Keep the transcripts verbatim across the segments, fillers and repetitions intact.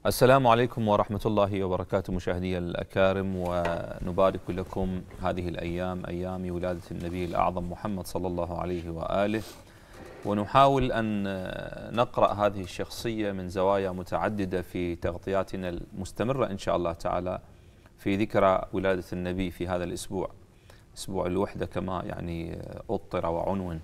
السلام عليكم ورحمة الله وبركاته مشاهدي الأكارم، ونبارك لكم هذه الأيام أيام ولادة النبي الأعظم محمد صلى الله عليه وآله، ونحاول أن نقرأ هذه الشخصية من زوايا متعددة في تغطياتنا المستمرة إن شاء الله تعالى في ذكرى ولادة النبي في هذا الأسبوع، أسبوع الوحدة كما يعني أطر وعنون.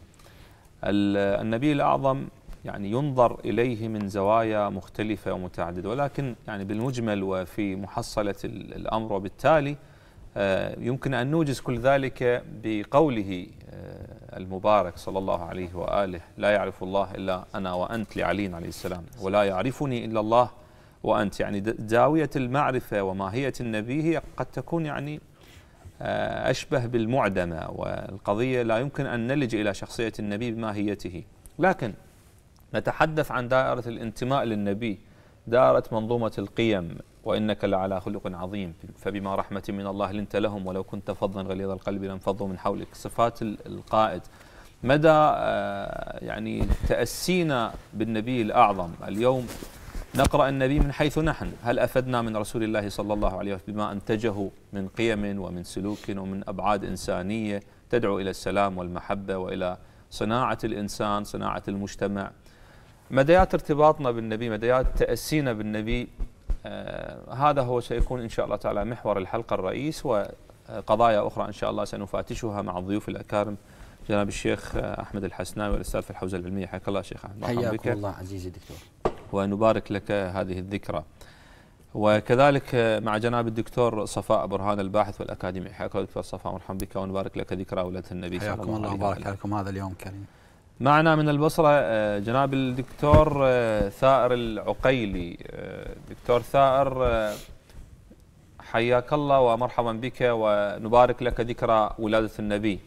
النبي الأعظم يعني ينظر إليه من زوايا مختلفة ومتعددة، ولكن يعني بالمجمل وفي محصلة الأمر، وبالتالي يمكن أن نوجز كل ذلك بقوله المبارك صلى الله عليه وآله: لا يعرف الله إلا أنا وأنت، لعلي عليه السلام، ولا يعرفني إلا الله وأنت. يعني زاوية المعرفة وماهية النبي هي قد تكون يعني أشبه بالمعدمة، والقضية لا يمكن أن نلج إلى شخصية النبي بماهيته، لكن نتحدث عن دائرة الانتماء للنبي، دائرة منظومة القيم: وإنك لعلى خلق عظيم، فبما رحمة من الله لنت لهم ولو كنت فظا غليظ القلب لانفضوا من حولك. صفات القائد، مدى يعني تأسينا بالنبي الأعظم. اليوم نقرأ النبي من حيث نحن، هل أفدنا من رسول الله صلى الله عليه وسلم بما أنتجه من قيم ومن سلوك ومن أبعاد إنسانية تدعو إلى السلام والمحبة وإلى صناعة الإنسان، صناعة المجتمع. مديات ارتباطنا بالنبي، مديات تأسينا بالنبي، آه هذا هو سيكون إن شاء الله تعالى محور الحلقة الرئيس، وقضايا أخرى إن شاء الله سنفاتشها مع الضيوف الأكارم جناب الشيخ أحمد الحسناوي والأستاذ في الحوزة العلمية. حياك الله شيخ أحمد. حياكم الله عزيزي الدكتور، ونبارك لك هذه الذكرى. وكذلك مع جناب الدكتور صفاء برهان الباحث والأكاديمي. حياك الله دكتور صفاء، مرحبا بك، ونبارك لك ذكرى ولادة النبي صلى الله عليه وسلم. حياكم الله وبارك لكم هذا اليوم الكريم. معنا من البصرة جناب الدكتور ثائر العقيلي. دكتور ثائر، حياك الله ومرحبا بك، ونبارك لك ذكرى ولادة النبي.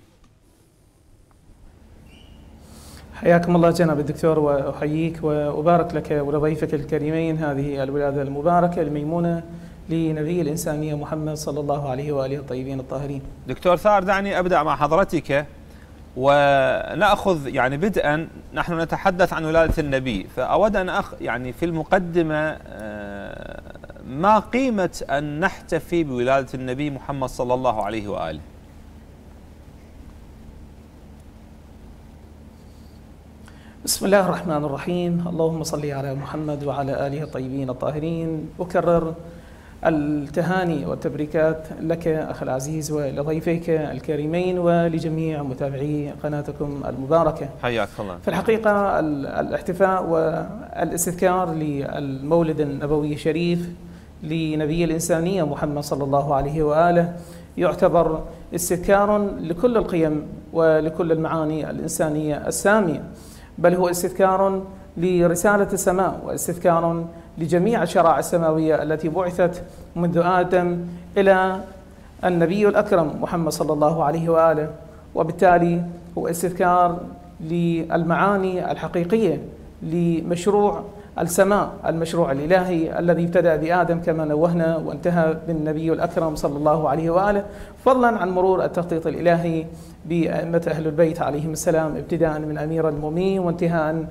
حياكم الله جناب الدكتور، وأحييك وأبارك لك ولضيفك الكريمين هذه الولادة المباركة الميمونة لنبي الإنسانية محمد صلى الله عليه وآله الطيبين الطاهرين. دكتور ثائر، دعني أبدأ مع حضرتك ونأخذ يعني بدءا، نحن نتحدث عن ولادة النبي، فأود أن أخ يعني في المقدمة ما قيمة أن نحتفي بولادة النبي محمد صلى الله عليه وآله؟ بسم الله الرحمن الرحيم، اللهم صل على محمد وعلى آله الطيبين الطاهرين. أكرر التهاني والتبريكات لك أخي العزيز ولضيفيك الكريمين ولجميع متابعي قناتكم المباركة. حياك الله. في الحقيقة الاحتفاء والاستذكار للمولد النبوي الشريف لنبي الإنسانية محمد صلى الله عليه وآله يعتبر استذكار لكل القيم ولكل المعاني الإنسانية السامية، بل هو استذكار لرسالة السماء واستذكار لجميع الشرائع السماوية التي بعثت منذ آدم إلى النبي الأكرم محمد صلى الله عليه وآله، وبالتالي هو استذكار للمعاني الحقيقية لمشروع السماء، المشروع الإلهي الذي ابتدأ بآدم كما نوهنا وانتهى بالنبي الأكرم صلى الله عليه وآله، فضلا عن مرور التخطيط الإلهي بأئمة أهل البيت عليهم السلام، ابتداء من أمير المؤمنين وانتهاء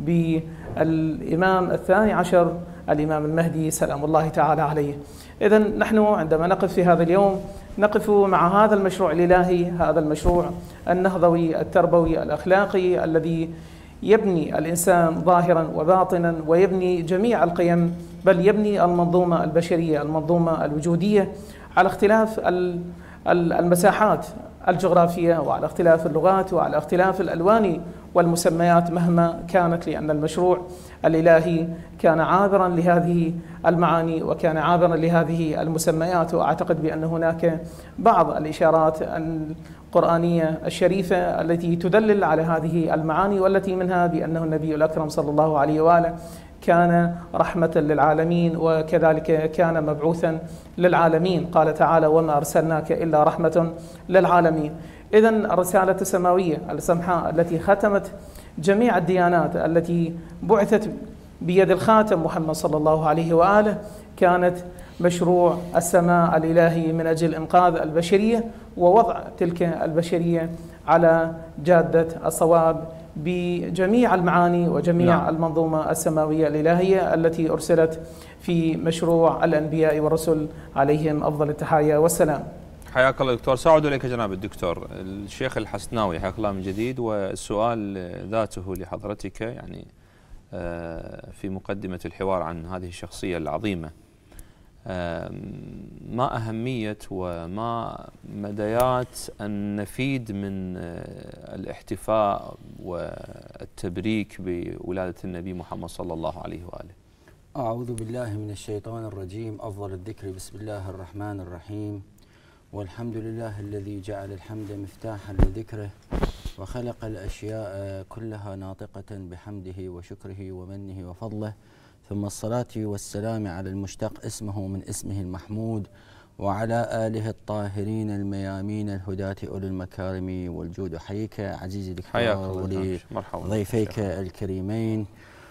بالإمام الثاني عشر الإمام المهدي سلام الله تعالى عليه. إذن نحن عندما نقف في هذا اليوم نقف مع هذا المشروع الإلهي، هذا المشروع النهضوي التربوي الأخلاقي الذي يبني الإنسان ظاهرا وباطنا، ويبني جميع القيم، بل يبني المنظومة البشرية، المنظومة الوجودية، على اختلاف المساحات الجغرافية، وعلى اختلاف اللغات، وعلى اختلاف الألوان والمسميات مهما كانت، لأن المشروع الإلهي كان عابرا لهذه المعاني وكان عابرا لهذه المسميات. وأعتقد بأن هناك بعض الإشارات القرآنية الشريفة التي تدلل على هذه المعاني، والتي منها بأنه النبي الأكرم صلى الله عليه وآله كان رحمة للعالمين، وكذلك كان مبعوثا للعالمين. قال تعالى: وما أرسلناك إلا رحمة للعالمين. إذن الرسالة السماوية السمحاء التي ختمت جميع الديانات، التي بعثت بيد الخاتم محمد صلى الله عليه وآله، كانت مشروع السماء الإلهي من أجل إنقاذ البشرية ووضع تلك البشرية على جادة الصواب بجميع المعاني وجميع نعم. المنظومة السماوية الإلهية التي أرسلت في مشروع الأنبياء والرسل عليهم أفضل التحايا والسلام. حياك الله دكتور. سأعود إليك جناب الدكتور الشيخ الحسناوي حياك الله من جديد، والسؤال ذاته لحضرتك يعني في مقدمة الحوار عن هذه الشخصية العظيمة، ما أهمية وما مديات أن نفيد من الاحتفاء والتبريك بولادة النبي محمد صلى الله عليه وآله؟ أعوذ بالله من الشيطان الرجيم. أفضل الذكر بسم الله الرحمن الرحيم، والحمد لله الذي جعل الحمد مفتاحا لذكره وخلق الأشياء كلها ناطقة بحمده وشكره ومنه وفضله، ثم الصلاة والسلام على المشتق اسمه من اسمه المحمود، وعلى آله الطاهرين الميامين الهداة أولي المكارم والجود. حييك عزيزي دكتور ولضيفيك الكريمين،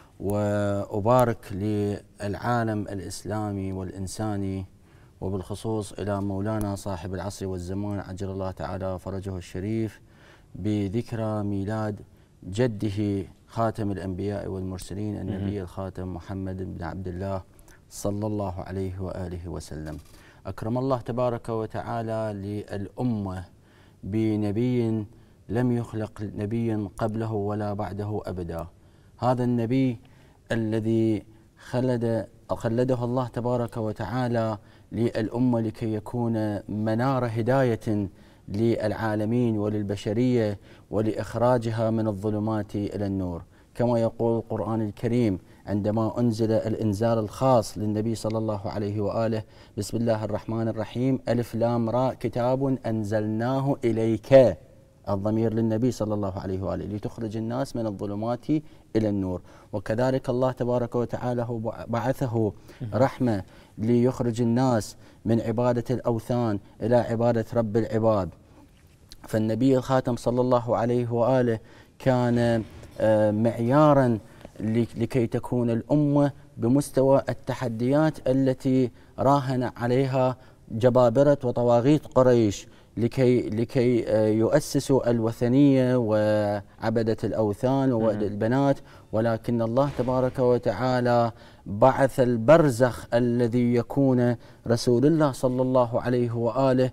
وأبارك للعالم الإسلامي والإنساني وبالخصوص إلى مولانا صاحب العصر والزمان عجل الله تعالى فرجه الشريف بذكرى ميلاد جده خاتم الأنبياء والمرسلين النبي الخاتم محمد بن عبد الله صلى الله عليه وآله وسلم. أكرم الله تبارك وتعالى للأمة بنبي لم يخلق نبي قبله ولا بعده أبدا. هذا النبي الذي خلد خلده الله تبارك وتعالى للأمة لكي يكون منار هداية للعالمين وللبشرية ولإخراجها من الظلمات إلى النور، كما يقول القرآن الكريم عندما أنزل الإنزال الخاص للنبي صلى الله عليه وآله: بسم الله الرحمن الرحيم، ألف لام راء، كتاب أنزلناه إليك، الضمير للنبي صلى الله عليه وآله، لتخرج الناس من الظلمات إلى النور. وكذلك الله تبارك وتعالى بعثه رحمة ليخرج الناس من عبادة الأوثان إلى عبادة رب العباد. فالنبي الخاتم صلى الله عليه وآله كان معيارا لكي تكون الأمة بمستوى التحديات التي راهن عليها جبابرة وطواغيت قريش لكي لكي يؤسسوا الوثنية وعبدة الأوثان والبنات، ولكن الله تبارك وتعالى بعث البرزخ الذي يكون رسول الله صلى الله عليه وآله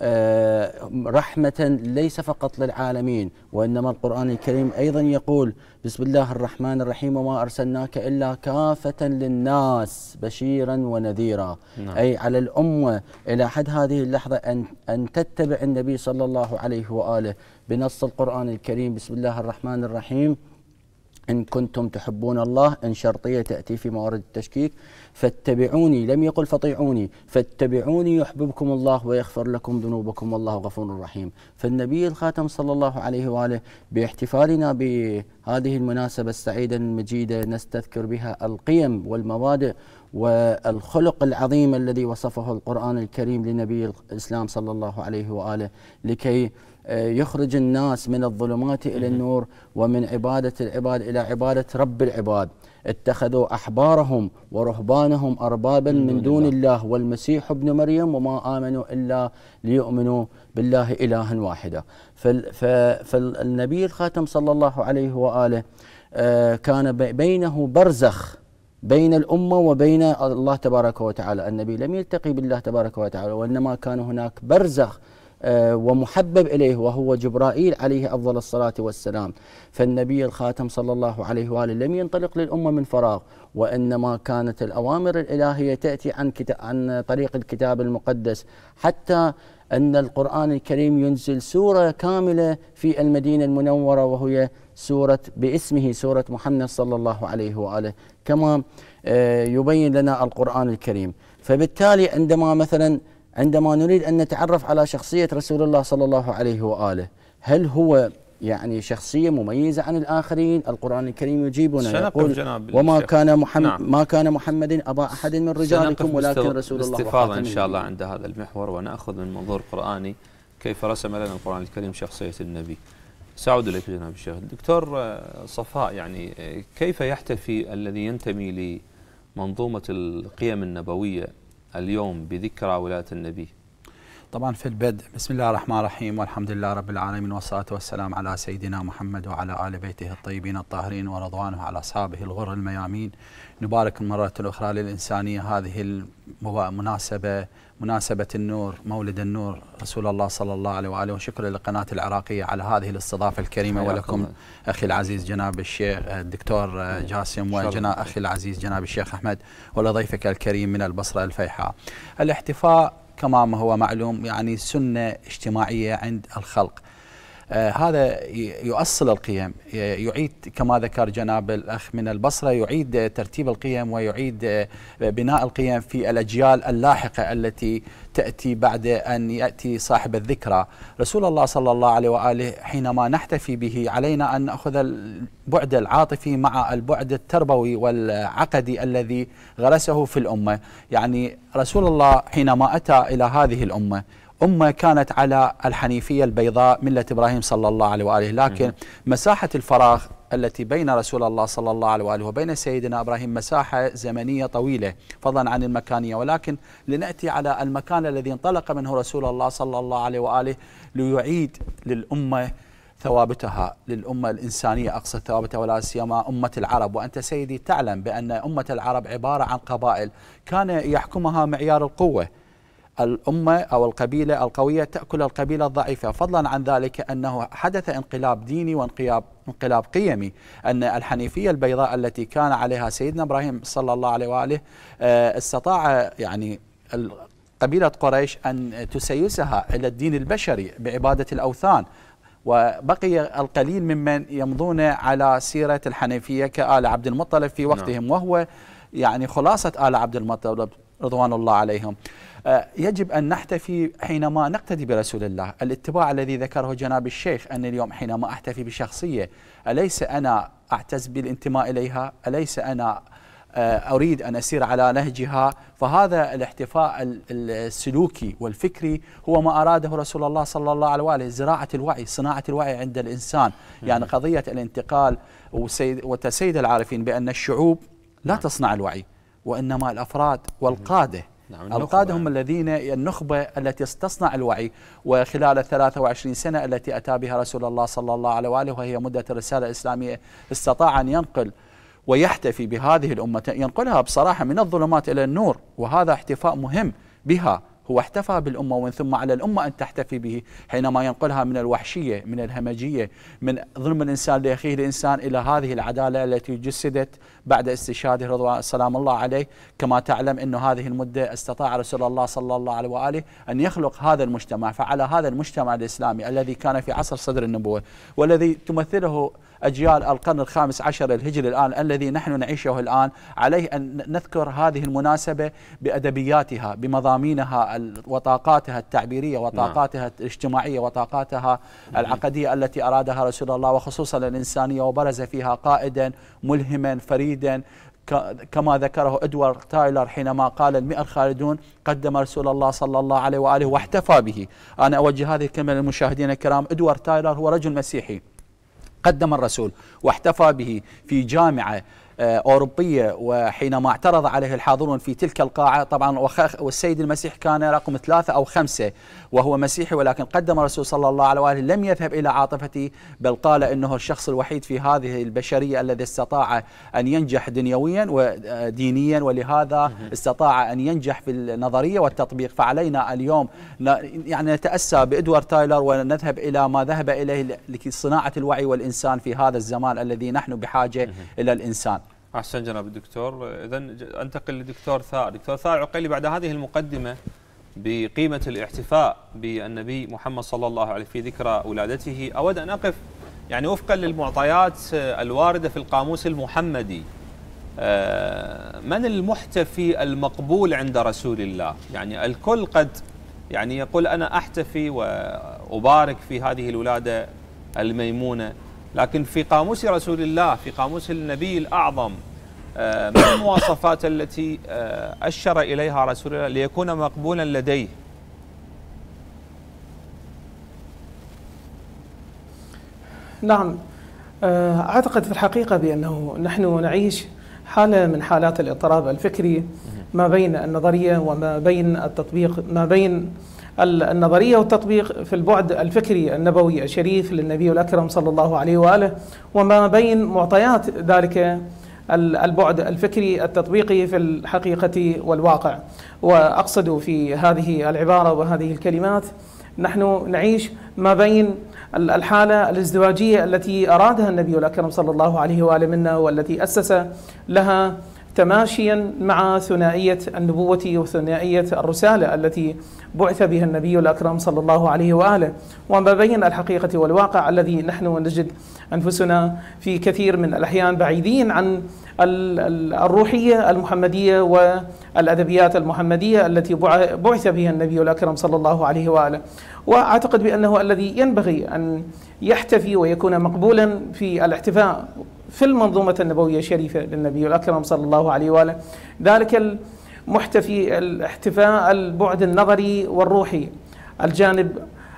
رحمة ليس فقط للعالمين، وإنما القرآن الكريم أيضا يقول: بسم الله الرحمن الرحيم، وما أرسلناك إلا كافة للناس بشيرا ونذيرا. نعم. أي على الأمة إلى حد هذه اللحظة أن أن تتبع النبي صلى الله عليه وآله بنص القرآن الكريم: بسم الله الرحمن الرحيم، إن كنتم تحبون الله، إن شرطية تأتي في موارد التشكيك، فاتبعوني، لم يقل فطيعوني، فاتبعوني يحببكم الله ويغفر لكم ذنوبكم والله غفور رحيم. فالنبي الخاتم صلى الله عليه وآله باحتفالنا بهذه المناسبة السعيدة المجيدة نستذكر بها القيم والمبادئ والخلق العظيم الذي وصفه القرآن الكريم لنبي الإسلام صلى الله عليه وآله لكي يخرج الناس من الظلمات إلى النور ومن عبادة العباد إلى عبادة رب العباد. اتخذوا أحبارهم ورهبانهم أربابا من دون الله والمسيح ابن مريم وما آمنوا إلا ليؤمنوا بالله إلها واحدا. فالنبي الخاتم صلى الله عليه وآله كان بينه برزخ بين الأمة وبين الله تبارك وتعالى. النبي لم يلتقي بالله تبارك وتعالى، وإنما كان هناك برزخ ومحبب إليه وهو جبرائيل عليه أفضل الصلاة والسلام. فالنبي الخاتم صلى الله عليه وآله لم ينطلق للأمة من فراغ، وإنما كانت الأوامر الإلهية تأتي عن, عن طريق الكتاب المقدس، حتى أن القرآن الكريم ينزل سورة كاملة في المدينة المنورة وهي سورة باسمه سورة محمد صلى الله عليه وآله، كما يبين لنا القرآن الكريم. فبالتالي عندما مثلا عندما نريد أن نتعرف على شخصية رسول الله صلى الله عليه وآله، هل هو يعني شخصية مميزة عن الآخرين؟ القرآن الكريم يجيبنا يقول: وما كان محمد نعم. ما كان محمد أبا أحد من رجالكم ولكن رسول الله. باستفاضة إن شاء الله عند هذا المحور، ونأخذ من منظور قرآني كيف رسم لنا القرآن الكريم شخصية النبي. سأعود إليك جناب الشيخ. دكتور صفاء، يعني كيف يحتفي الذي ينتمي لمنظومة القيم النبوية اليوم بذكرى ولادة النبي؟ طبعا في البدء بسم الله الرحمن الرحيم، والحمد لله رب العالمين، والصلاة والسلام على سيدنا محمد وعلى آل بيته الطيبين الطاهرين ورضوانه على أصحابه الغر الميامين. نبارك مرة أخرى للإنسانية هذه المناسبة، مناسبة النور، مولد النور رسول الله صلى الله عليه وآله، وشكرا للقناة العراقية على هذه الاستضافة الكريمة، ولكم أخي العزيز جناب الشيخ الدكتور جاسم، وجناب أخي العزيز جناب الشيخ أحمد، ولضيفك الكريم من البصرة الفيحاء. الاحتفاء كما ما هو معلوم يعني سنة اجتماعية عند الخلق، آه هذا يؤصل القيم، يعيد كما ذكر جناب الأخ من البصرة، يعيد ترتيب القيم ويعيد بناء القيم في الأجيال اللاحقة التي تأتي بعد أن يأتي صاحب الذكرى. رسول الله صلى الله عليه وآله حينما نحتفي به علينا أن نأخذ البعد العاطفي مع البعد التربوي والعقدي الذي غرسه في الأمة. يعني رسول الله حينما أتى إلى هذه الأمة، أمة كانت على الحنيفية البيضاء ملة إبراهيم صلى الله عليه وآله، لكن مساحة الفراغ التي بين رسول الله صلى الله عليه وآله وبين سيدنا إبراهيم مساحة زمنية طويلة فضلا عن المكانية. ولكن لنأتي على المكان الذي انطلق منه رسول الله صلى الله عليه وآله ليعيد للأمة ثوابتها، للأمة الإنسانية أقصد ثوابتها، ولا سيما أمة العرب. وأنت سيدي تعلم بأن أمة العرب عبارة عن قبائل كان يحكمها معيار القوة، الأمة أو القبيلة القوية تأكل القبيلة الضعيفة، فضلا عن ذلك أنه حدث انقلاب ديني وانقلاب انقلاب قيمي، أن الحنيفية البيضاء التي كان عليها سيدنا إبراهيم صلى الله عليه وآله استطاع يعني قبيلة قريش أن تسيسها إلى الدين البشري بعبادة الأوثان، وبقي القليل ممن يمضون على سيرة الحنيفية كآل عبد المطلب في وقتهم، وهو يعني خلاصة آل عبد المطلب رضوان الله عليهم. يجب أن نحتفي حينما نقتدي برسول الله، الاتباع الذي ذكره جناب الشيخ، أن اليوم حينما أحتفي بشخصية أليس أنا أعتز بالانتماء إليها، أليس أنا أريد أن أسير على نهجها؟ فهذا الاحتفاء السلوكي والفكري هو ما أراده رسول الله صلى الله عليه وآله، زراعة الوعي، صناعة الوعي عند الإنسان. يعني قضية الانتقال وتسيد العارفين بأن الشعوب لا تصنع الوعي، وإنما الأفراد والقادة. نعم، القادة هم الذين النخبة التي تصنع الوعي. وخلال الثلاثة وعشرين سنة التي أتى بها رسول الله صلى الله عليه وآله وهي مدة الرسالة الإسلامية، استطاع أن ينقل ويحتفي بهذه الأمة، ينقلها بصراحة من الظلمات إلى النور، وهذا احتفاء مهم بها. هو احتفى بالأمة ومن ثم على الأمة أن تحتفي به حينما ينقلها من الوحشية، من الهمجية، من ظلم الإنسان لأخيه الإنسان، إلى هذه العدالة التي جسدت بعد استشهاده رضوان سلام الله عليه. كما تعلم أن هذه المدة استطاع رسول الله صلى الله عليه وآله أن يخلق هذا المجتمع. فعلى هذا المجتمع الإسلامي الذي كان في عصر صدر النبوة والذي تمثله أجيال القرن الخامس عشر الهجري الآن الذي نحن نعيشه الآن، عليه أن نذكر هذه المناسبة بأدبياتها، بمضامينها وطاقاتها التعبيرية وطاقاتها الاجتماعية وطاقاتها العقدية التي أرادها رسول الله، وخصوصا الإنسانية، وبرز فيها قائدا ملهما فريدا كما ذكره إدوارد تايلر حينما قال المئة الخالدون قدم رسول الله صلى الله عليه وآله واحتفى به. أنا أوجه هذه الكلمة للمشاهدين الكرام. إدوارد تايلر هو رجل مسيحي قدم الرسول واحتفى به في جامعة أوروبية، وحينما اعترض عليه الحاضرون في تلك القاعة، طبعا والسيد المسيح كان رقم ثلاثة أو خمسة وهو مسيحي، ولكن قدم الرسول صلى الله عليه وآله، لم يذهب إلى عاطفته، بل قال إنه الشخص الوحيد في هذه البشرية الذي استطاع أن ينجح دنيويا ودينيا، ولهذا استطاع أن ينجح في النظرية والتطبيق. فعلينا اليوم يعني نتأسى بإدوارد تايلر ونذهب إلى ما ذهب إليه لصناعة الوعي والإنسان في هذا الزمان الذي نحن بحاجة إلى الإنسان. أحسن جناب الدكتور. إذا أنتقل للدكتور ثار. دكتور ثار عقيلي، بعد هذه المقدمة بقيمة الاحتفاء بالنبي محمد صلى الله عليه في ذكرى ولادته، أود أن أقف يعني وفقا للمعطيات الواردة في القاموس المحمدي، من المحتفي المقبول عند رسول الله؟ يعني الكل قد يعني يقول أنا أحتفي وأبارك في هذه الولادة الميمونة، لكن في قاموس رسول الله، في قاموس النبي الأعظم، ما المواصفات التي أشر إليها رسول الله ليكون مقبولا لديه؟ نعم، أعتقد في الحقيقة بأنه نحن نعيش حالة من حالات الاضطراب الفكري ما بين النظرية وما بين التطبيق، ما بين النظرية والتطبيق في البعد الفكري النبوي الشريف للنبي الأكرم صلى الله عليه وآله، وما بين معطيات ذلك البعد الفكري التطبيقي في الحقيقة والواقع. وأقصد في هذه العبارة وهذه الكلمات نحن نعيش ما بين الحالة الازدواجية التي أرادها النبي الأكرم صلى الله عليه وآله منا، والتي أسس لها تماشيا مع ثنائية النبوة وثنائية الرسالة التي بعث بها النبي الأكرم صلى الله عليه وآله، وما بين الحقيقة والواقع الذي نحن نجد أنفسنا في كثير من الأحيان بعيدين عن الروحية المحمدية والأدبيات المحمدية التي بعث بها النبي الأكرم صلى الله عليه وآله. وأعتقد بأنه الذي ينبغي أن يحتفي ويكون مقبولا في الاحتفاء في المنظومة النبوية الشريفة للنبي الأكرم صلى الله عليه وآله ذلك المحتفي الاحتفاء البعد النظري والروحي، الجانب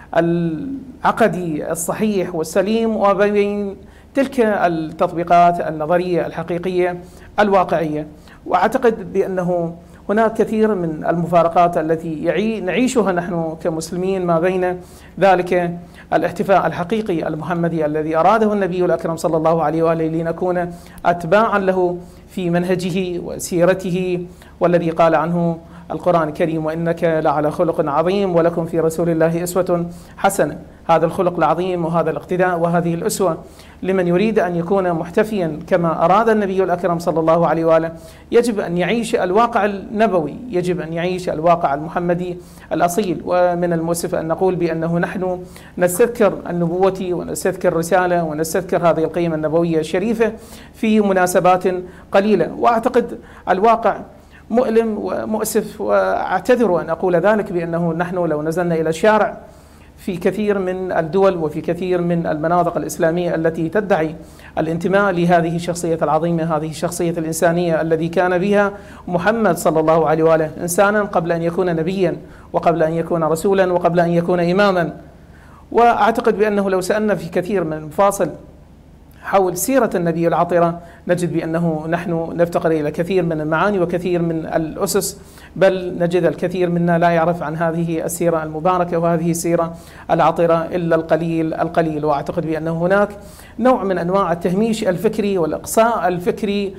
العقدي الصحيح والسليم، وبين تلك التطبيقات النظرية الحقيقية الواقعية. وأعتقد بأنه هناك كثير من المفارقات التي نعيشها نحن كمسلمين ما بين ذلك الاحتفاء الحقيقي المحمدي الذي أراده النبي الأكرم صلى الله عليه وآله لنكون أتباعا له في منهجه وسيرته، والذي قال عنه القرآن الكريم: وإنك لعلى خلق عظيم ولكم في رسول الله أسوة حسنة. هذا الخلق العظيم وهذا الاقتداء وهذه الأسوة لمن يريد أن يكون محتفيا كما أراد النبي الأكرم صلى الله عليه وآله يجب أن يعيش الواقع النبوي، يجب أن يعيش الواقع المحمدي الأصيل. ومن المؤسف أن نقول بأنه نحن نستذكر النبوة ونستذكر الرسالة ونستذكر هذه القيم النبوية الشريفة في مناسبات قليلة، وأعتقد الواقع مؤلم ومؤسف. وأعتذر أن أقول ذلك بأنه نحن لو نزلنا إلى الشارع في كثير من الدول وفي كثير من المناطق الإسلامية التي تدعي الانتماء لهذه الشخصية العظيمة، هذه الشخصية الإنسانية الذي كان بها محمد صلى الله عليه وآله إنسانا قبل أن يكون نبيا وقبل أن يكون رسولا وقبل أن يكون إماما. وأعتقد بأنه لو سألنا في كثير من المفاصل حول سيرة النبي العطرة نجد بأنه نحن نفتقر إلى كثير من المعاني وكثير من الأسس، بل نجد الكثير منا لا يعرف عن هذه السيرة المباركة وهذه السيرة العطرة إلا القليل القليل. وأعتقد بأنه هناك نوع من أنواع التهميش الفكري والإقصاء الفكري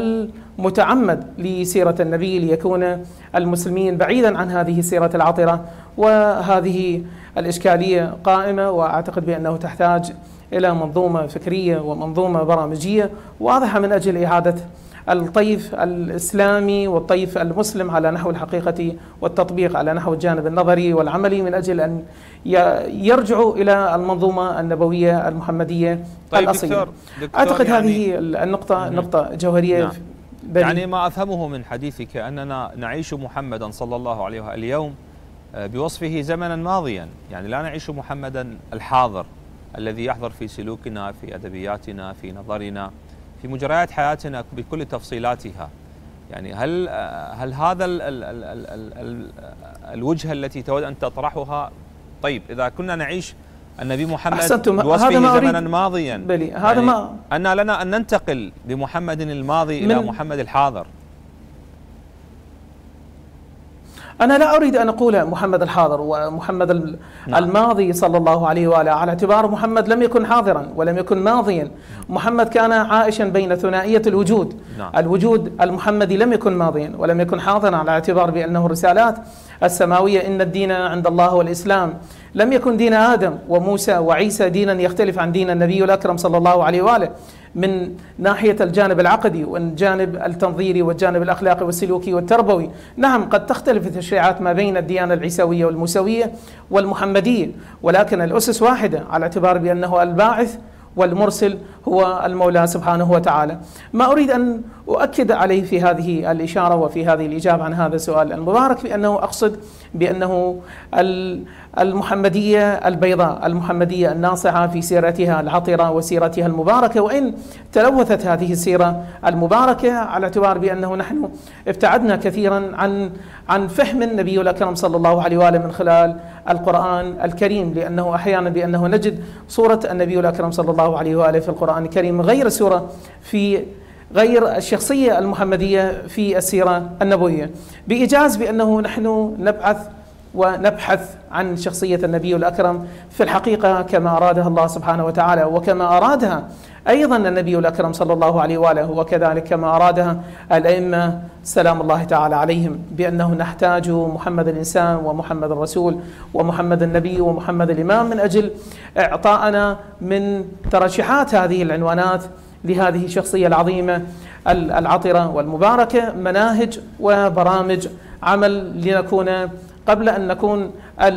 المتعمد لسيرة النبي ليكون المسلمين بعيدا عن هذه السيرة العطرة، وهذه الإشكالية قائمة. وأعتقد بأنه تحتاج إلى منظومة فكرية ومنظومة برامجية واضحة من أجل إعادة الطيف الإسلامي والطيف المسلم على نحو الحقيقة والتطبيق على نحو الجانب النظري والعملي، من أجل أن يرجعوا إلى المنظومة النبوية المحمدية طيب الأصيلة. دكتور دكتور أعتقد يعني هذه النقطة نقطة جوهرية. نعم. يعني ما أفهمه من حديثك أننا نعيش محمدا صلى الله عليه وآله اليوم بوصفه زمنا ماضيا، يعني لا نعيش محمدا الحاضر الذي يحضر في سلوكنا، في أدبياتنا، في نظرنا، في مجريات حياتنا بكل تفصيلاتها. يعني هل هل هذا ال ال ال ال ال الوجهة التي تود أن تطرحها؟ طيب إذا كنا نعيش النبي محمد بوصفه زمنا ماضيا، بلي هذا يعني ما أن لنا أن ننتقل بمحمد الماضي إلى محمد الحاضر. أنا لا أريد أن أقول محمد الحاضر ومحمد الماضي صلى الله عليه وآله، على اعتبار محمد لم يكن حاضرا ولم يكن ماضيا. محمد كان عائشا بين ثنائية الوجود. نعم. الوجود المحمدي لم يكن ماضيا ولم يكن حاضرا، على اعتبار بأنه الرسالات السماوية إن الدين عند الله والإسلام لم يكن دين آدم وموسى وعيسى دينا يختلف عن دين النبي الأكرم صلى الله عليه وآله من ناحية الجانب العقدي والجانب التنظيري والجانب الأخلاقي والسلوكي والتربوي. نعم قد تختلف التشريعات ما بين الديانة العيسوية والموسوية والمحمدية، ولكن الأسس واحدة، على اعتبار بأنه الباعث والمرسل هو المولى سبحانه وتعالى. ما أريد أن أؤكد عليه في هذه الإشارة وفي هذه الإجابة عن هذا السؤال المبارك بأنه أقصد بأنه المحمدية البيضاء، المحمدية الناصعة في سيرتها العطرة وسيرتها المباركة، وإن تلوثت هذه السيرة المباركة على اعتبار بأنه نحن ابتعدنا كثيرا عن عن فهم النبي الأكرم صلى الله عليه وآله من خلال القرآن الكريم، لأنه أحيانا بأنه نجد صورة النبي الأكرم صلى الله عليه وآله في القرآن الكريم غير صورة في غير الشخصية المحمدية في السيرة النبوية، بإيجاز بأنه نحن نبعث ونبحث عن شخصية النبي الأكرم في الحقيقة كما أرادها الله سبحانه وتعالى، وكما أرادها أيضا النبي الأكرم صلى الله عليه وآله، وكذلك كما أرادها الأئمة سلام الله تعالى عليهم، بأنه نحتاج محمد الإنسان ومحمد الرسول ومحمد النبي ومحمد الإمام من أجل إعطائنا من ترشيحات هذه العنوانات لهذه الشخصية العظيمة العطرة والمباركة مناهج وبرامج عمل، لنكون قبل أن نكون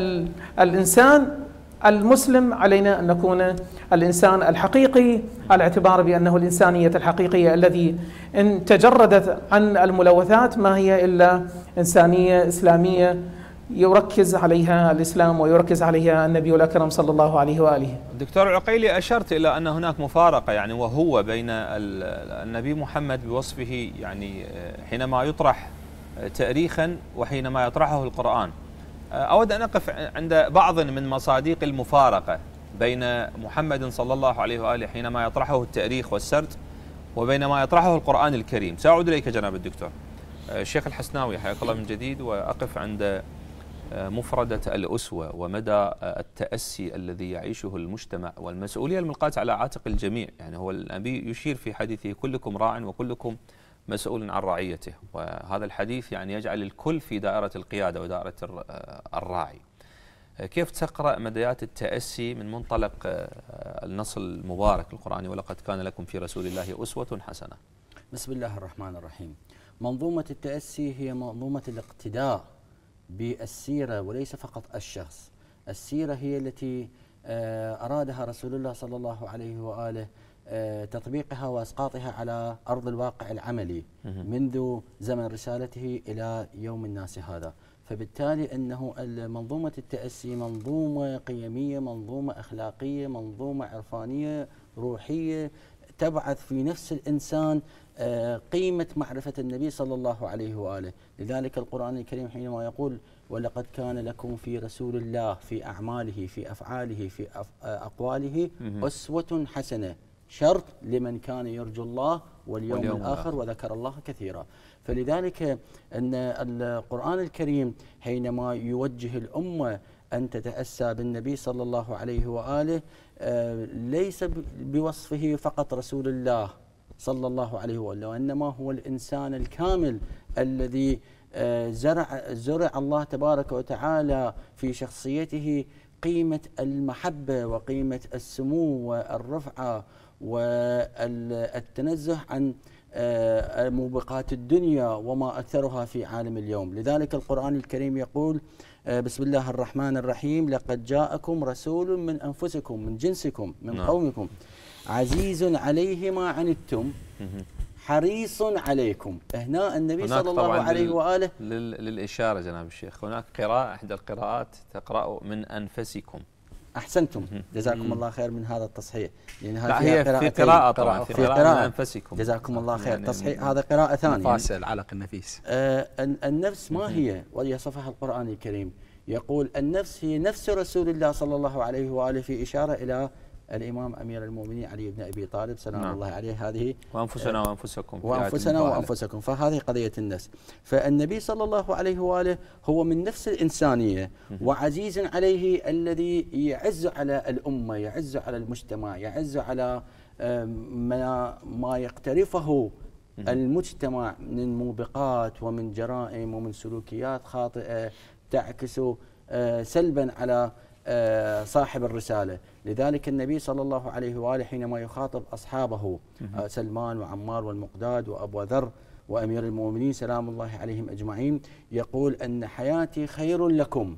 الإنسان المسلم علينا أن نكون الإنسان الحقيقي، على اعتبار بأنه الإنسانية الحقيقية الذي إن تجردت عن الملوثات ما هي إلا إنسانية إسلامية يركز عليها الإسلام ويركز عليها النبي الأكرم صلى الله عليه وآله. دكتور عقيلي، أشرت إلى أن هناك مفارقة يعني وهو بين النبي محمد بوصفه يعني حينما يطرح تاريخا وحينما يطرحه القرآن. أود أن أقف عند بعض من مصادق المفارقة بين محمد صلى الله عليه وآله حينما يطرحه التاريخ والسرد وبين ما يطرحه القرآن الكريم. سأعود إليك جناب الدكتور. الشيخ الحسناوي حياك الله من جديد، وأقف عند مفردة الأسوة ومدى التأسي الذي يعيشه المجتمع والمسؤولية الملقاة على عاتق الجميع. يعني هو النبي يشير في حديثه كلكم راع وكلكم مسؤول عن رعيته، وهذا الحديث يعني يجعل الكل في دائرة القيادة ودائرة الراعي. كيف تقرأ مديات التأسي من منطلق النص المبارك القرآني ولقد كان لكم في رسول الله أسوة حسنة؟ بسم الله الرحمن الرحيم. منظومة التأسي هي منظومة الاقتداء بالسيرة وليس فقط الشخص. السيرة هي التي أرادها رسول الله صلى الله عليه وآله تطبيقها واسقاطها على ارض الواقع العملي منذ زمن رسالته الى يوم الناس هذا. فبالتالي انه منظومه التاسي منظومه قيميه، منظومه اخلاقيه، منظومه عرفانيه روحيه تبعث في نفس الانسان قيمه معرفه النبي صلى الله عليه واله. لذلك القران الكريم حينما يقول ولقد كان لكم في رسول الله في اعماله في افعاله في اقواله اسوه حسنه، شرط لمن كان يرجو الله واليوم, واليوم الآخر وذكر الله كثيرا. فلذلك أن القرآن الكريم حينما يوجه الأمة أن تتأسى بالنبي صلى الله عليه وآله ليس بوصفه فقط رسول الله صلى الله عليه وآله، وإنما هو الإنسان الكامل الذي زرع, زرع الله تبارك وتعالى في شخصيته قيمة المحبة وقيمة السمو والرفعة والتنزه عن موبقات الدنيا وما أثرها في عالم اليوم. لذلك القرآن الكريم يقول بسم الله الرحمن الرحيم لقد جاءكم رسول من أنفسكم من جنسكم من نعم. قومكم عزيز عليه ما عنتم حريص عليكم. هنا النبي صلى الله عليه وآله للإشارة جناب الشيخ، هناك قراءة إحدى القراءات تقرأ من أنفسكم. أحسنتم، جزاكم مم. الله خير من هذا التصحيح. يعني لا هي في قراءة طبعا في قراءة, قراءة من أنفسكم. جزاكم الله خير. يعني تصحيح هذا قراءة ثانية. فاصل علق النفيس. آه النفس ما هي ويصفها القرآن الكريم، يقول النفس هي نفس رسول الله صلى الله عليه وآله في إشارة إلى الإمام أمير المؤمنين علي بن أبي طالب سلام نعم. الله عليه. هذه وأنفسنا وأنفسكم وأنفسنا وأنفسكم، فهذه قضية النفس. فالنبي صلى الله عليه وآله هو من نفس الإنسانية وعزيز عليه الذي يعز على الأمة، يعز على المجتمع، يعز على ما, ما يقترفه المجتمع من موبقات ومن جرائم ومن سلوكيات خاطئة تعكس سلبا على صاحب الرسالة. لذلك النبي صلى الله عليه وآله حينما يخاطب أصحابه سلمان وعمار والمقداد وأبو ذر وأمير المؤمنين سلام الله عليهم أجمعين يقول أن حياتي خير لكم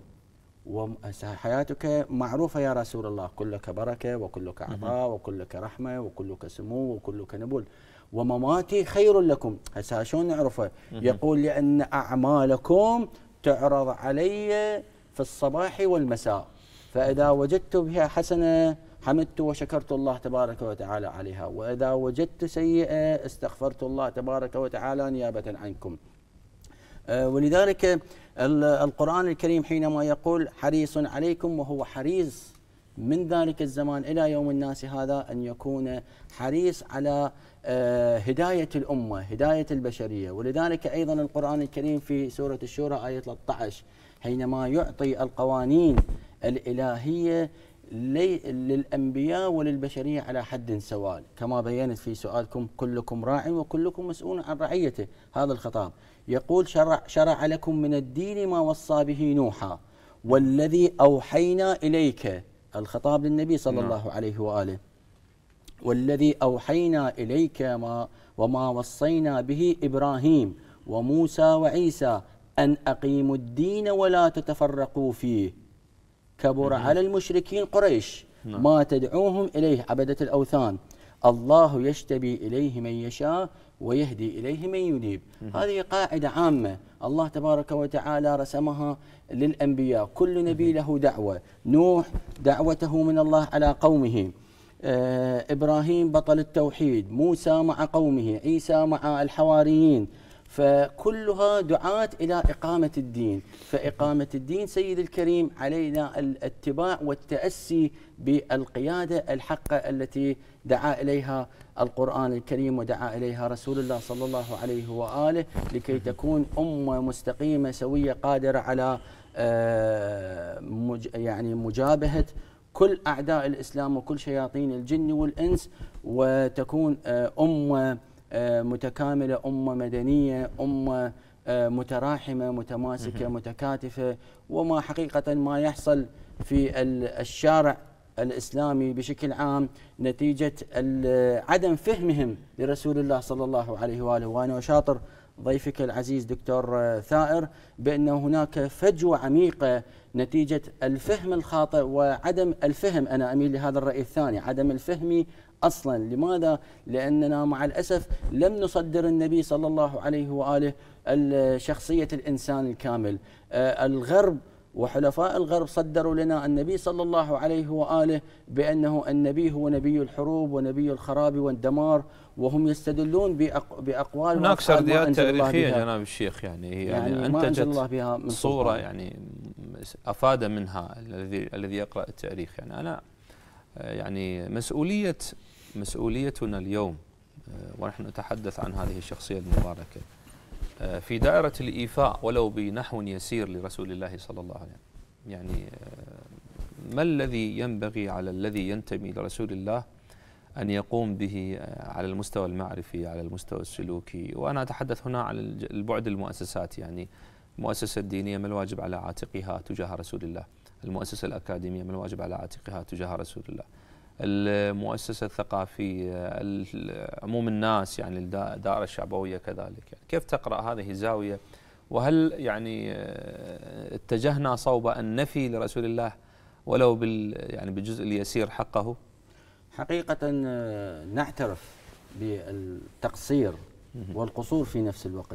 وحياتك معروفة يا رسول الله، كلك بركة وكلك عطاء وكلك رحمة وكلك سمو وكلك نبل، ومماتي خير لكم. هسه شلون نعرفه؟ يقول لأن أعمالكم تعرض علي في الصباح والمساء، فإذا وجدت بها حسنة حمدت وشكرت الله تبارك وتعالى عليها، وإذا وجدت سيئة استغفرت الله تبارك وتعالى نيابة عنكم. ولذلك القرآن الكريم حينما يقول حريص عليكم، وهو حريص من ذلك الزمان إلى يوم الناس هذا أن يكون حريص على هداية الأمة، هداية البشرية. ولذلك أيضا القرآن الكريم في سورة الشورى آية ثلاثة عشر حينما يعطي القوانين الإلهية للأنبياء وللبشرية على حد سواء، كما بينت في سؤالكم كلكم راع وكلكم مسؤول عن رعيته. هذا الخطاب يقول شرع, شرع لكم من الدين ما وصى به نوحا والذي أوحينا إليك، الخطاب للنبي صلى نعم. الله عليه وآله، والذي أوحينا إليك ما وما وصينا به إبراهيم وموسى وعيسى أن أقيموا الدين ولا تتفرقوا فيه. كبر على المشركين قريش ما تدعوهم إليه عبدة الأوثان، الله يجتبي إليه من يشاء ويهدي إليه من ينيب. هذه قاعدة عامة الله تبارك وتعالى رسمها للأنبياء، كل نبي له دعوة. نوح دعوته من الله على قومه، آه إبراهيم بطل التوحيد، موسى مع قومه، عيسى مع الحواريين، فكلها دعاة إلى إقامة الدين. فإقامة الدين سيد الكريم علينا الاتباع والتأسي بالقيادة الحقة التي دعا إليها القرآن الكريم ودعا إليها رسول الله صلى الله عليه وآله، لكي تكون أمة مستقيمة سوية قادرة على يعني مجابهة كل أعداء الإسلام وكل شياطين الجن والإنس، وتكون أمة متكاملة، أمة مدنية، أمة متراحمة متماسكة متكاتفة. وما حقيقة ما يحصل في الشارع الإسلامي بشكل عام نتيجة عدم فهمهم لرسول الله صلى الله عليه وآله. وأنا أشاطر ضيفك العزيز دكتور ثائر بأن هناك فجوة عميقة نتيجة الفهم الخاطئ وعدم الفهم. أنا أميل لهذا الرأي الثاني، عدم الفهم أصلا. لماذا؟ لأننا مع الأسف لم نصدر النبي صلى الله عليه وآله شخصية الإنسان الكامل. آه الغرب وحلفاء الغرب صدروا لنا النبي صلى الله عليه وآله بأنه النبي هو نبي الحروب ونبي الخراب والدمار، وهم يستدلون بأقوال هناك سرديات تاريخية جناب الشيخ، يعني هي يعني, يعني أنتجت الله بها من صورة يعني أفاد منها الذي الذي يقرأ التاريخ. يعني أنا يعني مسؤولية مسؤوليتنا اليوم ونحن نتحدث عن هذه الشخصية المباركة في دائرة الإيفاء ولو بنحو يسير لرسول الله صلى الله عليه وسلم. يعني ما الذي ينبغي على الذي ينتمي لرسول الله أن يقوم به على المستوى المعرفي، على المستوى السلوكي؟ وأنا أتحدث هنا على البعد المؤسسات، يعني المؤسسة الدينية ما الواجب على عاتقها تجاه رسول الله، المؤسسة الأكاديمية ما الواجب على عاتقها تجاه رسول الله، المؤسسة الثقافية، عموم الناس، يعني الدائرة الشعبوية كذلك. يعني كيف تقرأ هذه الزاوية؟ وهل يعني اتجهنا صوب النفي لرسول الله ولو بال يعني بالجزء اليسير حقه؟ حقيقة نعترف بالتقصير والقصور في نفس الوقت.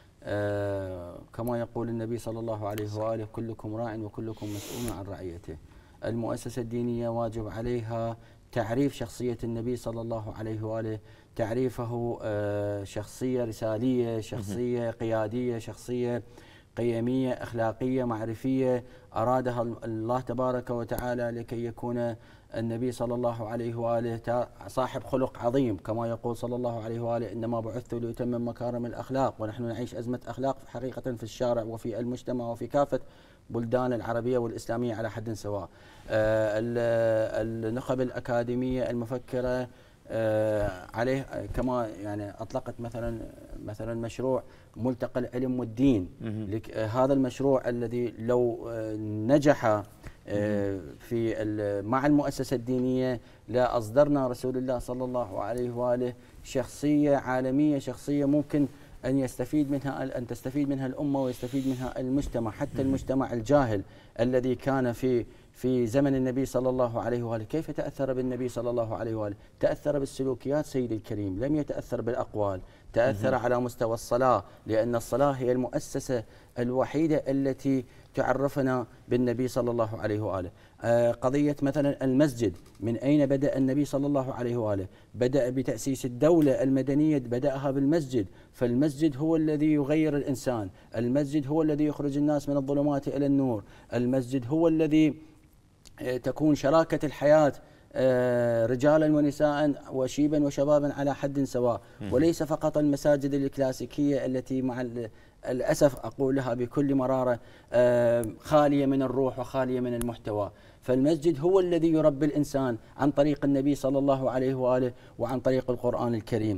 آه كما يقول النبي صلى الله عليه وآله كلكم راع وكلكم مسؤول عن رعيته. المؤسسة الدينية واجب عليها تعريف شخصية النبي صلى الله عليه وآله، تعريفه آه شخصية رسالية، شخصية قيادية، شخصية قيمية أخلاقية معرفية أرادها الله تبارك وتعالى لكي يكون النبي صلى الله عليه وآله صاحب خلق عظيم، كما يقول صلى الله عليه وآله إنما بعثت لأتمم مكارم الأخلاق. ونحن نعيش أزمة أخلاق حقيقة في الشارع وفي المجتمع وفي كافة بلدان العربية والإسلامية على حد سواء. آه النخب الأكاديمية المفكرة آه عليه كما يعني أطلقت مثلا مثلا مشروع ملتقى العلم والدين. آه هذا المشروع الذي لو آه نجح آه في مع المؤسسة الدينية لا أصدرنا رسول الله صلى الله عليه وآله شخصية عالمية، شخصية ممكن أن يستفيد منها أن تستفيد منها الأمة ويستفيد منها المجتمع، حتى المجتمع الجاهل الذي كان في في زمن النبي صلى الله عليه وآله. كيف تأثر بالنبي صلى الله عليه وآله؟ تأثر بالسلوكيات سيد الكريم، لم يتأثر بالأقوال، تأثر على مستوى الصلاة، لأن الصلاة هي المؤسسة الوحيدة التي تعرفنا بالنبي صلى الله عليه وآله. آه قضية مثلا المسجد، من أين بدأ النبي صلى الله عليه وآله؟ بدأ بتأسيس الدولة المدنية، بدأها بالمسجد، فالمسجد هو الذي يغير الإنسان، المسجد هو الذي يخرج الناس من الظلمات إلى النور، المسجد هو الذي تكون شراكة الحياة رجالا ونساء وشيبا وشبابا على حد سواء، وليس فقط المساجد الكلاسيكية التي مع الأسف أقولها بكل مرارة خالية من الروح وخالية من المحتوى. فالمسجد هو الذي يربي الإنسان عن طريق النبي صلى الله عليه وآله وعن طريق القرآن الكريم.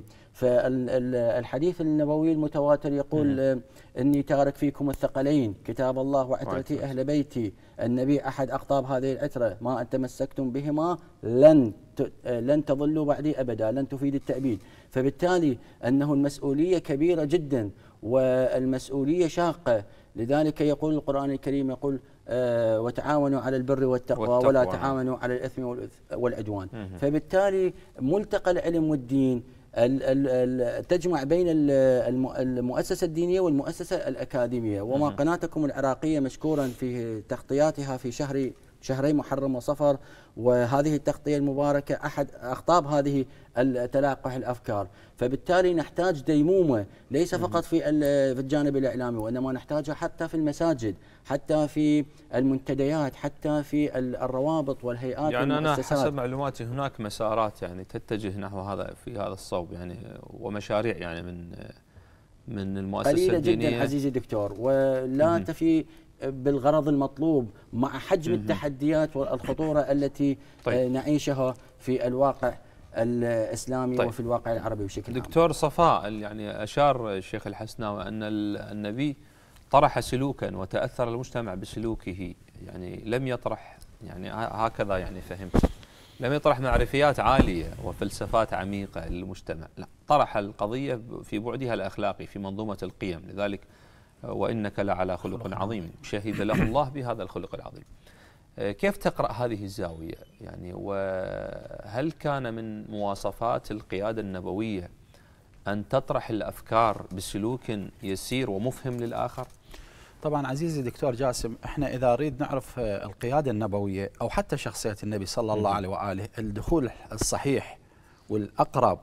فالحديث النبوي المتواتر يقول إني تارك فيكم الثقلين كتاب الله وعترتي أهل بيتي. النبي أحد أقطاب هذه العترة ما أن تمسكتم بهما لن لن تضلوا بعدي أبدا، لن تفيد التأبيد. فبالتالي أنه المسؤولية كبيرة جدا والمسؤولية شاقة. لذلك يقول القرآن الكريم يقول آه وتعاونوا على البر والتقوى, والتقوى ولا تعاونوا على الإثم والعدوان. فبالتالي ملتقى العلم والدين ال ال تجمع بين المؤسسة الدينية والمؤسسة الأكاديمية. وما قناتكم العراقية مشكورا في تغطياتها في شهر شهري محرم وصفر، وهذه التغطية المباركة أحد أخطاب هذه تلاقح الأفكار. فبالتالي نحتاج ديمومة ليس فقط في في الجانب الإعلامي، وإنما نحتاجها حتى في المساجد، حتى في المنتديات، حتى في الروابط والهيئات يعني والمؤسسات. أنا حسب معلوماتي هناك مسارات يعني تتجه نحو هذا في هذا الصوب يعني، ومشاريع يعني من من المؤسسة قليلة الدينية جدا عزيزي دكتور، ولا تفي بالغرض المطلوب مع حجم مم. التحديات والخطورة التي طيب. نعيشها في الواقع الإسلامي طيب. وفي الواقع العربي بشكل عام. دكتور صفاء، يعني أشار الشيخ الحسناوي أن النبي طرح سلوكا وتأثر المجتمع بسلوكه، يعني لم يطرح يعني هكذا يعني فهمت، لم يطرح معرفيات عالية وفلسفات عميقة للمجتمع، لا، طرح القضية في بعدها الأخلاقي في منظومة القيم. لذلك وإنك لعلى خلق عظيم، شهد له الله بهذا الخلق العظيم. كيف تقرأ هذه الزاوية يعني، وهل كان من مواصفات القيادة النبوية أن تطرح الأفكار بسلوك يسير ومفهم للآخر؟ طبعا عزيزي دكتور جاسم، احنا إذا نريد نعرف القيادة النبوية أو حتى شخصية النبي صلى الله عليه وآله، الدخول الصحيح والأقرب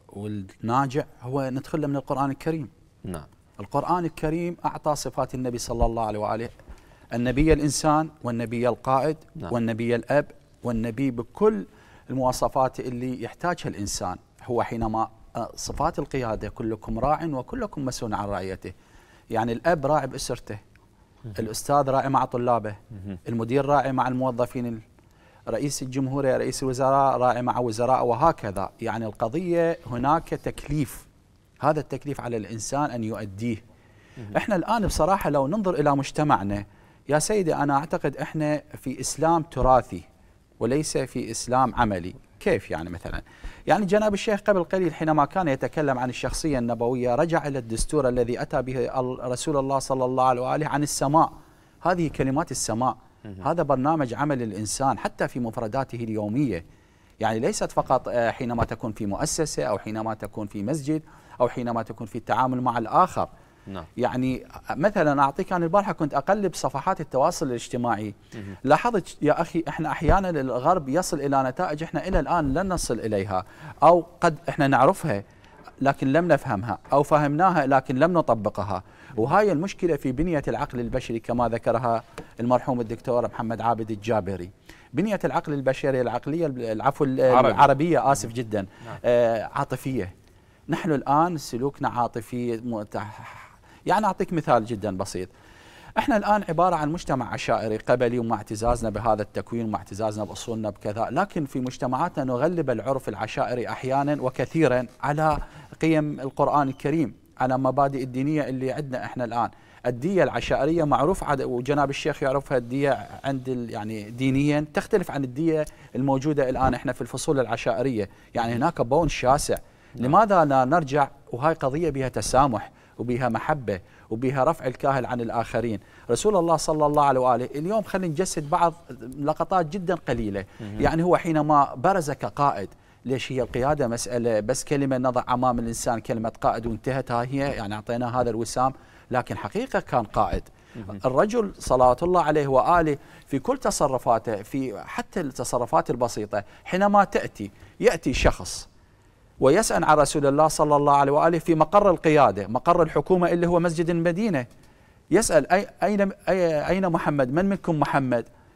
والناجع هو ندخل من القرآن الكريم. نعم. القرآن الكريم أعطى صفات النبي صلى الله عليه وآله، النبي الإنسان والنبي القائد نعم. والنبي الأب والنبي بكل المواصفات اللي يحتاجها الإنسان. هو حينما صفات القيادة كلكم راع وكلكم مسؤول عن رعيته، يعني الأب راعي بأسرته، الأستاذ راعي مع طلابه، المدير راعي مع الموظفين، رئيس الجمهورية رئيس الوزراء راعي مع وزراء، وهكذا. يعني القضية هناك تكليف، هذا التكليف على الإنسان أن يؤديه. إحنا الآن بصراحة لو ننظر إلى مجتمعنا يا سيدي، أنا أعتقد إحنا في إسلام تراثي وليس في إسلام عملي. كيف يعني؟ مثلا يعني جناب الشيخ قبل قليل حينما كان يتكلم عن الشخصية النبوية رجع إلى الدستور الذي أتى به رسول الله صلى الله عليه وآله عن السماء. هذه كلمات السماء، هذا برنامج عمل الإنسان حتى في مفرداته اليومية، يعني ليست فقط حينما تكون في مؤسسة أو حينما تكون في مسجد أو حينما تكون في التعامل مع الآخر. نعم. يعني مثلا أعطيك، أنا البارحة كنت أقلب صفحات التواصل الاجتماعي، لاحظت يا أخي إحنا أحيانا الغرب يصل إلى نتائج إحنا إلى الآن لن نصل إليها، أو قد إحنا نعرفها لكن لم نفهمها، أو فهمناها لكن لم نطبقها. وهاي المشكلة في بنية العقل البشري كما ذكرها المرحوم الدكتور محمد عابد الجابري. بنية العقل البشري العقلية العفو العربية آسف جدا نعم. آه عاطفية. نحن الآن سلوكنا عاطفي متح... يعني أعطيك مثال جدا بسيط. احنا الآن عبارة عن مجتمع عشائري قبلي، ومع اعتزازنا بهذا التكوين ومع اعتزازنا بأصولنا بكذا، لكن في مجتمعاتنا نغلب العرف العشائري أحيانا وكثيرا على قيم القرآن الكريم، على مبادئ الدينية اللي عندنا احنا الآن. الدية العشائرية معروف عد... وجناب الشيخ يعرفها، الدية عند ال... يعني دينيا تختلف عن الدية الموجودة الآن احنا في الفصول العشائرية، يعني هناك بون شاسع. لماذا لا نرجع؟ وهاي قضية بها تسامح وبها محبة وبها رفع الكاهل عن الآخرين. رسول الله صلى الله عليه وآله اليوم خلينا نجسد بعض لقطات جدا قليلة. يعني هو حينما برز كقائد، ليش هي القيادة مسألة بس كلمة نضع أمام الإنسان كلمة قائد وانتهت، ها هي يعني أعطيناه هذا الوسام، لكن حقيقة كان قائد. الرجل صلوات الله عليه وآله في كل تصرفاته، في حتى التصرفات البسيطة، حينما تأتي يأتي شخص ويسأل عن رسول الله صلى الله عليه وآله في مقر القيادة، مقر الحكومة اللي هو مسجد المدينة، يسأل أي أين أين محمد؟ من منكم محمد؟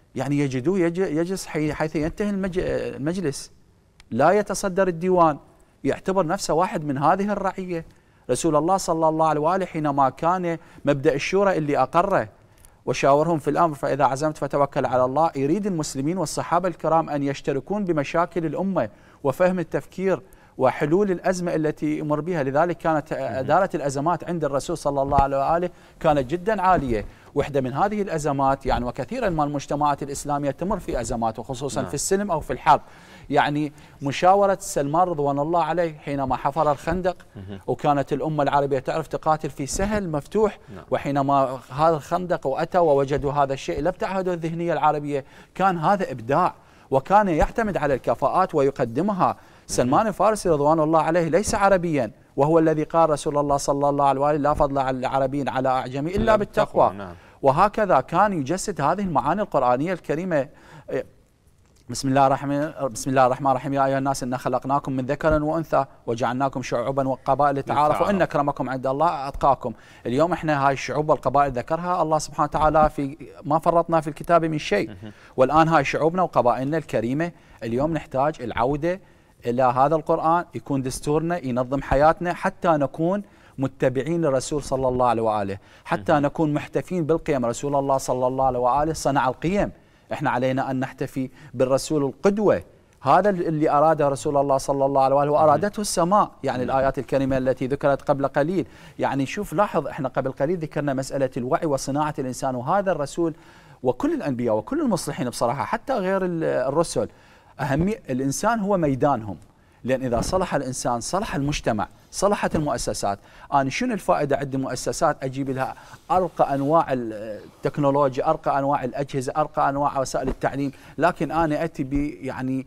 يعني يجدوه يجلس حيث ينتهي المجلس، لا يتصدر الديوان، يعتبر نفسه واحد من هذه الرعية. رسول الله صلى الله عليه وآله حينما كان مبدأ الشورى اللي أقره وشاورهم في الأمر فإذا عزمت فتوكل على الله، يريد المسلمين والصحابة الكرام أن يشتركون بمشاكل الأمة وفهم التفكير وحلول الأزمة التي يمر بها. لذلك كانت إدارة الأزمات عند الرسول صلى الله عليه وآله كانت جدا عالية. واحدة من هذه الأزمات يعني وكثيرا من المجتمعات الإسلامية تمر في أزمات وخصوصا نعم. في السلم أو في الحرب. يعني مشاورة سلمان رضوان الله عليه حينما حفر الخندق وكانت الأمة العربية تعرف تقاتل في سهل مفتوح نعم. وحينما هذا الخندق وأتوا ووجدوا هذا الشيء لابتعدوا الذهنية العربية، كان هذا إبداع وكان يعتمد على الكفاءات ويقدمها. سلمان الفارسي رضوان الله عليه ليس عربيا، وهو الذي قال رسول الله صلى الله عليه وآله لا فضل على العربيين على أعجمي إلا بالتقوى. نعم. وهكذا كان يجسد هذه المعاني القرآنية الكريمة. بسم الله الرحمن بسم الله الرحمن الرحيم يا أيها الناس إنا خلقناكم من ذكر وأنثى وجعلناكم شعوبا وقبائل لتعارفوا إن أكرمكم عند الله أتقاكم. اليوم احنا هاي الشعوب والقبائل ذكرها الله سبحانه وتعالى في ما فرطنا في الكتاب من شيء، والآن هاي شعوبنا وقبائلنا الكريمة اليوم نحتاج العودة إلى هذا القرآن يكون دستورنا ينظم حياتنا حتى نكون متبعين للرسول صلى الله عليه وآله، حتى نكون محتفين بالقيم. رسول الله صلى الله عليه وآله صنع القيم، احنا علينا أن نحتفي بالرسول القدوة، هذا اللي أراده رسول الله صلى الله عليه وآله وأرادته السماء. يعني الآيات الكريمة التي ذكرت قبل قليل، يعني شوف لاحظ احنا قبل قليل ذكرنا مسألة الوعي وصناعة الإنسان، وهذا الرسول وكل الأنبياء وكل المصلحين بصراحة حتى غير الرسل أهمية الإنسان هو ميدانهم، لأن إذا صلح الإنسان صلح المجتمع، صلحت المؤسسات. أنا شنو الفائدة عند المؤسسات أجيب لها أرقى أنواع التكنولوجيا، أرقى أنواع الأجهزة، أرقى أنواع وسائل التعليم، لكن أنا أتي ب يعني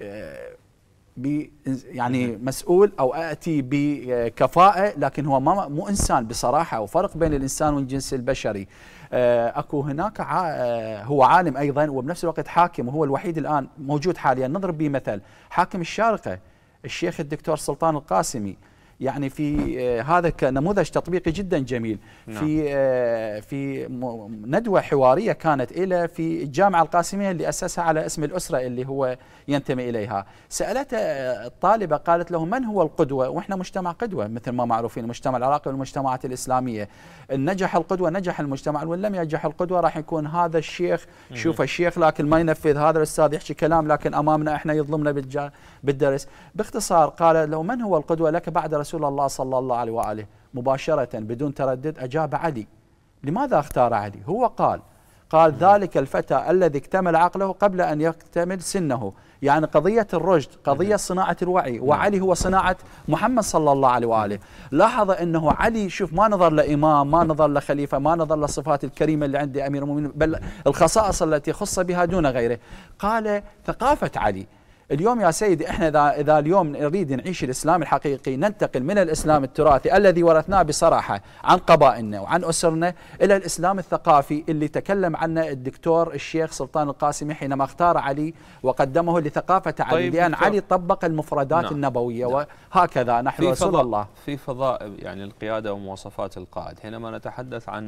ب يعني مسؤول أو أتي بكفاءة لكن هو ما مو إنسان بصراحة. وفرق بين الإنسان والجنس البشري. أكو هناك هو عالم أيضا وبنفس الوقت حاكم، وهو الوحيد الآن موجود حاليا نضرب به مثل، حاكم الشارقة الشيخ الدكتور سلطان القاسمي. يعني في هذا كنموذج تطبيقي جدا جميل. نعم. في في ندوة حوارية كانت إلى في الجامعة القاسمية اللي أسسها على اسم الأسرة اللي هو ينتمي إليها. سألته الطالبة قالت له من هو القدوة؟ وإحنا مجتمع قدوة مثل ما معروفين، المجتمع العراقي والمجتمعات الإسلامية. إن نجح القدوة نجح المجتمع، وإن لم ينجح القدوة راح يكون هذا الشيخ شوف الشيخ لكن ما ينفذ، هذا الأستاذ يحكي كلام لكن أمامنا إحنا يظلمنا بالدرس. باختصار قال له من هو القدوة لك بعد رسول الله صلى الله عليه وآله؟ مباشرة بدون تردد أجاب علي. لماذا اختار علي؟ هو قال قال ذلك الفتى الذي اكتمل عقله قبل أن يكتمل سنه. يعني قضية الرشد، قضية صناعة الوعي، وعلي هو صناعة محمد صلى الله عليه وآله. لاحظ أنه علي شوف ما نظر لإمام، ما نظر لخليفة، ما نظر للصفات الكريمة اللي عند أمير المؤمنين، بل الخصائص التي خص بها دون غيره. قال ثقافة علي. اليوم يا سيدي احنا اذا اذا اليوم نريد نعيش الاسلام الحقيقي ننتقل من الاسلام التراثي الذي ورثناه بصراحه عن قبائلنا وعن اسرنا الى الاسلام الثقافي اللي تكلم عنه الدكتور الشيخ سلطان القاسمي حينما اختار علي وقدمه لثقافه علي. طيب لان علي طبق المفردات نعم. النبويه نعم. وهكذا نحن رسول الله. في فضاء يعني القياده ومواصفات القائد، حينما نتحدث عن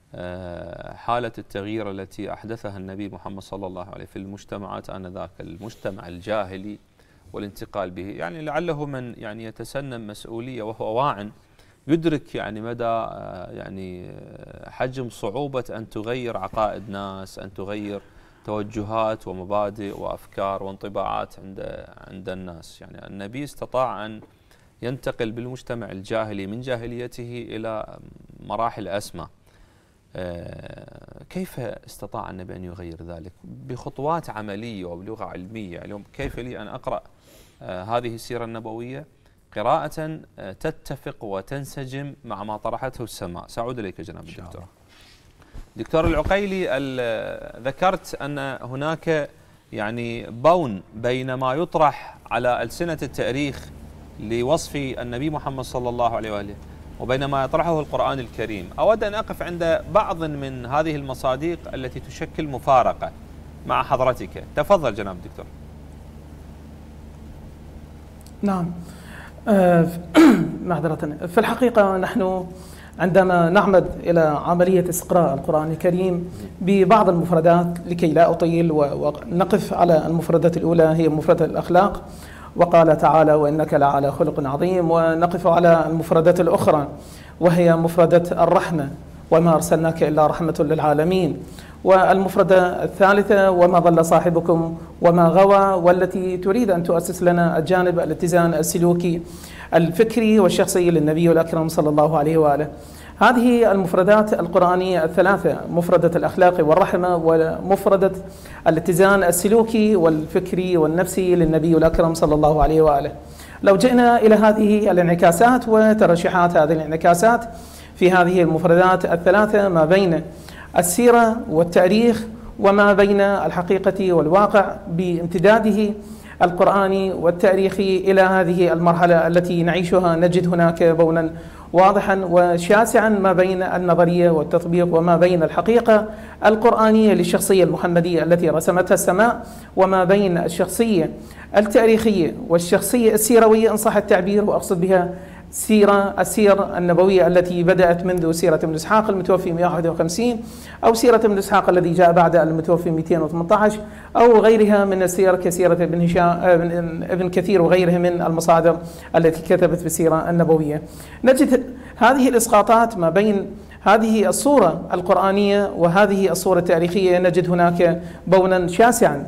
حالة التغيير التي أحدثها النبي محمد صلى الله عليه في المجتمعات آنذاك، المجتمع الجاهلي والانتقال به، يعني لعله من يعني يتسنم مسؤولية وهو واعٍ يدرك يعني مدى يعني حجم صعوبة أن تغير عقائد ناس، أن تغير توجهات ومبادئ وأفكار وانطباعات عند عند الناس. يعني النبي استطاع أن ينتقل بالمجتمع الجاهلي من جاهليته إلى مراحل أسمى. كيف استطاع النبي أن يغير ذلك بخطوات عملية وبلغة علمية؟ اليوم كيف لي أن أقرأ هذه السيرة النبوية قراءة تتفق وتنسجم مع ما طرحته السماء؟ سأعود إليك جناب الدكتور. دكتور العقيلي، ذكرت أن هناك يعني بون بين ما يطرح على ألسنة التاريخ لوصف النبي محمد صلى الله عليه وآله وبين ما يطرحه القرآن الكريم. أود أن أقف عند بعض من هذه المصادق التي تشكل مفارقة مع حضرتك. تفضل جناب الدكتور. نعم، معذرة. في الحقيقة نحن عندما نعمد إلى عملية استقراء القرآن الكريم ببعض المفردات لكي لا أطيل، ونقف على المفردة الأولى هي مفردة الأخلاق، وقال تعالى وإنك لعلى خلق عظيم، ونقف على المفردة الأخرى وهي مفردة الرحمة وما أرسلناك إلا رحمة للعالمين، والمفردة الثالثة وما ضل صاحبكم وما غوى، والتي تريد أن تؤسس لنا الجانب الاتزان السلوكي الفكري والشخصي للنبي الأكرم صلى الله عليه وآله. هذه المفردات القرآنية الثلاثة، مفردة الأخلاق والرحمة ومفردة الاتزان السلوكي والفكري والنفسي للنبي الأكرم صلى الله عليه وآله. لو جئنا إلى هذه الانعكاسات وترشحات هذه الانعكاسات في هذه المفردات الثلاثة ما بين السيرة والتاريخ وما بين الحقيقة والواقع بامتداده القرآني والتاريخي إلى هذه المرحلة التي نعيشها، نجد هناك بونا واضحا وشاسعا ما بين النظرية والتطبيق وما بين الحقيقة القرآنية للشخصية المحمدية التي رسمتها السماء وما بين الشخصية التاريخية والشخصية السيروية إن صح التعبير، وأقصد بها سيرة السير النبوية التي بدأت منذ سيرة ابن إسحاق المتوفي مئة وواحد وخمسين، أو سيرة ابن إسحاق الذي جاء بعد المتوفي مئتين وثمانية عشر، أو غيرها من السير كسيرة ابن هشام ابن كثير وغيرها من المصادر التي كتبت في السيرة النبوية. نجد هذه الإسقاطات ما بين هذه الصورة القرآنية وهذه الصورة التاريخية، نجد هناك بونا شاسعا،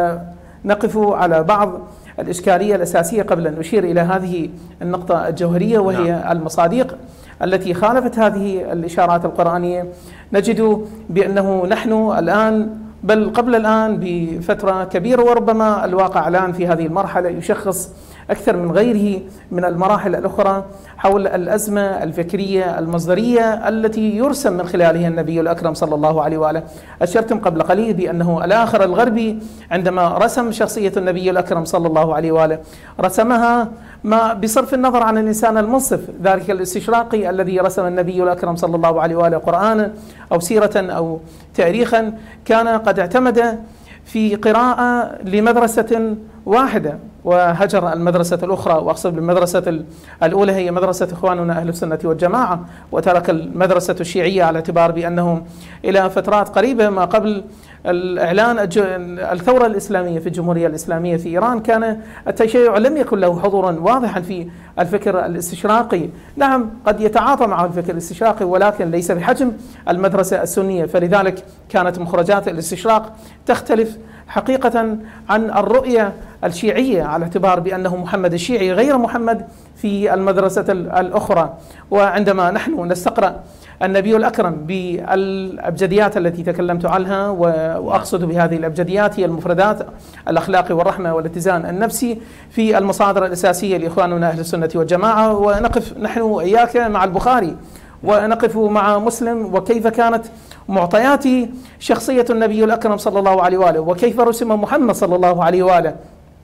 ونقف على بعض الإشكالية الأساسية قبل أن نشير إلى هذه النقطة الجوهرية وهي نعم. المصادق التي خالفت هذه الإشارات القرآنية. نجد بأنه نحن الآن بل قبل الآن بفترة كبيرة، وربما الواقع الآن في هذه المرحلة يشخص أكثر من غيره من المراحل الأخرى حول الأزمة الفكرية المصدرية التي يرسم من خلالها النبي الأكرم صلى الله عليه وآله. أشرتم قبل قليل بأنه الآخر الغربي عندما رسم شخصية النبي الأكرم صلى الله عليه وآله رسمها ما بصرف النظر عن الإنسان المنصف، ذلك الاستشراقي الذي رسم النبي الأكرم صلى الله عليه وآله قرآنا أو سيرة أو تاريخا كان قد اعتمد في قراءة لمدرسة واحدة وهجر المدرسة الأخرى، وأقصد بالمدرسة الأولى هي مدرسة إخواننا أهل السنة والجماعة، وترك المدرسة الشيعية على اعتبار بأنهم إلى فترات قريبة ما قبل الإعلان الثورة الإسلامية في الجمهورية الإسلامية في إيران كان التشيع لم يكن له حضورا واضحا في الفكر الاستشراقي. نعم قد يتعاطى معه الفكر الاستشراقي ولكن ليس بحجم المدرسة السنية، فلذلك كانت مخرجات الاستشراق تختلف حقيقة عن الرؤية الشيعية على اعتبار بأنه محمد الشيعي غير محمد في المدرسة الأخرى. وعندما نحن نستقرأ النبي الأكرم بالأبجديات التي تكلمت عنها، وأقصد بهذه الأبجديات هي المفردات الأخلاق والرحمة والاتزان النفسي في المصادر الأساسية لإخواننا أهل السنة والجماعة، ونقف نحن وإياك مع البخاري ونقف مع مسلم وكيف كانت معطيات شخصية النبي الأكرم صلى الله عليه وآله وكيف رسم محمد صلى الله عليه وآله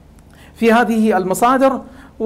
في هذه المصادر،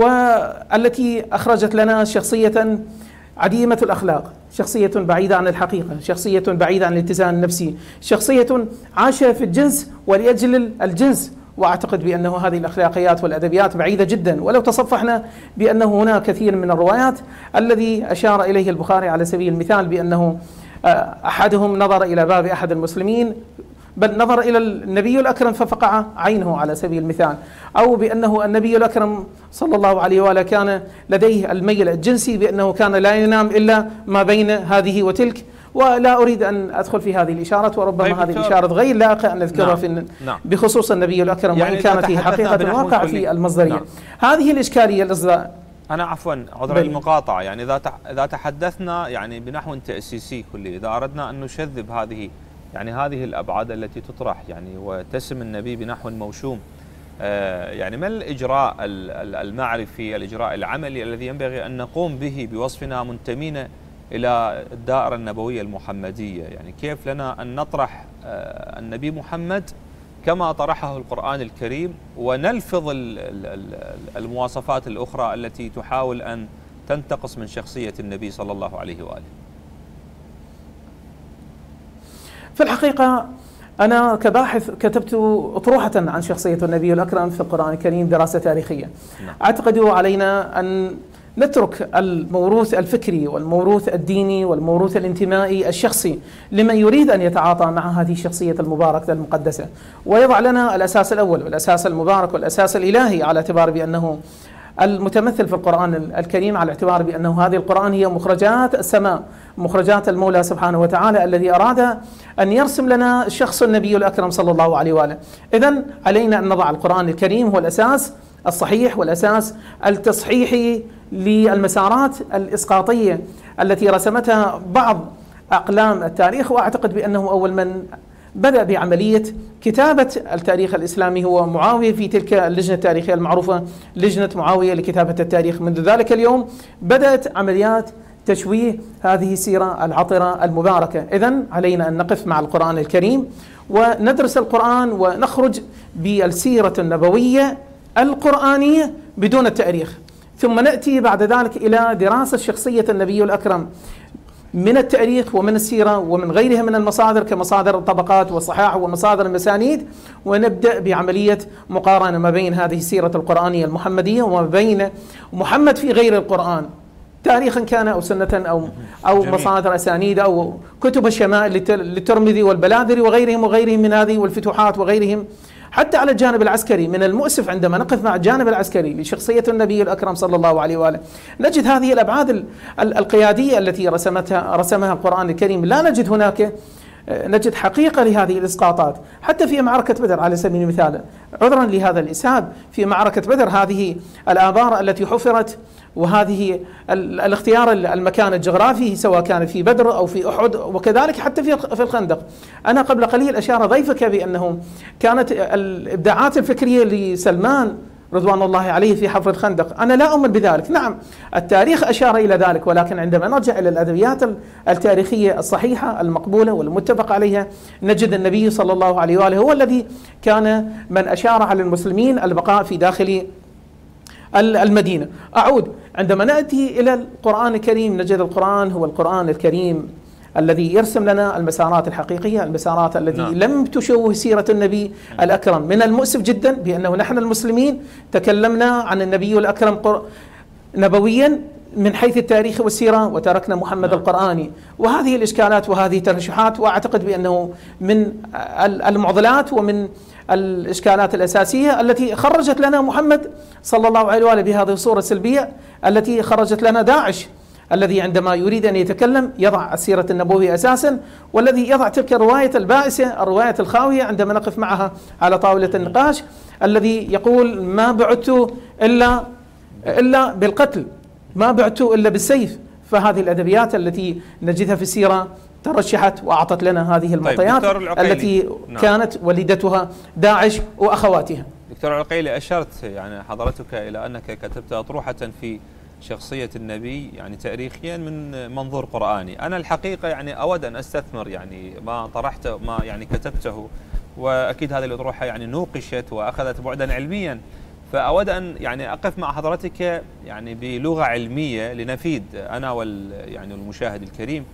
والتي أخرجت لنا شخصية عديمة الأخلاق، شخصية بعيدة عن الحقيقة، شخصية بعيدة عن الاتزان النفسي، شخصية عاشة في الجنس ولأجل الجنس. وأعتقد بأنه هذه الأخلاقيات والأدبيات بعيدة جدا، ولو تصفحنا بأنه هناك كثير من الروايات الذي أشار إليه البخاري على سبيل المثال بأنه أحدهم نظر إلى باب أحد المسلمين بل نظر إلى النبي الأكرم ففقع عينه على سبيل المثال، أو بأنه النبي الأكرم صلى الله عليه وآله كان لديه الميل الجنسي بأنه كان لا ينام إلا ما بين هذه وتلك. ولا أريد أن أدخل في هذه الإشارة، وربما طيب هذه الإشارة غير لائقة أن نذكرها نعم. في نعم. بخصوص النبي الأكرم يعني وإن كانت هي حقيقة الواقع في المصدرية نعم. هذه الإشكالية الإصداء أنا عفوا عذر المقاطعة، يعني إذا إذا تحدثنا يعني بنحو تأسيسي كلي، إذا أردنا أن نشذب هذه يعني هذه الأبعاد التي تطرح يعني وتسم النبي بنحو موشوم، آه يعني ما الإجراء المعرفي الإجراء العملي الذي ينبغي أن نقوم به بوصفنا منتمين إلى الدائرة النبوية المحمدية؟ يعني كيف لنا أن نطرح آه النبي محمد كما طرحه القرآن الكريم ونلفظ المواصفات الأخرى التي تحاول أن تنتقص من شخصية النبي صلى الله عليه وآله؟ في الحقيقة أنا كباحث كتبت أطروحة عن شخصية النبي الأكرم في القرآن الكريم دراسة تاريخية. نعم. أعتقد علينا أن نترك الموروث الفكري والموروث الديني والموروث الانتمائي الشخصي لمن يريد أن يتعاطى مع هذه الشخصية المباركة المقدسة، ويضع لنا الأساس الأول والأساس المبارك والأساس الإلهي، على اعتبار بأنه المتمثل في القرآن الكريم، على اعتبار بأنه هذه القرآن هي مخرجات السماء، مخرجات المولى سبحانه وتعالى الذي أراد أن يرسم لنا شخص النبي الأكرم صلى الله عليه وآله. إذن علينا أن نضع القرآن الكريم هو الأساس الصحيح والأساس التصحيحي للمسارات الإسقاطية التي رسمتها بعض أقلام التاريخ، وأعتقد بأنه أول من بدأ بعملية كتابة التاريخ الإسلامي هو معاوية في تلك اللجنة التاريخية المعروفة، لجنة معاوية لكتابة التاريخ. منذ ذلك اليوم بدأت عمليات تشويه هذه السيرة العطرة المباركة. إذن علينا أن نقف مع القرآن الكريم وندرس القرآن ونخرج بالسيرة النبوية القرآنية بدون التاريخ، ثم نأتي بعد ذلك إلى دراسة شخصية النبي الأكرم من التاريخ ومن السيرة ومن غيرها من المصادر كمصادر الطبقات والصحاح ومصادر المسانيد، ونبدأ بعملية مقارنة ما بين هذه السيرة القرآنية المحمدية وما بين محمد في غير القرآن، تاريخا كان أو سنة أو أو جميل. مصادر أسانيد أو كتب الشمائل للترمذي والبلاذري وغيرهم وغيرهم من هذه والفتوحات وغيرهم. حتى على الجانب العسكري من المؤسف عندما نقف مع الجانب العسكري لشخصية النبي الأكرم صلى الله عليه وآله نجد هذه الأبعاد القيادية التي رسمتها رسمها القرآن الكريم، لا نجد هناك نجد حقيقة لهذه الإسقاطات. حتى في معركة بدر على سبيل المثال، عذرا لهذا الإسهاب، في معركة بدر هذه الآبار التي حفرت وهذه الاختيار المكان الجغرافي سواء كان في بدر أو في أحد وكذلك حتى في في الخندق. أنا قبل قليل أشار ضيفك بأنه كانت الإبداعات الفكرية لسلمان رضوان الله عليه في حفر الخندق، أنا لا أؤمن بذلك. نعم التاريخ أشار إلى ذلك، ولكن عندما نرجع إلى الأدبيات التاريخية الصحيحة المقبولة والمتفق عليها نجد النبي صلى الله عليه وآله هو الذي كان من أشار على المسلمين البقاء في داخل المدينة. أعود عندما نأتي إلى القرآن الكريم نجد القرآن هو القرآن الكريم الذي يرسم لنا المسارات الحقيقية، المسارات التي نعم. لم تشوه سيرة النبي الأكرم. من المؤسف جدا بأنه نحن المسلمين تكلمنا عن النبي الأكرم نبويا من حيث التاريخ والسيرة وتركنا محمد نعم. القرآني، وهذه الإشكالات وهذه الترشحات، وأعتقد بأنه من المعضلات ومن الإشكالات الأساسية التي خرجت لنا محمد صلى الله عليه وآله بهذه الصورة السلبية التي خرجت لنا داعش، الذي عندما يريد أن يتكلم يضع السيرة النبوية أساسا، والذي يضع تلك الرواية البائسة الرواية الخاوية عندما نقف معها على طاولة النقاش، الذي يقول ما بعثت إلا إلا بالقتل، ما بعثت إلا بالسيف. فهذه الأدبيات التي نجدها في السيرة ترشحت وأعطت لنا هذه المعطيات طيب التي نعم. كانت وليدتها داعش وأخواتها. دكتور العقيلي، أشرت يعني حضرتك إلى أنك كتبت أطروحة في شخصية النبي يعني تاريخيا من منظور قرآني. أنا الحقيقة يعني أود أن أستثمر يعني ما طرحته ما يعني كتبته، وأكيد هذه الأطروحة يعني نوقشت وأخذت بعدا علميا، فأود أن يعني أقف مع حضرتك يعني بلغة علمية لنفيد أنا وال يعني المشاهد الكريم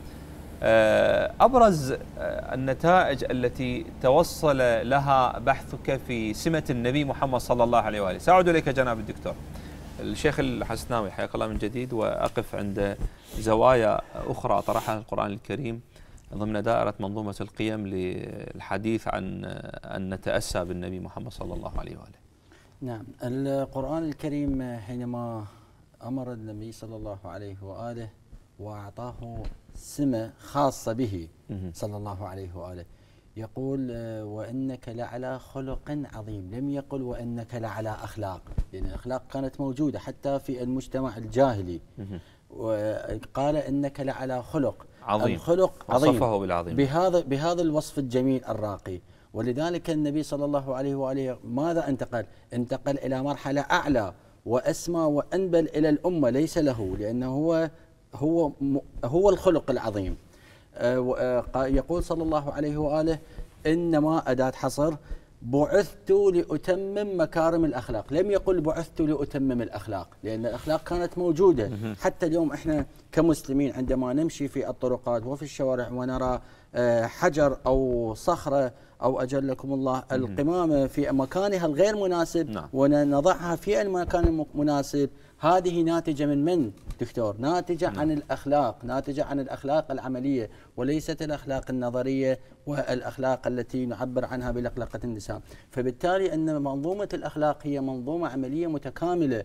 أبرز النتائج التي توصل لها بحثك في سمة النبي محمد صلى الله عليه وآله. سأعود إليك جناب الدكتور الشيخ الحسناوي حياك الله من جديد، وأقف عند زوايا أخرى طرحها القرآن الكريم ضمن دائرة منظومة القيم للحديث عن أن نتأسى بالنبي محمد صلى الله عليه وآله. نعم، القرآن الكريم حينما أمر النبي صلى الله عليه وآله وأعطاه سمة خاصة به صلى الله عليه وآله، يقول وإنك لعلى خلق عظيم، لم يقل وإنك لعلى أخلاق، لأن الأخلاق كانت موجودة حتى في المجتمع الجاهلي، وقال إنك لعلى خلق عظيم، الخلق عظيم وصفه بالعظيم بهذا بهذا الوصف الجميل الراقي. ولذلك النبي صلى الله عليه وآله ماذا انتقل؟ انتقل إلى مرحلة أعلى وأسمى وأنبل إلى الأمة، ليس له، لأنه هو هو هو الخلق العظيم. يقول صلى الله عليه وآله إنما أداة حصر بعثت لأتمم مكارم الأخلاق، لم يقل بعثت لأتمم الأخلاق، لأن الأخلاق كانت موجودة. حتى اليوم إحنا كمسلمين عندما نمشي في الطرقات وفي الشوارع ونرى حجر أو صخرة أو أجلكم الله القمامة في مكانها الغير مناسب ونضعها في المكان المناسب، هذه ناتجة من من دكتور؟ ناتجة عن الأخلاق، ناتجة عن الأخلاق العملية وليست الأخلاق النظرية والأخلاق التي نعبر عنها بلقلقة النساء. فبالتالي أن منظومة الأخلاق هي منظومة عملية متكاملة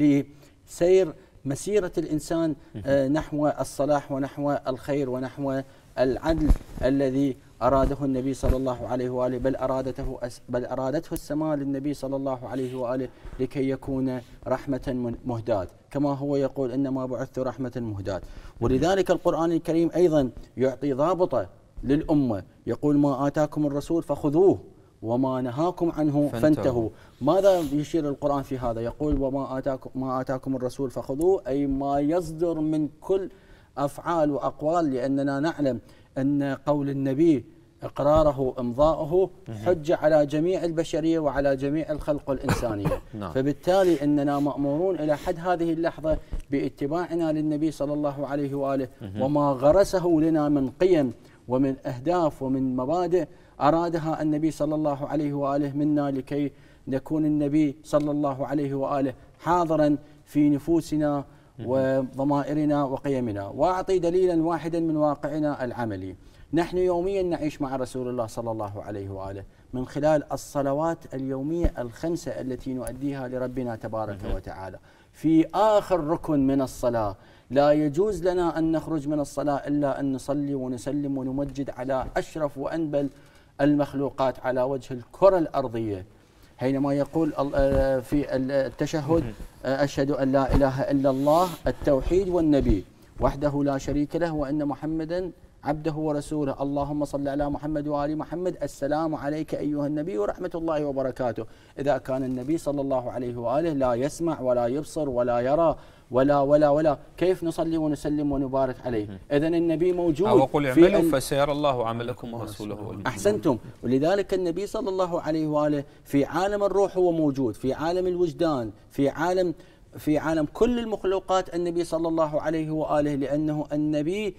لسير مسيرة الإنسان نحو الصلاح ونحو الخير ونحو العدل الذي أراده النبي صلى الله عليه وآله، بل أرادته بل أرادته السماء للنبي صلى الله عليه وآله لكي يكون رحمة مهداة، كما هو يقول إنما بعثت رحمة مهداة. ولذلك القرآن الكريم أيضا يعطي ضابطة للأمة، يقول ما آتاكم الرسول فخذوه وما نهاكم عنه فانتهوا. فانتهوا. ماذا يشير القرآن في هذا؟ يقول وما آتاكم ما آتاكم الرسول فخذوه، أي ما يصدر من كل أفعال وأقوال، لأننا نعلم أن قول النبي إقراره إمضاؤه حجة على جميع البشرية وعلى جميع الخلق الإنسانية. فبالتالي أننا مأمورون إلى حد هذه اللحظة باتباعنا للنبي صلى الله عليه وآله وما غرسه لنا من قيم ومن أهداف ومن مبادئ أرادها النبي صلى الله عليه وآله منا، لكي نكون النبي صلى الله عليه وآله حاضرا في نفوسنا وضمائرنا وقيمنا. وأعطي دليلا واحدا من واقعنا العملي. نحن يوميا نعيش مع رسول الله صلى الله عليه وآله من خلال الصلوات اليومية الخمسة التي نؤديها لربنا تبارك وتعالى. في آخر ركن من الصلاة لا يجوز لنا أن نخرج من الصلاة إلا أن نصلي ونسلم ونمجد على أشرف وأنبل المخلوقات على وجه الكرة الأرضية، حينما يقول في التشهد أشهد أن لا إله إلا الله، التوحيد والنبي وحده لا شريك له، وأن محمدا عبده ورسوله، اللهم صل على محمد وآل محمد، السلام عليك أيها النبي ورحمة الله وبركاته. إذا كان النبي صلى الله عليه وآله لا يسمع ولا يبصر ولا يرى ولا ولا ولا كيف نصلي ونسلم ونبارك عليه؟ إذن النبي موجود. أو قل اعملوا فسيرى الله عملكم ورسوله. أحسنتم. ولذلك النبي صلى الله عليه وآله في عالم الروح هو موجود، في عالم الوجدان، في عالم في عالم كل المخلوقات النبي صلى الله عليه وآله، لأنه النبي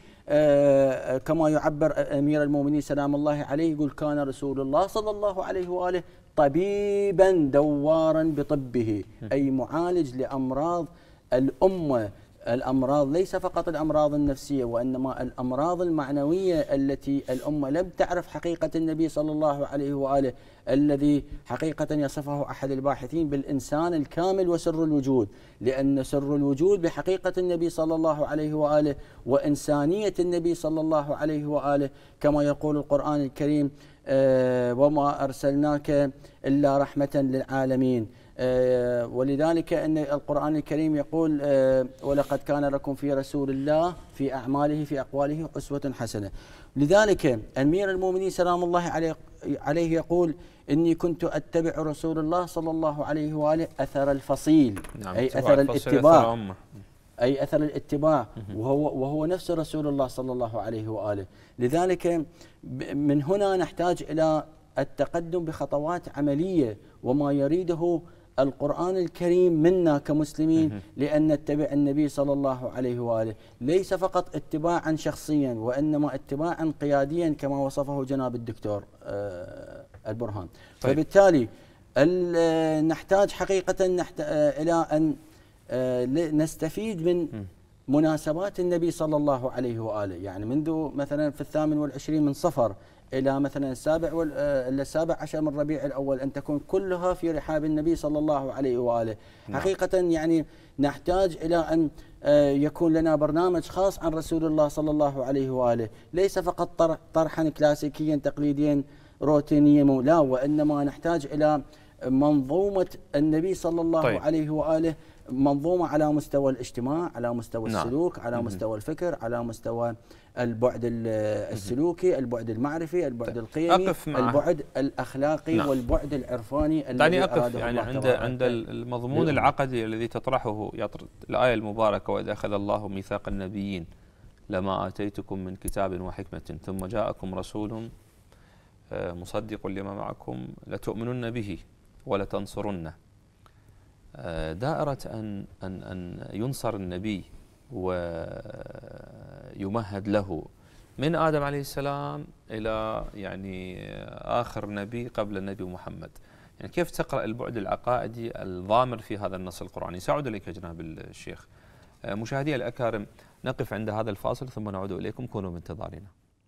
آه كما يعبر أمير المؤمنين سلام الله عليه، يقول كان رسول الله صلى الله عليه وآله طبيبا دوارا بطبه، أي معالج لأمراض الأمة. الأمراض ليس فقط الأمراض النفسية، وإنما الأمراض المعنوية التي الأمة لم تعرف حقيقة النبي صلى الله عليه وآله، الذي حقيقة يصفه أحد الباحثين بالإنسان الكامل وسر الوجود، لأن سر الوجود بحقيقة النبي صلى الله عليه وآله وإنسانية النبي صلى الله عليه وآله، كما يقول القرآن الكريم آه وما أرسلناك إلا رحمة للعالمين. آه ولذلك أن القرآن الكريم يقول آه ولقد كان لكم في رسول الله في أعماله في أقواله أسوة حسنة. لذلك أمير المؤمنين سلام الله عليه, عليه يقول إني كنت أتبع رسول الله صلى الله عليه وآله أثر الفصيل، نعم، أي أثر الاتباع، أثر أي أثر الاتباع، وهو, وهو نفس رسول الله صلى الله عليه وآله. لذلك من هنا نحتاج إلى التقدم بخطوات عملية، وما يريده القرآن الكريم منا كمسلمين لأن نتبع النبي صلى الله عليه وآله، ليس فقط اتباعا شخصيا وإنما اتباعا قياديا كما وصفه جناب الدكتور البرهان. طيب. فبالتالي نحتاج حقيقة نحت... إلى أن نستفيد من مناسبات النبي صلى الله عليه وآله، يعني منذ مثلا في الثامن والعشرين من صفر إلى مثلا السابع وال... السابع عشر من ربيع الأول، أن تكون كلها في رحاب النبي صلى الله عليه وآله. نعم. حقيقة يعني نحتاج إلى أن يكون لنا برنامج خاص عن رسول الله صلى الله عليه وآله، ليس فقط طرحا كلاسيكيا تقليديا روتينيا، لا، وإنما نحتاج إلى منظومة النبي صلى الله طيب. عليه وآله، منظومة على مستوى الاجتماع، على مستوى نعم. السلوك، على مستوى الفكر، على مستوى البعد السلوكي، البعد المعرفي، البعد القيمي، البعد الأخلاقي نعم. والبعد العرفاني الذي أقف يعني عند عند المضمون العقدي الذي تطرحه الآية المباركة وإذا أخذ الله ميثاق النبيين لما آتيتكم من كتاب وحكمة ثم جاءكم رسول مصدق لما معكم لتؤمنن به ولتنصرنه. دائرة أن أن أن ينصر النبي ويمهد له من آدم عليه السلام إلى يعني آخر نبي قبل النبي محمد، يعني كيف تقرأ البعد العقائدي الضامر في هذا النص القرآني؟ سأعود إليك جناب الشيخ. مشاهدي الأكارم، نقف عند هذا الفاصل ثم نعود إليكم، كونوا بانتظارنا.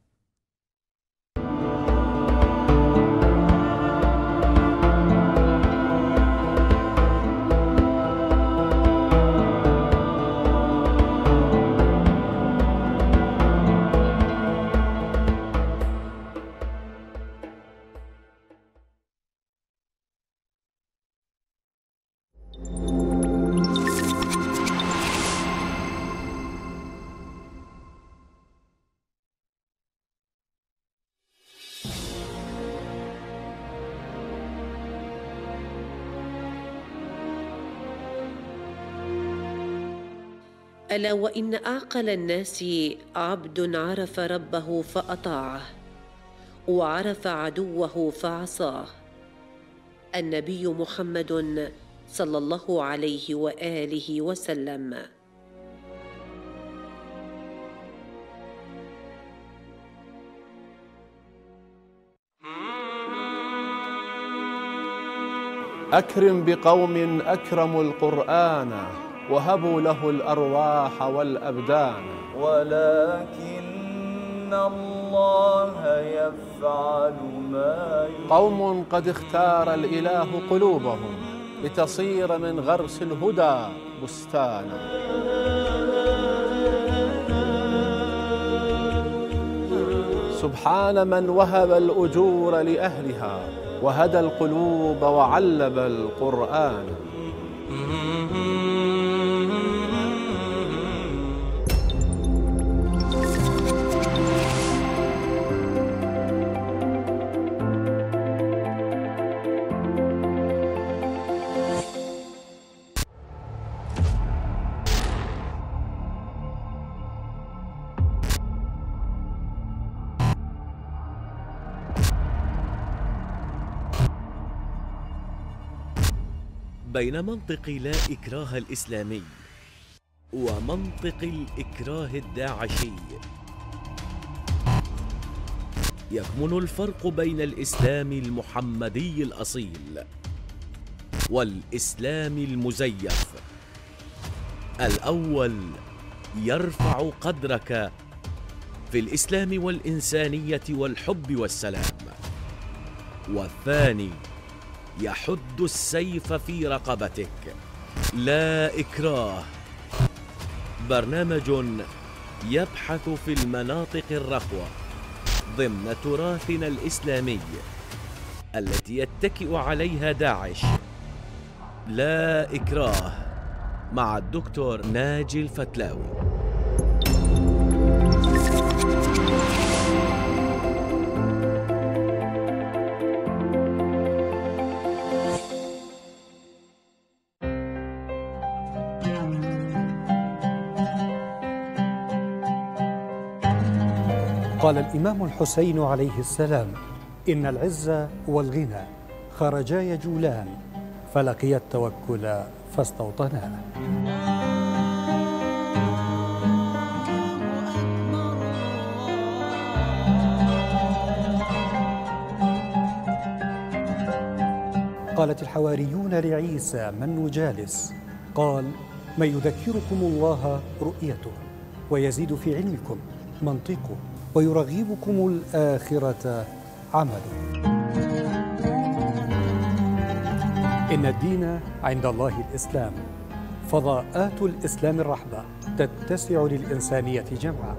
ألا وإن أعقل الناس عبد عرف ربه فأطاعه وعرف عدوه فعصاه، النبي محمد صلى الله عليه وآله وسلم. أكرم بقوم أكرموا القرآن وهبوا له الأرواح والأبدان، ولكن الله يفعل ما يريد. قوم قد اختار الإله قلوبهم لتصير من غرس الهدى بستانا. سبحان من وهب الأجور لأهلها وهدى القلوب وعلب القرآن. بين منطق لا إكراه الإسلامي ومنطق الإكراه الداعشي يكمن الفرق بين الإسلام المحمدي الأصيل والإسلام المزيف. الأول يرفع قدرك في الإسلام والإنسانية والحب والسلام، والثاني يحد السيف في رقبتك. لا إكراه، برنامج يبحث في المناطق الرخوة ضمن تراثنا الإسلامي التي يتكئ عليها داعش. لا إكراه مع الدكتور ناجي الفتلاوي. قال الإمام الحسين عليه السلام: إن العز والغنى خرجا يجولان، فلقيا التوكل فاستوطنا. قالت الحواريون لعيسى: من نجالس؟ قال: من يذكركم الله رؤيته، ويزيد في علمكم منطقه، ويرغبكم الآخرة عمله. إن الدين عند الله الإسلام، فضاءات الإسلام الرحبة تتسع للإنسانية جمعا.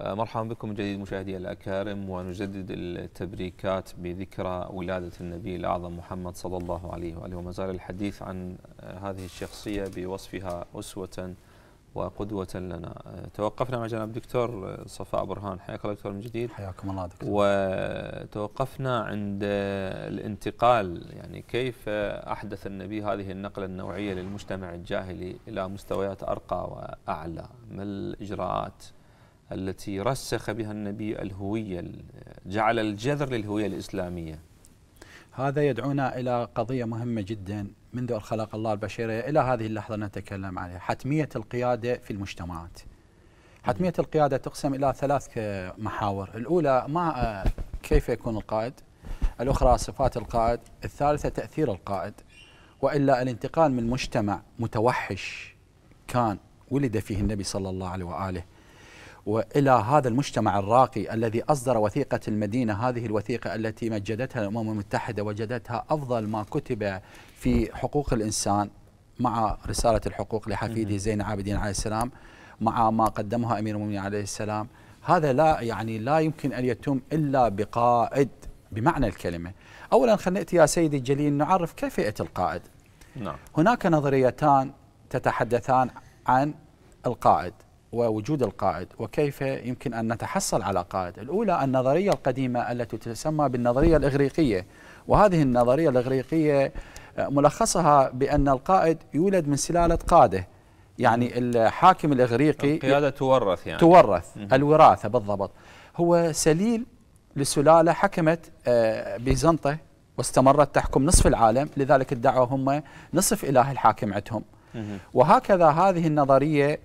مرحبا بكم من جديد مشاهدي الأكارم، ونجدد التبريكات بذكرى ولادة النبي الأعظم محمد صلى الله عليه وآله، وما زال الحديث عن هذه الشخصية بوصفها أسوة وقدوة لنا. توقفنا مع جناب الدكتور صفاء برهان، حياك الله دكتور من جديد. حياكم الله دكتور. وتوقفنا عند الانتقال، يعني كيف أحدث النبي هذه النقلة النوعية للمجتمع الجاهلي إلى مستويات أرقى وأعلى؟ ما الإجراءات التي رسخ بها النبي الهوية، جعل الجذر للهوية الإسلامية؟ هذا يدعونا إلى قضية مهمة جدا منذ أن خلق الله البشرية إلى هذه اللحظة نتكلم عليها، حتمية القيادة في المجتمعات. حتمية القيادة تقسم إلى ثلاث محاور. الأولى ما كيف يكون القائد، الأخرى صفات القائد، الثالثة تأثير القائد. وإلا الانتقال من مجتمع متوحش كان ولد فيه النبي صلى الله عليه وآله وإلى هذا المجتمع الراقي الذي أصدر وثيقة المدينة، هذه الوثيقة التي مجدتها الأمم المتحدة، وجدتها أفضل ما كتب في حقوق الإنسان مع رسالة الحقوق لحفيده زين العابدين عليه السلام، مع ما قدمها أمير المؤمنين عليه السلام. هذا لا يعني لا يمكن أن يتم إلا بقائد بمعنى الكلمة. أولا خلينا نأتي يا سيدي الجليل نعرف كيف يأتي القائد. نعم. هناك نظريتان تتحدثان عن القائد ووجود القائد وكيف يمكن أن نتحصل على قائد. الأولى النظرية القديمة التي تسمى بالنظرية الإغريقية، وهذه النظرية الإغريقية ملخصها بأن القائد يولد من سلالة قادة، يعني الحاكم الإغريقي القيادة تورث، يعني تورث الوراثة بالضبط. هو سليل لسلالة حكمت بيزنطة واستمرت تحكم نصف العالم، لذلك ادعوا هم نصف إله الحاكم عندهم. وهكذا هذه النظرية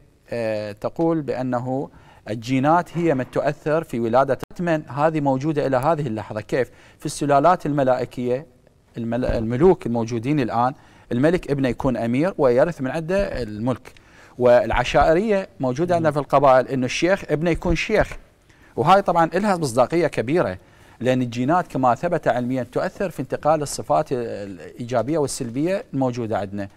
تقول بأنه الجينات هي من تؤثر في ولادة من هذه موجودة إلى هذه اللحظة. كيف؟ في السلالات الملائكية الملوك الموجودين الآن، الملك ابنه يكون أمير ويرث من عنده الملك. والعشائرية موجودة عندنا في القبائل أنه الشيخ ابنه يكون شيخ، وهاي طبعا لها مصداقية كبيرة، لأن الجينات كما ثبت علميا تؤثر في انتقال الصفات الإيجابية والسلبية الموجودة عندنا.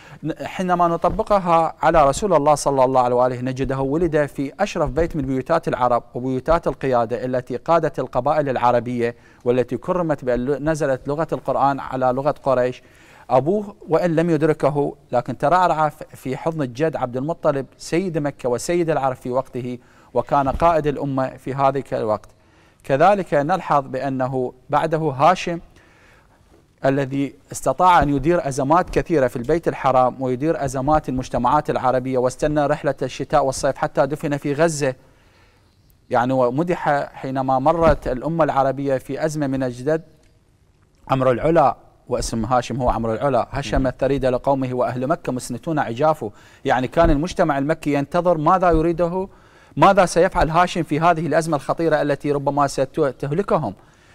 حينما نطبقها على رسول الله صلى الله عليه وآله نجده ولد في أشرف بيت من بيوتات العرب وبيوتات القيادة التي قادت القبائل العربية، والتي كرمت بأن نزلت لغة القرآن على لغة قريش. أبوه وإن لم يدركه لكن ترعرع في حضن الجد عبد المطلب سيد مكة وسيد العرب في وقته، وكان قائد الأمة في هذا الوقت. كذلك نلحظ بأنه بعده هاشم الذي استطاع أن يدير أزمات كثيرة في البيت الحرام ويدير أزمات المجتمعات العربية، واستنى رحلة الشتاء والصيف حتى دفن في غزة، يعني ومدح حينما مرت الأمة العربية في أزمة من الجدد عمرو العلا، واسم هاشم هو عمرو العلا، هشم الثريد لقومه وأهل مكة مسنتون عجافه. يعني كان المجتمع المكي ينتظر ماذا يريده، ماذا سيفعل هاشم في هذه الأزمة الخطيرة التي ربما ستهلكهم.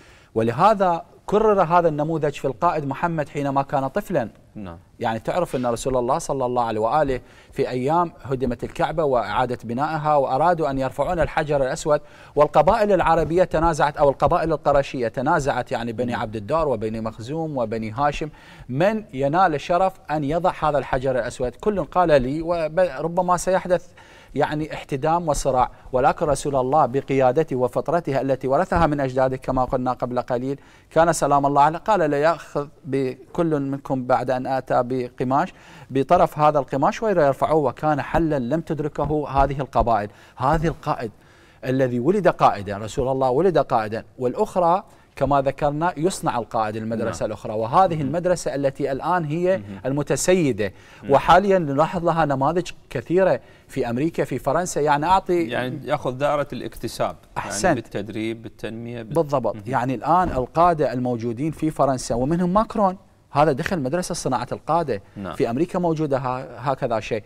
ولهذا كرر هذا النموذج في القائد محمد حينما كان طفلا. نعم. يعني تعرف أن رسول الله صلى الله عليه وآله في أيام هدمت الكعبة وإعادة بنائها وأرادوا أن يرفعون الحجر الأسود، والقبائل العربية تنازعت، أو القبائل القرشية تنازعت، يعني بني عبد الدار وبني مخزوم وبني هاشم، من ينال الشرف أن يضع هذا الحجر الأسود. كل قال لي، وربما سيحدث يعني احتدام وصراع، ولكن رسول الله بقيادته وفطرته التي ورثها من أجداده كما قلنا قبل قليل كان سلام الله عليه، قال لا يأخذ بكل منكم بعد أن آتى بقماش بطرف هذا القماش ويرفعوه، وكان حلا لم تدركه هذه القبائل. هذه القائد الذي ولد قائدا، رسول الله ولد قائدا. والأخرى كما ذكرنا يصنع القائد المدرسة نعم. الأخرى، وهذه المدرسة التي الآن هي المتسيدة، وحاليا نلاحظ لها نماذج كثيرة في أمريكا في فرنسا. يعني أعطي يعني يأخذ دائرة الاكتساب، أحسنت، يعني بالتدريب بالتنمية بال... بالضبط. يعني الآن القادة الموجودين في فرنسا ومنهم ماكرون، هذا دخل مدرسة صناعة القادة نعم. في أمريكا موجودة هكذا شيء.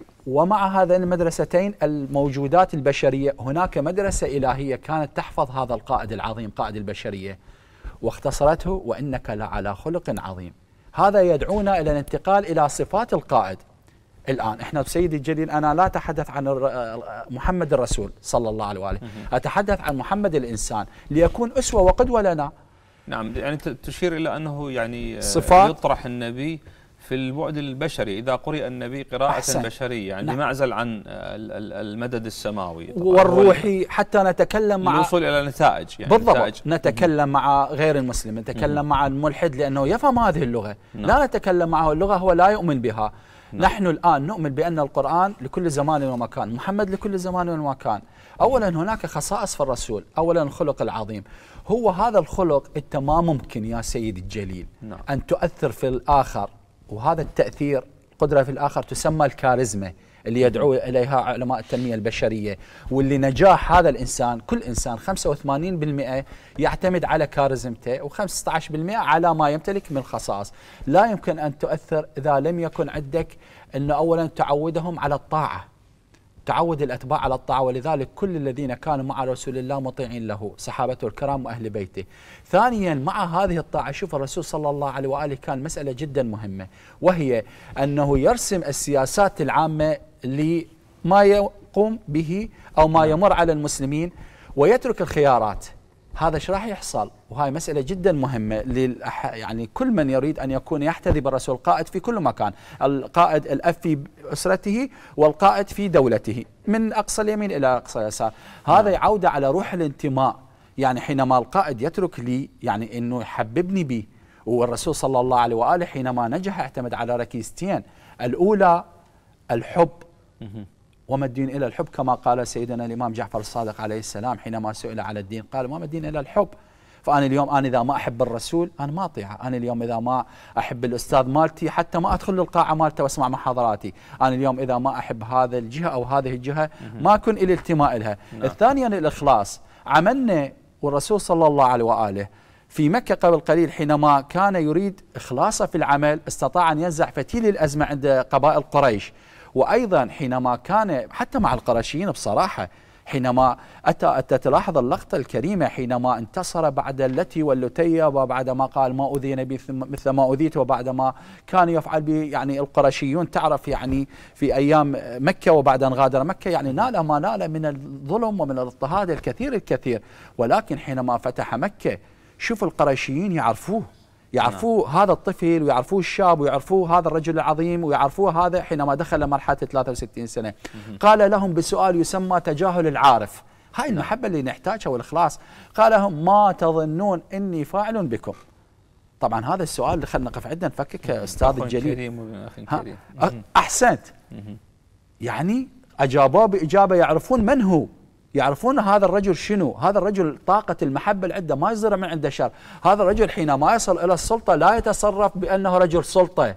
ومع هذين المدرستين الموجودات البشرية هناك مدرسة إلهية كانت تحفظ هذا القائد العظيم قائد البشرية واختصرته وإنك لعلى خلق عظيم. هذا يدعونا إلى الانتقال إلى صفات القائد. الآن إحنا سيدي الجليل أنا لا أتحدث عن محمد الرسول صلى الله عليه وآله، أتحدث عن محمد الإنسان ليكون أسوة وقدوة لنا. نعم، يعني تشير إلى أنه يعني صفات يطرح النبي في البعد البشري إذا قرئ النبي قراءة أحسن. بشرية يعني نعم. بمعزل عن المدد السماوي والروحي حتى نتكلم مع الوصول إلى نتائج يعني بالضبط نتائج. نتكلم مع غير المسلم، نتكلم مع الملحد لأنه يفهم هذه اللغة. نعم. لا نتكلم معه اللغة هو لا يؤمن بها. نعم. نحن الآن نؤمن بأن القرآن لكل زمان ومكان، محمد لكل زمان ومكان. أولا هناك خصائص في الرسول، أولا الخلق العظيم، هو هذا الخلق أنت ما ممكن يا سيدي الجليل نعم. أن تؤثر في الآخر، وهذا التأثير قدرة في الآخر تسمى الكاريزما اللي يدعو إليها علماء التنمية البشرية، واللي نجاح هذا الإنسان كل إنسان خمسة وثمانين بالمئة يعتمد على كاريزمته وخمسة عشر بالمئة على ما يمتلك من خصائص. لا يمكن أن تؤثر إذا لم يكن عندك أنه أولا تعودهم على الطاعة، تعود الأتباع على الطاعة، ولذلك كل الذين كانوا مع رسول الله مطيعين له، صحابته الكرام وأهل بيته. ثانيا مع هذه الطاعة شوف الرسول صلى الله عليه وآله كان مسألة جدا مهمة، وهي أنه يرسم السياسات العامة لما يقوم به أو ما يمر على المسلمين ويترك الخيارات. هذا ايش راح يحصل؟ وهاي مسألة جدا مهمة للأح... يعني كل من يريد أن يكون يحتذي بالرسول، قائد في كل مكان، القائد الأب في أسرته والقائد في دولته من أقصى اليمين إلى أقصى اليسار. هذا يعود على روح الانتماء، يعني حينما القائد يترك لي يعني أنه يحببني به. والرسول صلى الله عليه وآله حينما نجح اعتمد على ركيزتين، الأولى الحب، وما الدين إلى الحب، كما قال سيدنا الإمام جعفر الصادق عليه السلام حينما سئل على الدين قال وما الدين إلى الحب. فأنا اليوم أنا إذا ما أحب الرسول أنا ما أطيعه، أنا اليوم إذا ما أحب الأستاذ مالتي حتى ما أدخل للقاعة مالته وأسمع محاضراتي، أنا اليوم إذا ما أحب هذا الجهة أو هذه الجهة ما أكون إلي التماء لها. الثانيا الإخلاص، عملنا والرسول صلى الله عليه وآله في مكة قبل قليل حينما كان يريد إخلاصه في العمل استطاع أن ينزع فتيل الأزمة عند قبائل قريش. وأيضا حينما كان حتى مع القرشيين بصراحة حينما أتى, أتى تلاحظ اللقطة الكريمة حينما انتصر بعد اللتي واللتية وبعد ما قال ما أذي نبي مثل ما أذيت، وبعد ما كان يفعل به يعني القرشيون تعرف يعني في أيام مكة وبعد أن غادر مكة يعني نال ما نال من الظلم ومن الاضطهاد الكثير الكثير. ولكن حينما فتح مكة شوف القرشيين يعرفوه يعرفوه نعم. هذا الطفل ويعرفوه الشاب ويعرفوه هذا الرجل العظيم ويعرفوه هذا حينما دخل لمرحلة ثلاثة وستين سنة قال لهم بسؤال يسمى تجاهل العارف، هاي نعم. المحبة اللي نحتاجها والإخلاص. قال لهم ما تظنون إني فاعل بكم. طبعا هذا السؤال اللي خلنا نقف عندنا نفكك أستاذ الجليل كريم كريم. أحسنت يعني أجابوا بإجابة يعرفون من هو، يعرفون هذا الرجل شنو، هذا الرجل طاقة المحبة اللي عنده ما يصدر من عنده شر. هذا الرجل حينما يصل إلى السلطة لا يتصرف بأنه رجل سلطة،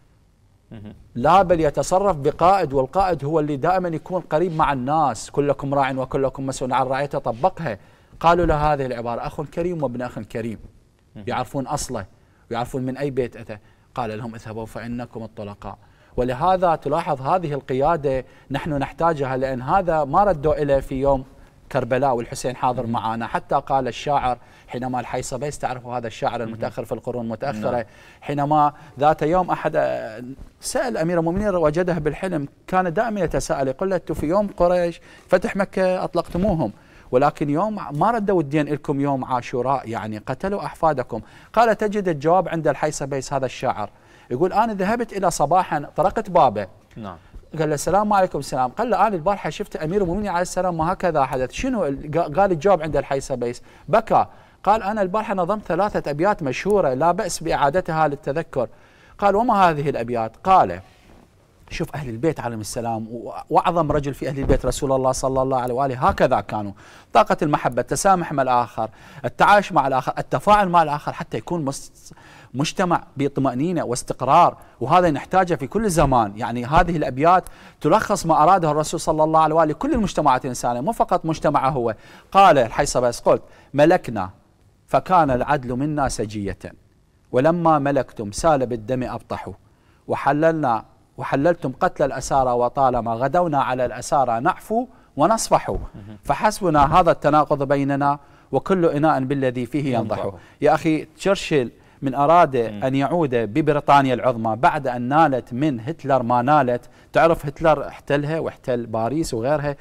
لا بل يتصرف بقائد، والقائد هو اللي دائما يكون قريب مع الناس. كلكم راع وكلكم مسؤول عن رعيته، طبقها. قالوا له هذه العبارة أخ كريم وابن أخ كريم، يعرفون أصله ويعرفون من أي بيت أتى. قال لهم اذهبوا فإنكم الطلقاء. ولهذا تلاحظ هذه القيادة نحن نحتاجها، لأن هذا ما ردوا إليه في يوم كربلاء والحسين حاضر معنا. حتى قال الشاعر حينما الحيصبيس، تعرفوا هذا الشاعر المتأخر في القرون المتأخرة، حينما ذات يوم أحد سأل أمير المؤمنين وجده بالحلم كان دائما يتساءل يقول له في يوم قريش فتح مكة أطلقتموهم، ولكن يوم ما ردوا الدين لكم يوم عاشوراء يعني قتلوا أحفادكم. قال تجد الجواب عند الحيصبيس هذا الشاعر يقول أنا ذهبت إلى صباحا طرقت بابه نعم. قال له السلام عليكم السلام. قال له أنا البارحة شفت أمير المؤمنين عليه السلام ما هكذا حدث. شنو؟ قال الجواب عند الحيصبيس بكى. قال أنا البارحة نظمت ثلاثة أبيات مشهورة لا بأس بإعادتها للتذكر. قال وما هذه الأبيات؟ قال شوف أهل البيت عليهم السلام وأعظم رجل في أهل البيت رسول الله صلى الله عليه وآله هكذا كانوا، طاقة المحبة، التسامح مع الآخر، التعايش مع الآخر، التفاعل مع الآخر حتى يكون مجتمع بطمأنينة واستقرار، وهذا نحتاجه في كل زمان. يعني هذه الأبيات تلخص ما أراده الرسول صلى الله عليه وآله كل المجتمعات الإنسانية مو فقط مجتمعه هو. قال الحيصبيس قلت ملكنا فكان العدل منا سجية، ولما ملكتم سال بالدم أبطحوا، وحللنا وحللتم قتل الأسارى، وطالما غدونا على الأسارى نعفو ونصفح، فحسبنا هذا التناقض بيننا وكل إناء بالذي فيه ينضح. يا أخي تشرشل من أراد أن يعود ببريطانيا العظمى بعد أن نالت من هتلر ما نالت، تعرف هتلر احتلها واحتل باريس وغيرها،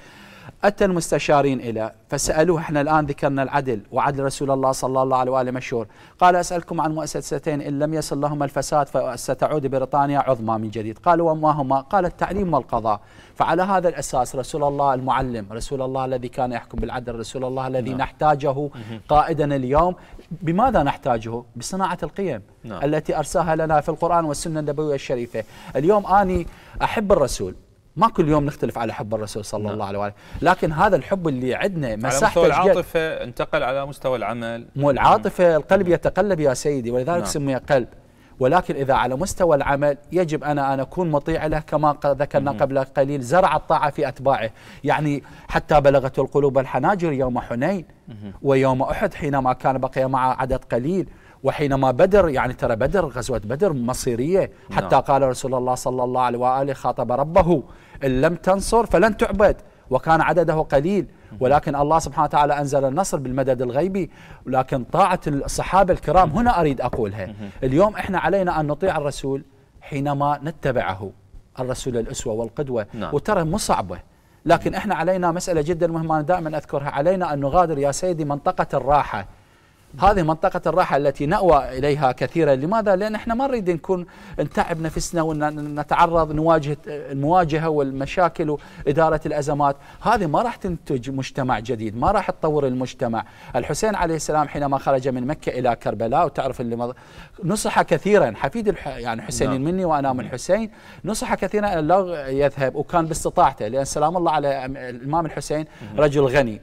أتى المستشارين إلى فسألوه احنا الآن ذكرنا العدل وعدل رسول الله صلى الله عليه وآله مشهور، قال أسألكم عن مؤسستين إن لم يصل لهما الفساد فستعود بريطانيا عظمى من جديد. قالوا وما هما؟ قال التعليم والقضاء. فعلى هذا الأساس رسول الله المعلم، رسول الله الذي كان يحكم بالعدل، رسول الله الذي نعم. نحتاجه قائدا اليوم. بماذا نحتاجه؟ بصناعة القيم نعم. التي أرساها لنا في القرآن والسنة النبوية الشريفة. اليوم أني أحب الرسول، ما كل يوم نختلف على حب الرسول صلى نعم. الله عليه وآله، لكن هذا الحب اللي عندنا مساحته على مستوى العاطفة انتقل على مستوى العمل. مو العاطفة القلب يتقلب يا سيدي، ولذلك نعم. سمي قلب. ولكن إذا على مستوى العمل يجب أنا أن أكون مطيع له كما ذكرنا قبل قليل، زرع الطاعة في أتباعه. يعني حتى بلغت القلوب الحناجر يوم حنين ويوم أحد حينما كان بقي مع عدد قليل، وحينما بدر، يعني ترى بدر غزوة بدر مصيرية، حتى نعم. قال رسول الله صلى الله عليه وآله خاطب ربه إن لم تنصر فلن تعبد، وكان عدده قليل، ولكن الله سبحانه وتعالى أنزل النصر بالمدد الغيبي. ولكن طاعة الصحابة الكرام هنا أريد أقولها، اليوم إحنا علينا أن نطيع الرسول حينما نتبعه، الرسول الأسوة والقدوة نعم. وترى مو صعبة، لكن إحنا علينا مسألة جدا مهمة أنا دائما أذكرها، علينا أن نغادر يا سيدي منطقة الراحة. هذه منطقة الراحة التي نأوى إليها كثيرا. لماذا؟ لأن احنا ما نريد نكون نتعب نفسنا ونتعرض نواجه المواجهة والمشاكل وإدارة الأزمات. هذه ما راح تنتج مجتمع جديد، ما راح تطور المجتمع. الحسين عليه السلام حينما خرج من مكة إلى كربلاء، وتعرف اللي نصح كثيرا، حفيد الح... يعني حسين نعم. مني وأنا من الحسين، نصح كثيرا أن لا يذهب، وكان باستطاعته، لأن سلام الله على الإمام الحسين رجل غني،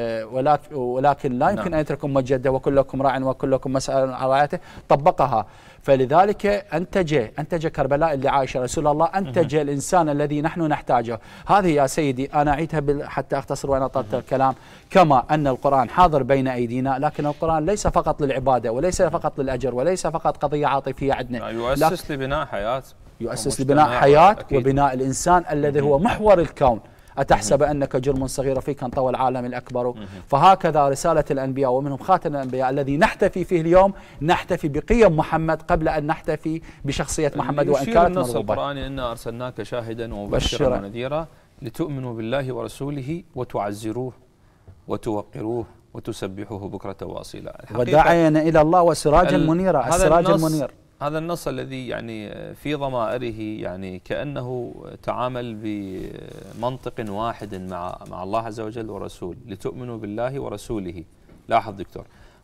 ولكن ولكن لا يمكن نعم. أن يترك أمة جدة وكلكم راع وكلكم مسؤول عن رعايته، طبقها. فلذلك أنتج أنتج كربلاء اللي عايشه رسول الله، أنتج مه. الإنسان الذي نحن نحتاجه. هذه يا سيدي أنا أعيدها حتى أختصر وأنا طلت الكلام، كما أن القرآن حاضر بين أيدينا، لكن القرآن ليس فقط للعبادة وليس فقط للأجر وليس فقط قضية عاطفية عندنا، يؤسس لبناء حياة، يؤسس لبناء حياة أكيد. وبناء الإنسان الذي هو محور الكون. أتحسب أنك جرم صغير فيك أن طوى العالم الأكبر. فهكذا رسالة الأنبياء ومنهم خاتم الأنبياء الذي نحتفي فيه اليوم، نحتفي بقيم محمد قبل أن نحتفي بشخصية محمد، وإن كانت النص القرآني إنا أرسلناك شاهدا ومبشرا ونذيرا لتؤمنوا بالله ورسوله وتعزروه وتوقروه وتسبحوه بكرة وأصيلا، وداعيا إلى الله وسراجا منيرا. السراج المنير هذا النص الذي يعني في ضمائره يعني كأنه تعامل بمنطق واحد مع مع الله عز وجل ورسول، لتؤمنوا بالله ورسوله. لاحظ دكتور،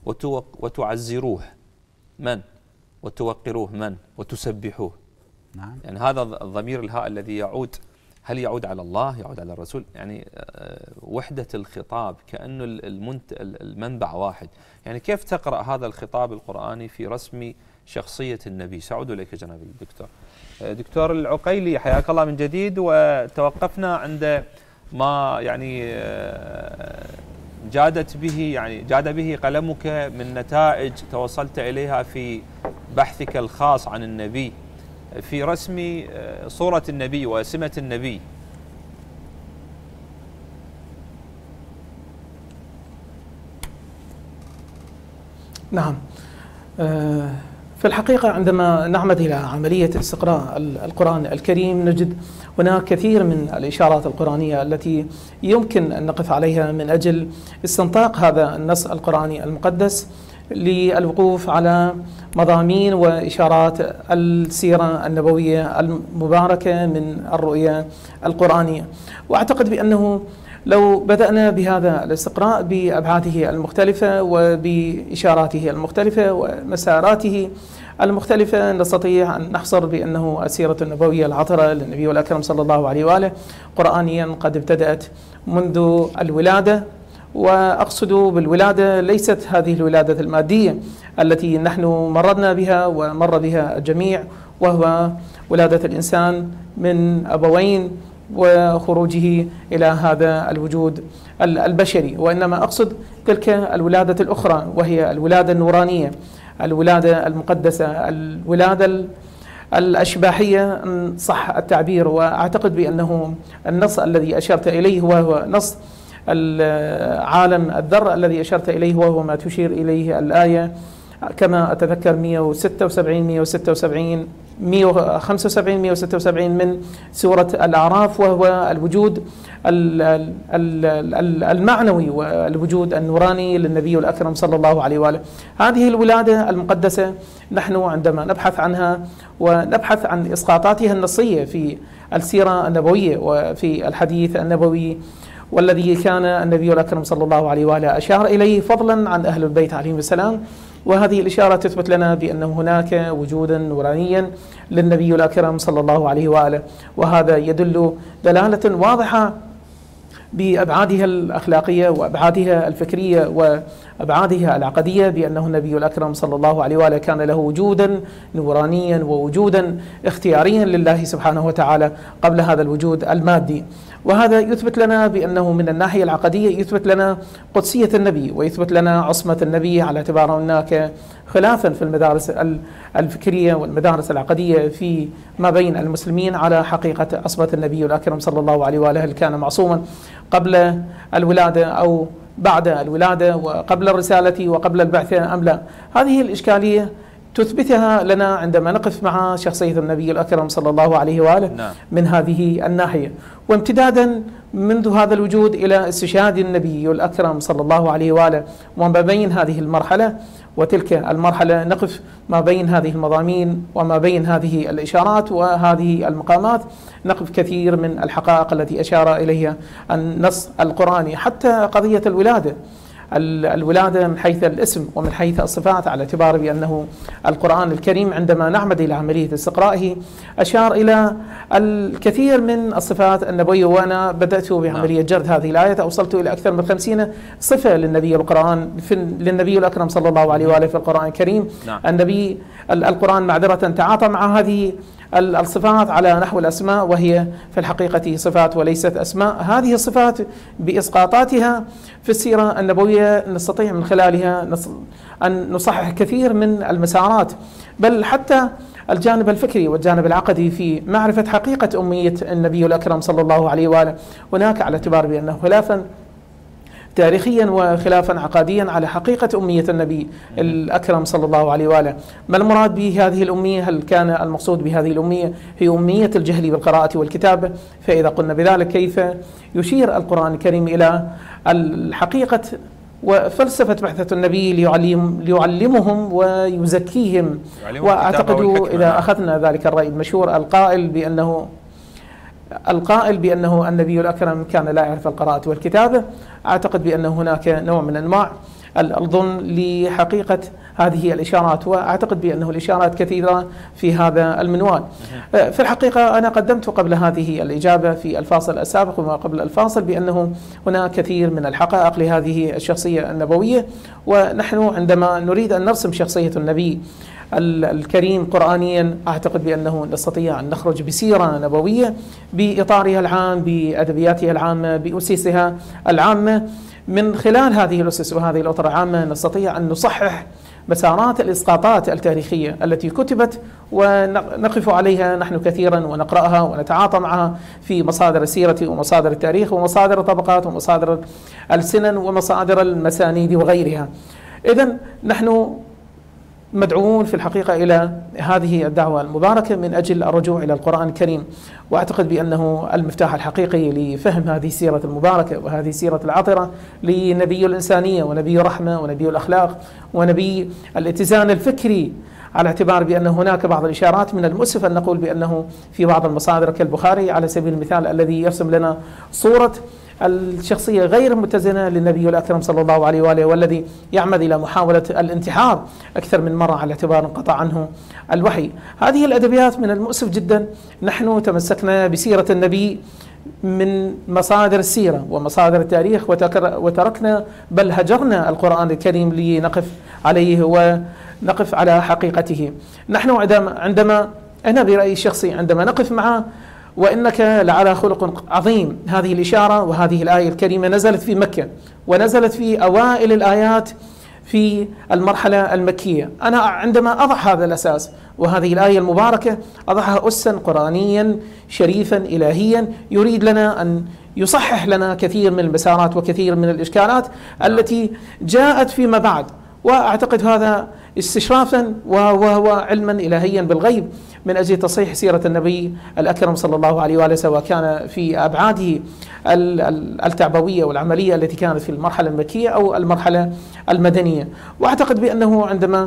وتعزروه من؟ وتوقروه من؟ وتسبحوه. نعم. يعني هذا الضمير الهاء الذي يعود، هل يعود على الله؟ يعود على الرسول؟ يعني وحدة الخطاب كأنه المنبع واحد. يعني كيف تقرأ هذا الخطاب القرآني في رسم شخصية النبي؟ سأعود إليك جناب الدكتور. دكتور العقيلي حياك الله من جديد، وتوقفنا عند ما يعني جادت به يعني جاد به قلمك من نتائج توصلت إليها في بحثك الخاص عن النبي في رسم صورة النبي وسمة النبي. نعم، في الحقيقة عندما نعمد إلى عملية استقراء القرآن الكريم نجد هناك كثير من الإشارات القرآنية التي يمكن أن نقف عليها من أجل استنطاق هذا النص القرآني المقدس للوقوف على مضامين وإشارات السيرة النبوية المباركة من الرؤية القرآنية. وأعتقد بأنه لو بدأنا بهذا الاستقراء بأبعاده المختلفة وبإشاراته المختلفة ومساراته المختلفة نستطيع أن نحصر بأنه السيرة النبوية العطرة للنبي الأكرم صلى الله عليه وآله قرآنيا قد ابتدأت منذ الولادة. وأقصد بالولادة ليست هذه الولادة المادية التي نحن مررنا بها ومر بها الجميع، وهو ولادة الإنسان من أبوين وخروجه إلى هذا الوجود البشري، وإنما أقصد تلك الولادة الأخرى وهي الولادة النورانية، الولادة المقدسة، الولادة الأشباحية إن صح التعبير. وأعتقد بأنه النص الذي أشرت إليه وهو نص العالم الذر الذي أشرت إليه، وهو ما تشير إليه الآية كما أتذكر مئة وستة وسبعين مئة وستة وسبعين مئة وخمسة وسبعين مئة وستة وسبعين من سورة الأعراف، وهو الوجود المعنوي والوجود النوراني للنبي الأكرم صلى الله عليه وآله. هذه الولادة المقدسة نحن عندما نبحث عنها ونبحث عن إسقاطاتها النصية في السيرة النبوية وفي الحديث النبوي، والذي كان النبي الأكرم صلى الله عليه وآله أشار إليه فضلا عن أهل البيت عليهم السلام، وهذه الإشارة تثبت لنا بأن هناك وجودا نورانيا للنبي الأكرم صلى الله عليه وآله، وهذا يدل دلالة واضحة بأبعادها الأخلاقية وأبعادها الفكرية وأبعادها العقدية بأنه النبي الأكرم صلى الله عليه وآله كان له وجودا نورانيا ووجودا اختياريا لله سبحانه وتعالى قبل هذا الوجود المادي. وهذا يثبت لنا بأنه من الناحية العقدية يثبت لنا قدسية النبي، ويثبت لنا عصمة النبي على اعتبار هناك خلافا في المدارس الفكرية والمدارس العقدية في ما بين المسلمين على حقيقة عصمة النبي الأكرم صلى الله عليه وآله، هل كان معصوما قبل الولادة أو بعد الولادة وقبل الرسالة وقبل البعثة أم لا. هذه الإشكالية تثبتها لنا عندما نقف مع شخصية النبي الأكرم صلى الله عليه وآله نعم. من هذه الناحية، وامتدادا منذ هذا الوجود إلى استشهاد النبي الأكرم صلى الله عليه وآله، وما بين هذه المرحلة وتلك المرحلة نقف ما بين هذه المضامين وما بين هذه الإشارات وهذه المقامات، نقف كثير من الحقائق التي أشار إليها النص القرآني. حتى قضية الولادة الولادة من حيث الاسم ومن حيث الصفات، على اعتبار بأنه القرآن الكريم عندما نعمد إلى عملية استقرائه أشار إلى الكثير من الصفات النبوية، وأنا بدأت بعملية جرد هذه الآية أوصلت إلى أكثر من خمسين صفة للنبي القرآن في للنبي الأكرم صلى الله عليه وآله في القرآن الكريم. النبي القرآن معذرة تعاطى مع هذه الصفات على نحو الأسماء، وهي في الحقيقة صفات وليست أسماء. هذه الصفات بإسقاطاتها في السيرة النبوية نستطيع من خلالها أن نصحح كثير من المسارات، بل حتى الجانب الفكري والجانب العقدي في معرفة حقيقة أمية النبي الأكرم صلى الله عليه وآله. هناك على اعتبار بأنه خلافا تاريخيا وخلافا عقاديا على حقيقة أمية النبي الأكرم صلى الله عليه وآله. ما المراد بهذه الأمية؟ هل كان المقصود بهذه الأمية هي أمية الجهل بالقراءة والكتابة؟ فإذا قلنا بذلك كيف يشير القرآن الكريم إلى الحقيقة وفلسفة بعثة النبي ليعلم ليعلمهم ويزكيهم؟ وأعتقد إذا أخذنا ذلك الرأي المشهور القائل بأنه القائل بأنه النبي الأكرم كان لا يعرف القراءة والكتابة، أعتقد بأن هناك نوع من أنواع الظن لحقيقة هذه الإشارات، وأعتقد بأنه الإشارات كثيرة في هذا المنوال. في الحقيقة أنا قدمت قبل هذه الإجابة في الفاصل السابق وما قبل الفاصل بأنه هناك كثير من الحقائق لهذه الشخصية النبوية، ونحن عندما نريد أن نرسم شخصية النبي الكريم قرآنيا أعتقد بأنه نستطيع أن نخرج بسيرة نبوية بإطارها العام، بأدبياتها العامة، بأسسها العامة. من خلال هذه الأسس وهذه الأطر العامة نستطيع أن نصحح مسارات الإسقاطات التاريخية التي كتبت ونقف عليها نحن كثيرا ونقرأها ونتعاطى معها في مصادر السيرة ومصادر التاريخ ومصادر الطبقات ومصادر السنن ومصادر المسانيد وغيرها. إذن نحن مدعوون في الحقيقة إلى هذه الدعوة المباركة من أجل الرجوع إلى القرآن الكريم، وأعتقد بأنه المفتاح الحقيقي لفهم هذه السيرة المباركة وهذه السيرة العطرة لنبي الإنسانية ونبي الرحمة ونبي الأخلاق ونبي الاتزان الفكري، على اعتبار بأن هناك بعض الإشارات من المؤسف أن نقول بأنه في بعض المصادر كالبخاري على سبيل المثال الذي يرسم لنا صورة الشخصية غير متزنة للنبي الأكرم صلى الله عليه وآله، والذي يعمد إلى محاولة الانتحار أكثر من مرة على اعتبار انقطع عنه الوحي. هذه الأدبيات من المؤسف جدا نحن تمسكنا بسيرة النبي من مصادر السيرة ومصادر التاريخ وتركنا بل هجرنا القرآن الكريم لنقف عليه ونقف على حقيقته. نحن عندما أنا برأيي الشخصي عندما نقف معه وإنك لعلى خلق عظيم، هذه الإشارة وهذه الآية الكريمة نزلت في مكة ونزلت في أوائل الآيات في المرحلة المكية. أنا عندما أضع هذا الأساس وهذه الآية المباركة أضعها أسا قرآنيا شريفا إلهيا يريد لنا أن يصحح لنا كثير من المسارات وكثير من الإشكالات التي جاءت فيما بعد، وأعتقد هذا استشرافا وعلما إلهيا بالغيب من أجل تصحيح سيرة النبي الأكرم صلى الله عليه وآله، سواء كان في أبعاده التعبوية والعملية التي كانت في المرحلة المكية أو المرحلة المدنية. وأعتقد بأنه عندما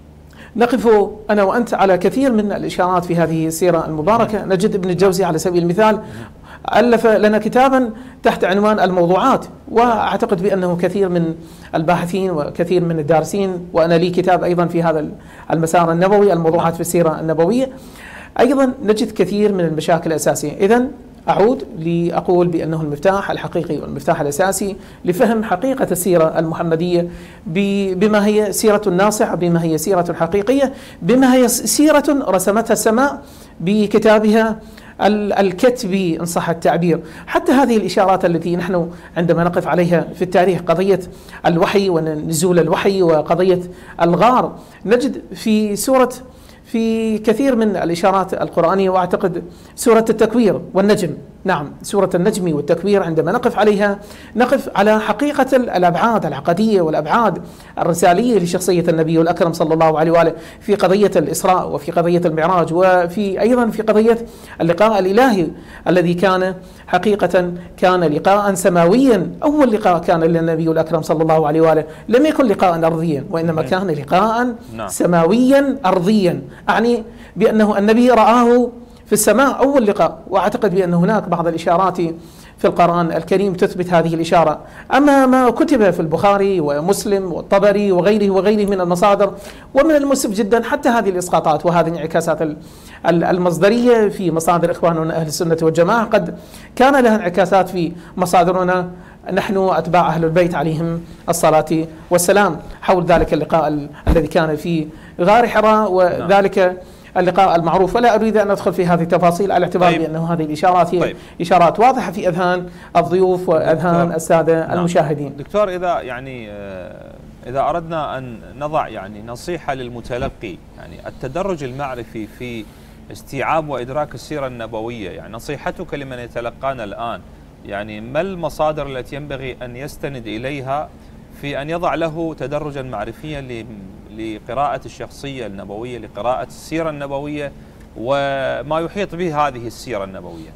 نقف أنا وأنت على كثير من الإشارات في هذه السيرة المباركة، نجد ابن الجوزي على سبيل المثال ألف لنا كتابا تحت عنوان الموضوعات، وأعتقد بأنه كثير من الباحثين وكثير من الدارسين، وأنا لي كتاب أيضا في هذا المسار النبوي، الموضوعات في السيرة النبوية، أيضا نجد كثير من المشاكل الأساسية. إذن أعود لأقول بأنه المفتاح الحقيقي والمفتاح الأساسي لفهم حقيقة السيرة المحمدية بما هي سيرة ناصعة، بما هي سيرة حقيقية، بما هي سيرة رسمتها السماء بكتابها الكتبي إن صح التعبير. حتى هذه الإشارات التي نحن عندما نقف عليها في التاريخ، قضية الوحي ونزول الوحي وقضية الغار، نجد في سورة في كثير من الإشارات القرآنية، وأعتقد سورة التكوير والنجم، نعم سورة النجم والتكوير، عندما نقف عليها نقف على حقيقة الأبعاد العقدية والأبعاد الرسالية لشخصية النبي الأكرم صلى الله عليه وآله في قضية الإسراء وفي قضية المعراج، وفي أيضا في قضية اللقاء الإلهي الذي كان حقيقة كان لقاء سماويا. أول لقاء كان للنبي الأكرم صلى الله عليه وآله لم يكن لقاء أرضيا، وإنما كان لقاء سماويا أرضيا، أعني بأنه النبي رآه في السماء أول لقاء. وأعتقد بأن هناك بعض الإشارات في القرآن الكريم تثبت هذه الإشارة. أما ما كتب في البخاري ومسلم والطبري وغيره وغيره من المصادر، ومن المؤسف جدا حتى هذه الإسقاطات وهذه انعكاسات المصدرية في مصادر إخواننا أهل السنة والجماعة قد كان لها انعكاسات في مصادرنا نحن أتباع أهل البيت عليهم الصلاة والسلام حول ذلك اللقاء الذي كان في غار حراء، وذلك اللقاء المعروف. ولا أريد أن أدخل في هذه التفاصيل على اعتبار طيب. بأنه هذه الإشارات هي طيب. إشارات واضحة في أذهان الضيوف وأذهان السادة نعم. المشاهدين. دكتور، إذا يعني إذا أردنا أن نضع يعني نصيحة للمتلقي، يعني التدرج المعرفي في استيعاب وإدراك السيرة النبوية، يعني نصيحتك لمن يتلقانا الآن، يعني ما المصادر التي ينبغي أن يستند إليها في أن يضع له تدرجا معرفيا لقراءة الشخصية النبوية، لقراءة السيرة النبوية وما يحيط به هذه السيرة النبوية؟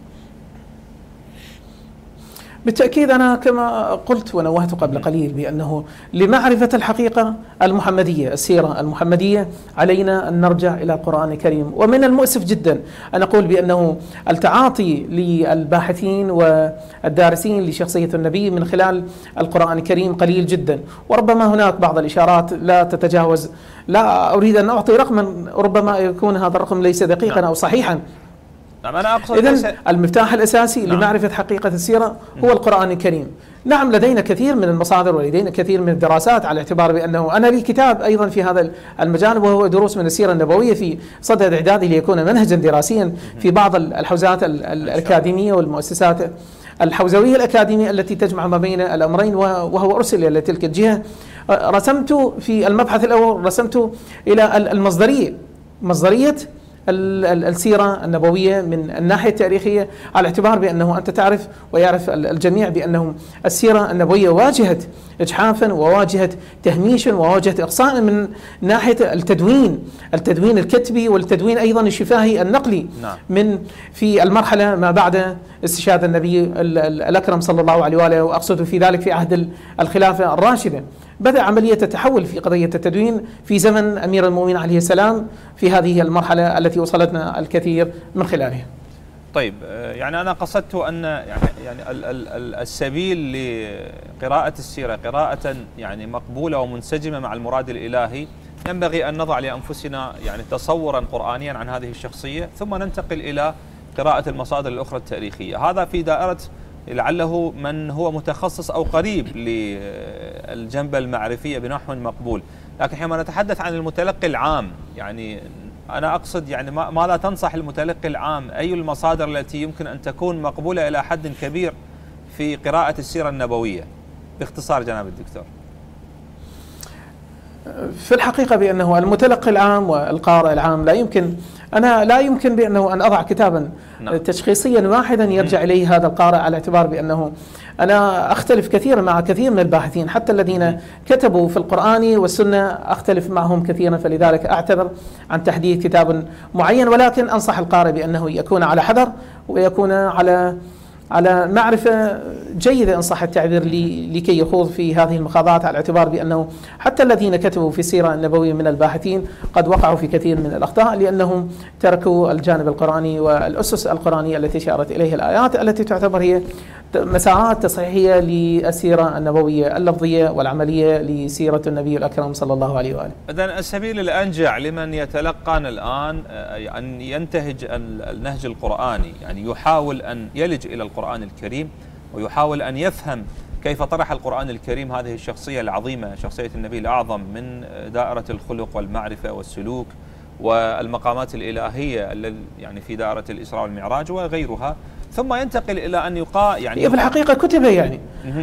بالتأكيد أنا كما قلت ونوهت قبل قليل بأنه لمعرفة الحقيقة المحمدية، السيرة المحمدية، علينا أن نرجع إلى القرآن الكريم. ومن المؤسف جدا أن أقول بأنه التعاطي للباحثين والدارسين لشخصية النبي من خلال القرآن الكريم قليل جدا، وربما هناك بعض الإشارات لا تتجاوز، لا أريد أن أعطي رقما ربما يكون هذا الرقم ليس دقيقا أو صحيحا. نعم أنا أقصد إذن المفتاح الأساسي نعم. لمعرفة حقيقة السيرة هو القرآن الكريم. نعم لدينا كثير من المصادر ولدينا كثير من الدراسات، على اعتبار بأنه أنا لي كتاب أيضا في هذا المجال، وهو دروس من السيرة النبوية في صدد إعداده ليكون منهجا دراسيا في بعض الحوزات الأكاديمية والمؤسسات الحوزوية الأكاديمية التي تجمع ما بين الأمرين، وهو أرسل إلى تلك الجهة. رسمت في المبحث الأول رسمت إلى المصدرية، مصدرية السيرة النبوية من الناحية التاريخية، على اعتبار بأنه أنت تعرف ويعرف الجميع بأنه السيرة النبوية واجهت إجحافا وواجهت تهميشا وواجهت إقصاء من ناحية التدوين التدوين الكتبي والتدوين أيضا الشفاهي النقلي نعم. من في المرحلة ما بعد استشهاد النبي الأكرم صلى الله عليه وآله، وأقصد في ذلك في عهد الخلافة الراشدة. بدأ عملية التحول في قضية التدوين في زمن أمير المؤمنين عليه السلام في هذه المرحلة التي وصلتنا الكثير من خلالها. طيب يعني أنا قصدت أن يعني يعني السبيل لقراءة السيرة قراءة يعني مقبولة ومنسجمة مع المراد الإلهي، ينبغي أن نضع لأنفسنا يعني تصورا قرآنيا عن هذه الشخصية، ثم ننتقل إلى قراءة المصادر الأخرى التاريخية. هذا في دائرة لعله من هو متخصص أو قريب للجنبة المعرفية بنحو مقبول، لكن حينما نتحدث عن المتلقي العام، يعني أنا أقصد يعني ماذا تنصح المتلقي العام؟ أي المصادر التي يمكن أن تكون مقبولة إلى حد كبير في قراءة السيرة النبوية باختصار جناب الدكتور؟ في الحقيقة بأنه المتلقي العام والقارئ العام لا يمكن أنا لا يمكن بأنه أن أضع كتابا نعم. تشخيصيا واحدا يرجع إليه هذا القارئ، على اعتبار بأنه أنا أختلف كثيرا مع كثير من الباحثين حتى الذين كتبوا في القرآن والسنة، أختلف معهم كثيرا، فلذلك أعتذر عن تحديد كتاب معين، ولكن أنصح القارئ بأنه يكون على حذر ويكون على على معرفة جيدة إن صح التعبير لكي يخوض في هذه المخاضات، على اعتبار بأنه حتى الذين كتبوا في السيرة النبوية من الباحثين قد وقعوا في كثير من الأخطاء، لأنهم تركوا الجانب القرآني والأسس القرآنية التي أشارت إليه الآيات، التي تعتبر هي مساعات تصحيحية للسيرة النبوية اللفظية والعملية لسيرة النبي الأكرم صلى الله عليه وآله. إذن السبيل الأنجع لمن يتلقن الآن أن ينتهج النهج القرآني، يعني يحاول أن يلج إلى القرآن الكريم ويحاول أن يفهم كيف طرح القرآن الكريم هذه الشخصية العظيمة، شخصية النبي الأعظم، من دائرة الخلق والمعرفة والسلوك والمقامات الإلهية التي يعني في دائرة الإسراء والمعراج وغيرها، ثم ينتقل إلى أن يقا يعني في الحقيقة كتب يعني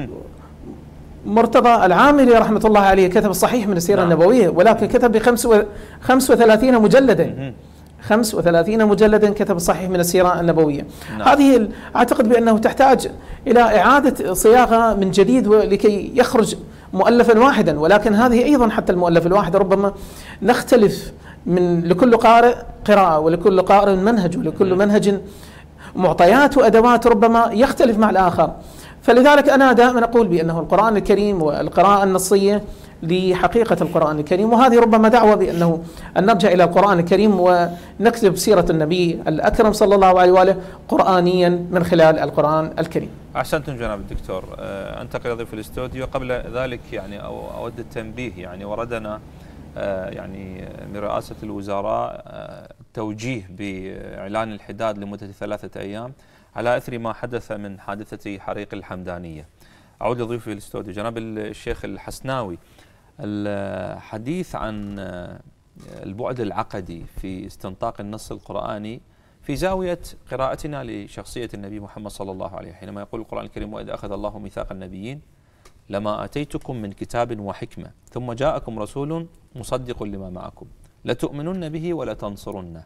مرتضى العاملي رحمة الله عليه كتب الصحيح من السيرة نعم. النبوية، ولكن كتب بخمس وثلاثين مجلدا خمس وثلاثين مجلدا كتب الصحيح من السيرة النبوية. نعم. هذه أعتقد بأنه تحتاج إلى إعادة صياغة من جديد لكي يخرج مؤلفا واحدا، ولكن هذه أيضا حتى المؤلف الواحد ربما نختلف من لكل قارئ قراءة ولكل قارئ منهج ولكل منهج معطيات وأدوات ربما يختلف مع الآخر، فلذلك أنا دائما أقول بأنه القرآن الكريم والقراءة النصية لحقيقة القرآن الكريم، وهذه ربما دعوة بأنه أن نرجع إلى القرآن الكريم ونكتب سيرة النبي الأكرم صلى الله عليه وآله قرآنيا من خلال القرآن الكريم. أحسنتم جناب الدكتور. أنتقل ضيف الاستوديو. قبل ذلك يعني أود التنبيه، يعني وردنا يعني من رئاسة الوزراء توجيه بإعلان الحداد لمدة ثلاثة أيام على إثر ما حدث من حادثة حريق الحمدانية. أعود لضيفي الاستوديو جناب الشيخ الحسناوي، الحديث عن البعد العقدي في استنطاق النص القرآني في زاوية قراءتنا لشخصية النبي محمد صلى الله عليه، حينما يقول القرآن الكريم: وإذ أخذ الله ميثاق النبيين لما آتيتكم من كتاب وحكمة ثم جاءكم رسول مصدق لما معكم لتؤمنن به ولتنصرنه.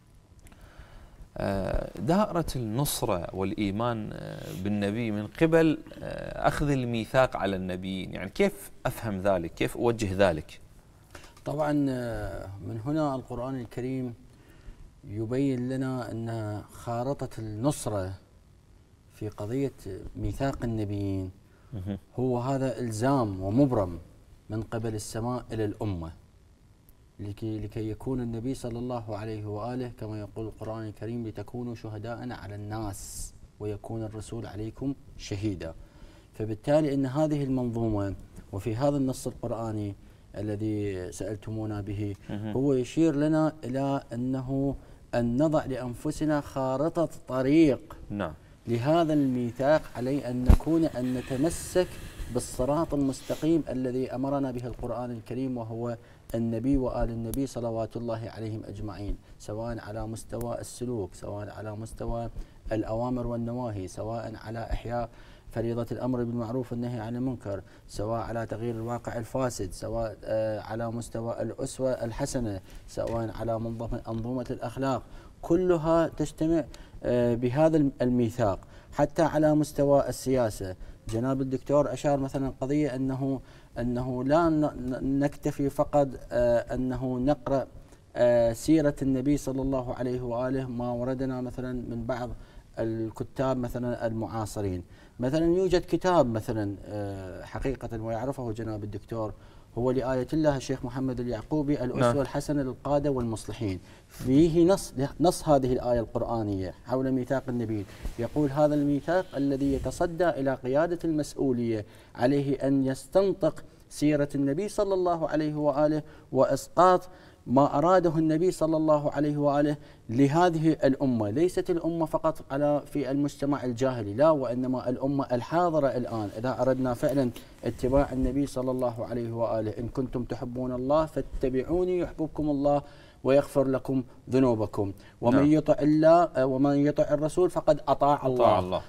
دائرة النصرة والإيمان بالنبي من قبل أخذ الميثاق على النبيين، يعني كيف أفهم ذلك؟ كيف أوجه ذلك؟ طبعا من هنا القرآن الكريم يبين لنا أن خارطة النصرة في قضية ميثاق النبيين هو هذا إلزام ومبرم من قبل السماء إلى الأمة، لكي, لكي يكون النبي صلى الله عليه وآله كما يقول القرآن الكريم: لتكونوا شهداء على الناس ويكون الرسول عليكم شهيدا. فبالتالي أن هذه المنظومة وفي هذا النص القرآني الذي سألتمونا به هو يشير لنا إلى أنه أن نضع لأنفسنا خارطة طريق نعم. لهذا الميثاق، علي أن نكون أن نتمسك بالصراط المستقيم الذي أمرنا به القرآن الكريم، وهو النبي وآل النبي صلوات الله عليهم أجمعين، سواء على مستوى السلوك، سواء على مستوى الأوامر والنواهي، سواء على إحياء فريضة الأمر بالمعروف والنهي عن المنكر، سواء على تغيير الواقع الفاسد، سواء على مستوى الأسوة الحسنة، سواء على منظومة الأخلاق، كلها تجتمع بهذا الميثاق. حتى على مستوى السياسة، جناب الدكتور أشار مثلا قضية أنه أنه لا نكتفي فقط أنه نقرأ سيرة النبي صلى الله عليه وآله ما وردنا مثلا من بعض الكتاب مثلا المعاصرين. مثلا يوجد كتاب مثلا حقيقة ويعرفه جناب الدكتور، هو لآية الله الشيخ محمد اليعقوبي الأسوة نعم. الحسنة للقادة والمصلحين، فيه نص نص هذه الآية القرآنية حول ميثاق النبي، يقول: هذا الميثاق الذي يتصدى إلى قيادة المسؤولية عليه أن يستنطق سيرة النبي صلى الله عليه وآله وإسقاط ما أراده النبي صلى الله عليه وآله لهذه الأمة، ليست الأمة فقط على في المجتمع الجاهلي، لا، وإنما الأمة الحاضرة الآن. إذا أردنا فعلا اتباع النبي صلى الله عليه وآله: إن كنتم تحبون الله فاتبعوني يحببكم الله ويغفر لكم ذنوبكم، ومن نعم. يطع الله ومن يطع الرسول فقد أطاع الله, أطاع الله.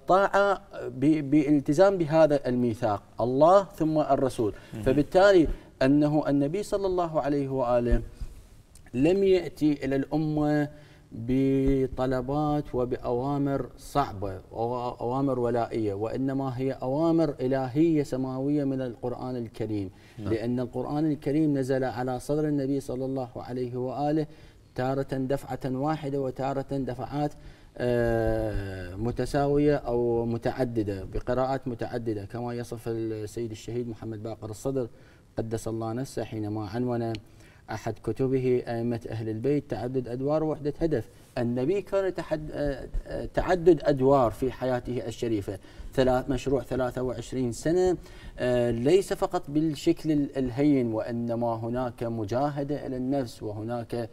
فالطاعة بالالتزام بهذا الميثاق، الله ثم الرسول. فبالتالي أنه النبي صلى الله عليه وآله لم يأتي إلى الأمة بطلبات وبأوامر صعبة وأوامر ولائية، وإنما هي أوامر إلهية سماوية من القرآن الكريم. نعم. لأن القرآن الكريم نزل على صدر النبي صلى الله عليه وآله تارة دفعة واحدة وتارة دفعات متساوية أو متعددة بقراءات متعددة، كما يصف السيد الشهيد محمد باقر الصدر قدس الله نفسه حينما عنون أحد كتبه أئمة أهل البيت تعدد أدوار ووحدة هدف. النبي كان تعدد أدوار في حياته الشريفة، ثلاث مشروع ثلاثة وعشرين سنة، ليس فقط بالشكل الهين، وإنما هناك مجاهدة إلى النفس، وهناك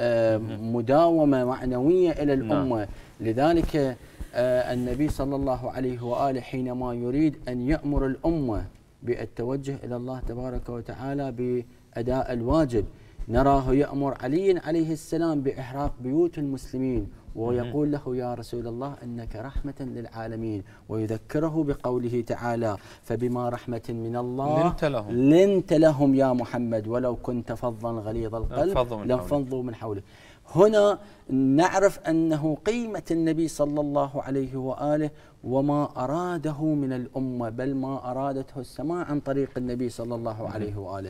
مداومة معنوية إلى الأمة. لذلك النبي صلى الله عليه وآله حينما يريد أن يأمر الأمة بالتوجه إلى الله تبارك وتعالى بأداء الواجب، نراه يأمر علي عليه السلام بإحراق بيوت المسلمين، ويقول له يا رسول الله إنك رحمة للعالمين، ويذكره بقوله تعالى فبما رحمة من الله لنت لهم, لنت لهم يا محمد ولو كنت فظا غليظ القلب لانفضوا من حولك. هنا نعرف أنه قيمة النبي صلى الله عليه وآله وما أراده من الأمة، بل ما أرادته السماء عن طريق النبي صلى الله عليه وآله.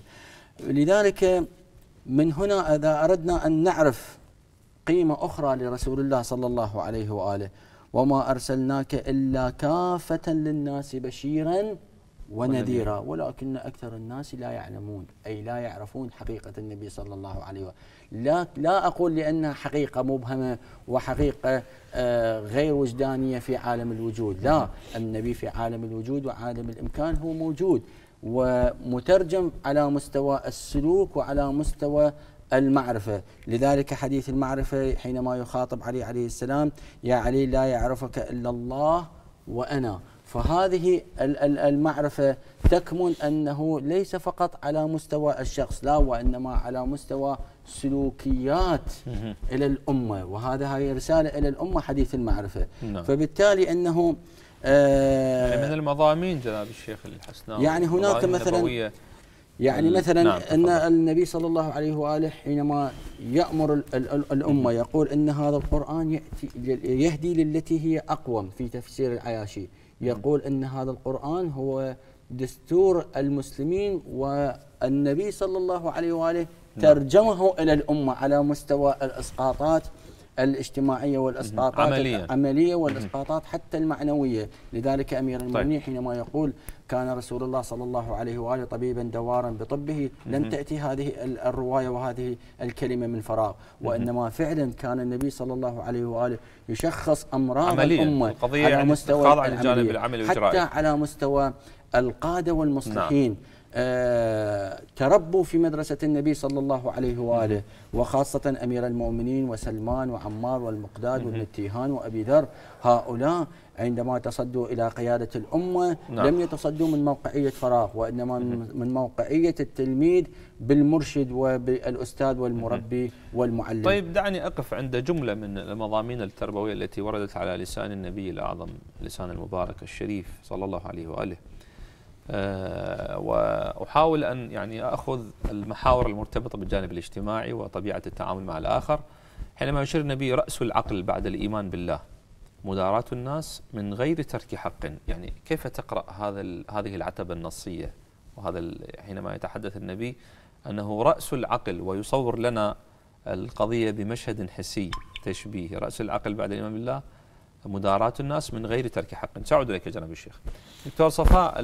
لذلك من هنا إذا أردنا أن نعرف قيمة أخرى لرسول الله صلى الله عليه وآله، وما أرسلناك إلا كافة للناس بشيرا ونذيرا ولكن أكثر الناس لا يعلمون، أي لا يعرفون حقيقة النبي صلى الله عليه وآله. لا, لا أقول لأنها حقيقة مبهمة وحقيقة غير وجدانية في عالم الوجود، لا، النبي في عالم الوجود وعالم الإمكان هو موجود ومترجم على مستوى السلوك وعلى مستوى المعرفة. لذلك حديث المعرفة حينما يخاطب علي عليه السلام يا علي لا يعرفك إلا الله وأنا، فهذه المعرفة تكمن أنه ليس فقط على مستوى الشخص، لا، وإنما على مستوى سلوكيات إلى الأمة، وهذا هي رسالة إلى الأمة حديث المعرفة. نعم. فبالتالي أنه آه يعني من المضامين جناب الشيخ الحسناوي يعني هناك مثلا يعني مثلا نعم أن النبي صلى الله عليه وآله حينما يأمر ال ال الأمة يقول إن هذا القرآن يأتي يهدي للتي هي أقوم في تفسير العياشي، يقول إن هذا القرآن هو دستور المسلمين، والنبي صلى الله عليه وآله ترجمه إلى الأمة على مستوى الإسقاطات الاجتماعية والإسقاطات عملية. العملية والإسقاطات حتى المعنوية. لذلك أمير المؤمنين حينما يقول كان رسول الله صلى الله عليه وآله طبيبا دوارا بطبه، لم تأتي هذه الرواية وهذه الكلمة من فراغ، وإنما فعلا كان النبي صلى الله عليه وآله يشخص أمراض الأمة على مستوى الجانب العملي حتى على مستوى القادة والمصلحين. نعم. آه تربوا في مدرسة النبي صلى الله عليه وآله، وخاصة أمير المؤمنين وسلمان وعمار والمقداد وابن التيهان وأبي ذر، هؤلاء عندما تصدوا إلى قيادة الأمة نعم. لم يتصدوا من موقعية فراغ، وإنما من موقعية التلميذ بالمرشد وبالأستاذ والمربي والمعلم. طيب دعني أقف عند جملة من المضامين التربوية التي وردت على لسان النبي الأعظم، لسان المبارك الشريف صلى الله عليه وآله. أه وأحاول أن يعني أخذ المحاور المرتبطة بالجانب الاجتماعي وطبيعة التعامل مع الآخر. حينما يشير النبي رأس العقل بعد الإيمان بالله مداراة الناس من غير ترك حق، يعني كيف تقرأ هذا هذه العتبة النصية؟ وهذا حينما يتحدث النبي أنه رأس العقل ويصور لنا القضية بمشهد حسي تشبيه رأس العقل بعد الإيمان بالله مداراة الناس من غير ترك حق. سأعود إليك جناب الشيخ. دكتور صفاء،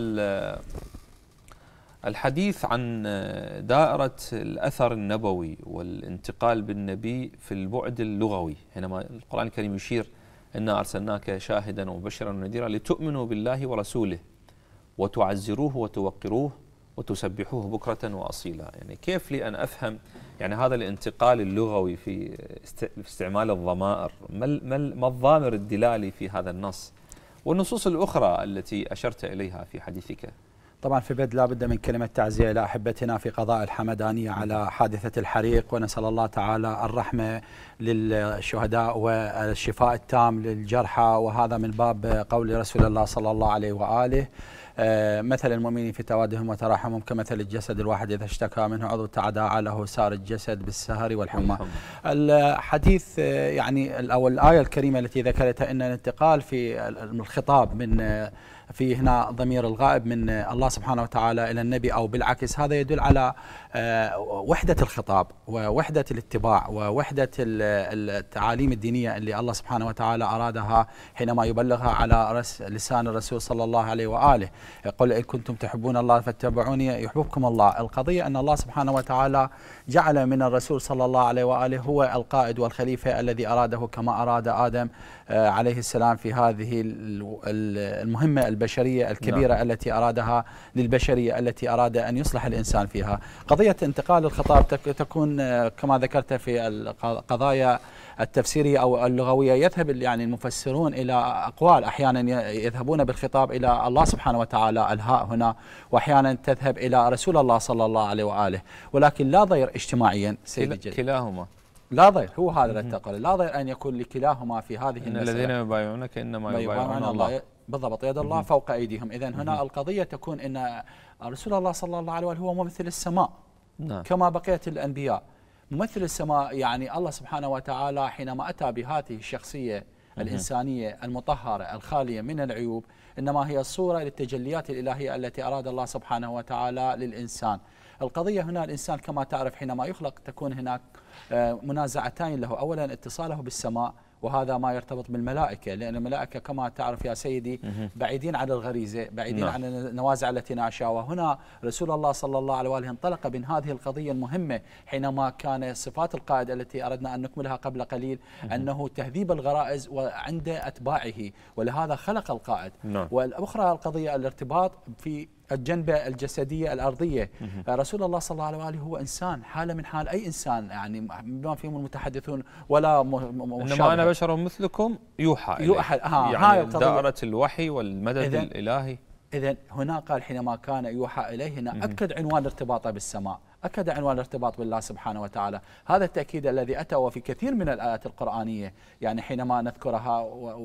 الحديث عن دائرة الأثر النبوي والانتقال بالنبي في البعد اللغوي، حينما القرآن الكريم يشير إنا أرسلناك شاهدا ومبشرا ونذيرا لتؤمنوا بالله ورسوله وتعزروه وتوقروه وتسبحوه بكرة وأصيلا، يعني كيف لي أن أفهم يعني هذا الانتقال اللغوي في استعمال الضمائر؟ ما الضامر الدلالي في هذا النص والنصوص الأخرى التي أشرت إليها في حديثك؟ طبعا في بدء لا بد من كلمة تعزية إلى أحبتنا في قضاء الحمدانية على حادثة الحريق، ونسأل الله تعالى الرحمة للشهداء والشفاء التام للجرحى، وهذا من باب قول رسول الله صلى الله عليه وآله مثل المؤمنين في توادهم وتراحمهم كمثل الجسد الواحد إذا اشتكى منه عضو تداعى له سائر الجسد بالسهر والحمى. الحديث يعني أو الآية الكريمة التي ذكرتها أن الانتقال في الخطاب من في هنا ضمير الغائب من الله سبحانه وتعالى إلى النبي أو بالعكس، هذا يدل على وحدة الخطاب ووحدة الاتباع ووحدة التعاليم الدينية اللي الله سبحانه وتعالى أرادها حينما يبلغها على لسان الرسول صلى الله عليه وآله. يقول إن كنتم تحبون الله فاتبعوني يحببكم الله. القضية أن الله سبحانه وتعالى جعل من الرسول صلى الله عليه وآله هو القائد والخليفة الذي أراده كما أراد آدم عليه السلام في هذه المهمة البشرية الكبيرة نعم. التي أرادها للبشرية التي أراد أن يصلح الإنسان فيها. قضية انتقال الخطاب تكون كما ذكرت في القضايا التفسيرية أو اللغوية، يذهب يعني المفسرون إلى أقوال، أحيانا يذهبون بالخطاب إلى الله سبحانه وتعالى الهاء هنا، وأحيانا تذهب إلى رسول الله صلى الله عليه وآله، ولكن لا ضير اجتماعيا سيدي الجليل. كلاهما لا ضير، هو هذا التقل، لا ضير أن يكون لكلاهما في هذه إن المسألة. الذين يبايعونك إنما يبايعون الله. بالضبط، يد الله فوق أيديهم. إذن هنا القضية تكون أن رسول الله صلى الله عليه وآله هو ممثل السماء نعم. كما بقية الأنبياء ممثل السماء. يعني الله سبحانه وتعالى حينما أتى بهذه الشخصية الإنسانية المطهرة الخالية من العيوب، إنما هي الصورة للتجليات الإلهية التي أراد الله سبحانه وتعالى للإنسان. القضية هنا الإنسان كما تعرف حينما يخلق تكون هناك منازعتين له، أولا اتصاله بالسماء، وهذا ما يرتبط بالملائكة، لأن الملائكة كما تعرف يا سيدي بعيدين عن الغريزة، بعيدين نعم. عن النوازع التي نعيشها. وهنا رسول الله صلى الله عليه وآله انطلق من هذه القضية المهمة حينما كان صفات القائد التي أردنا أن نكملها قبل قليل أنه تهذيب الغرائز وعند أتباعه، ولهذا خلق القائد نعم. والأخرى القضية الارتباط في الجنبة الجسدية الأرضية. رسول الله صلى الله عليه وآله هو إنسان، حالة من حال أي إنسان، يعني ما فيهم المتحدثون ولا إنما أنا بشر مثلكم يوحى إليه، يوحى آه يعني دائرة الوحي والمدد الإلهي. إذن هنا قال حينما كان يوحى إليه هنا أكد عنوان ارتباطه بالسماء، أكد عنوان الارتباط بالله سبحانه وتعالى. هذا التأكيد الذي أتى وفي كثير من الآيات القرآنية، يعني حينما نذكرها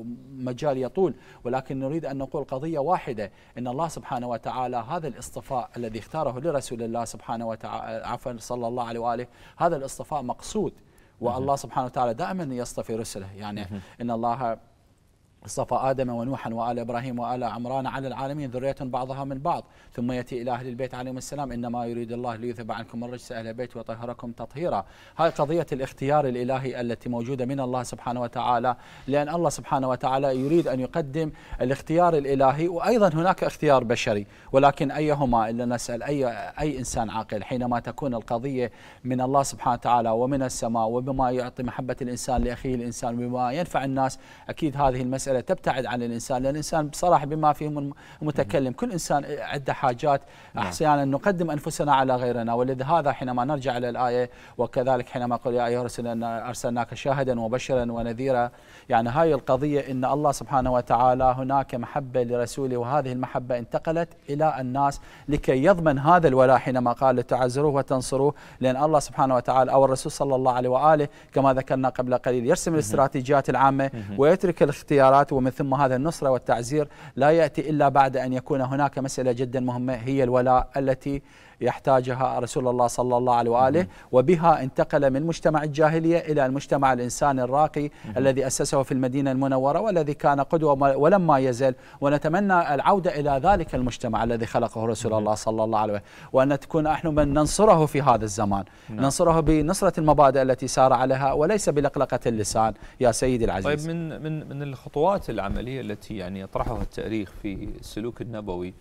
مجال يطول، ولكن نريد أن نقول قضية واحدة، إن الله سبحانه وتعالى هذا الاصطفاء الذي اختاره لرسول الله سبحانه وتعالى عفوا صلى الله عليه وآله، هذا الاصطفاء مقصود، والله سبحانه وتعالى دائما يصطفي رسله. يعني إن الله اصطفى آدم ونوحا وآل إبراهيم وآل عمران على العالمين ذرية بعضها من بعض، ثم يأتي إلى أهل البيت عليهم السلام إنما يريد الله ليذهب عنكم الرجس أهل البيت ويطهركم تطهيرا. هاي قضية الاختيار الإلهي التي موجودة من الله سبحانه وتعالى، لأن الله سبحانه وتعالى يريد أن يقدم الاختيار الإلهي، وأيضا هناك اختيار بشري، ولكن أيهما إلا نسأل أي أي إنسان عاقل حينما تكون القضية من الله سبحانه وتعالى ومن السماء وبما يعطي محبة الإنسان لأخيه الإنسان وبما ينفع الناس، أكيد هذه المسألة تبتعد عن الإنسان، لأن الإنسان بصراحة بما فيه المتكلم كل إنسان عنده حاجات، أحيانا نقدم أنفسنا على غيرنا، ولهذا حينما نرجع إلى الآية وكذلك حينما قال يا أيها الرسول أرسلناك شاهدا وبشرا ونذيرا، يعني هاي القضية إن الله سبحانه وتعالى هناك محبة لرسوله، وهذه المحبة انتقلت إلى الناس لكي يضمن هذا الولاء حينما قال لتعزروه وتنصروه، لأن الله سبحانه وتعالى أو الرسول صلى الله عليه وآله كما ذكرنا قبل قليل يرسم الاستراتيجيات العامة ويترك الاختيارات، ومن ثم هذا النصرة والتعزير لا يأتي إلا بعد أن يكون هناك مسألة جدا مهمة هي الولاء التي يحتاجها رسول الله صلى الله عليه وآله، وبها انتقل من مجتمع الجاهلية إلى المجتمع الإنساني الراقي الذي أسسه في المدينة المنورة والذي كان قدوة ولما يزل، ونتمنى العودة إلى ذلك المجتمع الذي خلقه رسول الله صلى الله عليه وآله، وأن تكون نحن من ننصره في هذا الزمان، ننصره بنصرة المبادئ التي سار عليها وليس بلقلقة اللسان يا سيدي العزيز. طيب من من من الخطوات العملية التي يعني يطرحها التاريخ في السلوك النبوي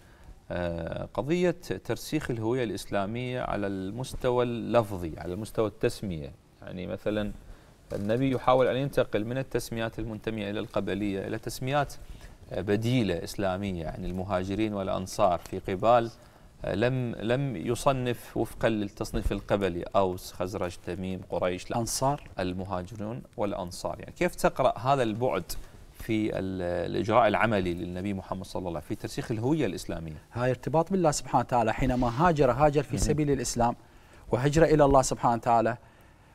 قضية ترسيخ الهوية الإسلامية على المستوى اللفظي، على المستوى التسمية. يعني مثلا النبي يحاول أن ينتقل من التسميات المنتمية إلى القبلية إلى تسميات بديلة إسلامية، يعني المهاجرين والأنصار في قبال لم لم يصنف وفقا للتصنيف القبلي أوس خزرج تميم قريش، لا أنصار المهاجرون والأنصار. يعني كيف تقرأ هذا البعد في الإجراء العملي للنبي محمد صلى الله عليه وسلم في ترسيخ الهوية الإسلامية؟ هاي ارتباط بالله سبحانه وتعالى، حينما هاجر هاجر في سبيل الإسلام وهجر إلى الله سبحانه وتعالى،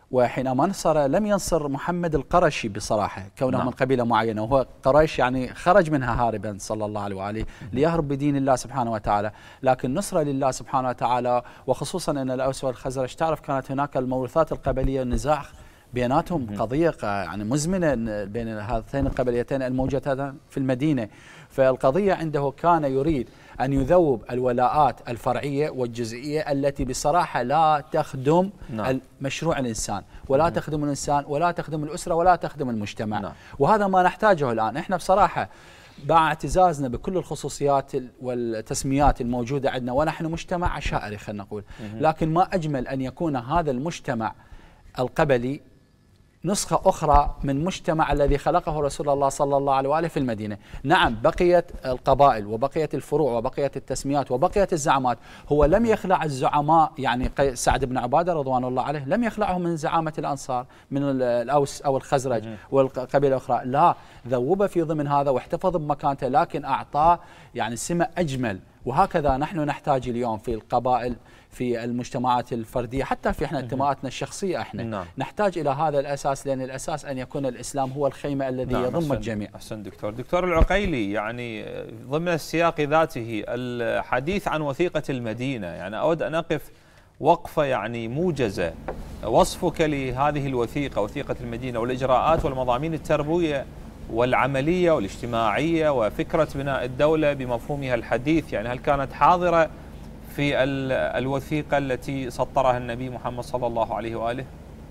وحينما نصر لم ينصر محمد القرشي بصراحة كونه نعم. من قبيلة معينة، وهو قريش يعني خرج منها هاربا صلى الله عليه وآله ليهرب بدين الله سبحانه وتعالى، لكن نصرة لله سبحانه وتعالى، وخصوصا أن الأوس والخزرج تعرف كانت هناك الموروثات القبلية النزاع بيناتهم قضية يعني مزمنة بين هاتين القبليتين الموجودتان في المدينة. فالقضية عنده كان يريد أن يذوب الولاءات الفرعية والجزئية التي بصراحة لا تخدم نعم. مشروع الإنسان ولا مم. تخدم الإنسان ولا تخدم الأسرة ولا تخدم المجتمع نعم. وهذا ما نحتاجه الآن. إحنا بصراحة مع اعتزازنا بكل الخصوصيات والتسميات الموجودة عندنا، ونحن مجتمع عشائري خلينا نقول، لكن ما أجمل أن يكون هذا المجتمع القبلي نسخة أخرى من مجتمع الذي خلقه رسول الله صلى الله عليه وآله في المدينة. نعم بقيت القبائل وبقيت الفروع وبقيت التسميات وبقيت الزعامات، هو لم يخلع الزعماء يعني سعد بن عبادة رضوان الله عليه لم يخلعه من زعامة الأنصار من الأوس أو الخزرج والقبيلة الأخرى، لا ذوب في ضمن هذا واحتفظ بمكانته، لكن أعطاه يعني سمة أجمل. وهكذا نحن نحتاج اليوم في القبائل في المجتمعات الفردية حتى في احنا انتماءاتنا الشخصية احنا نعم. نحتاج إلى هذا الأساس، لأن الأساس أن يكون الإسلام هو الخيمة الذي نعم. يضم الجميع. أحسن دكتور. دكتور العقيلي، يعني ضمن السياق ذاته الحديث عن وثيقة المدينة، يعني أود أن أقف وقفة يعني موجزة، وصفك لهذه الوثيقة وثيقة المدينة والإجراءات والمضامين التربوية والعملية والاجتماعية وفكرة بناء الدولة بمفهومها الحديث، يعني هل كانت حاضرة في الوثيقة التي سطرها النبي محمد صلى الله عليه وآله؟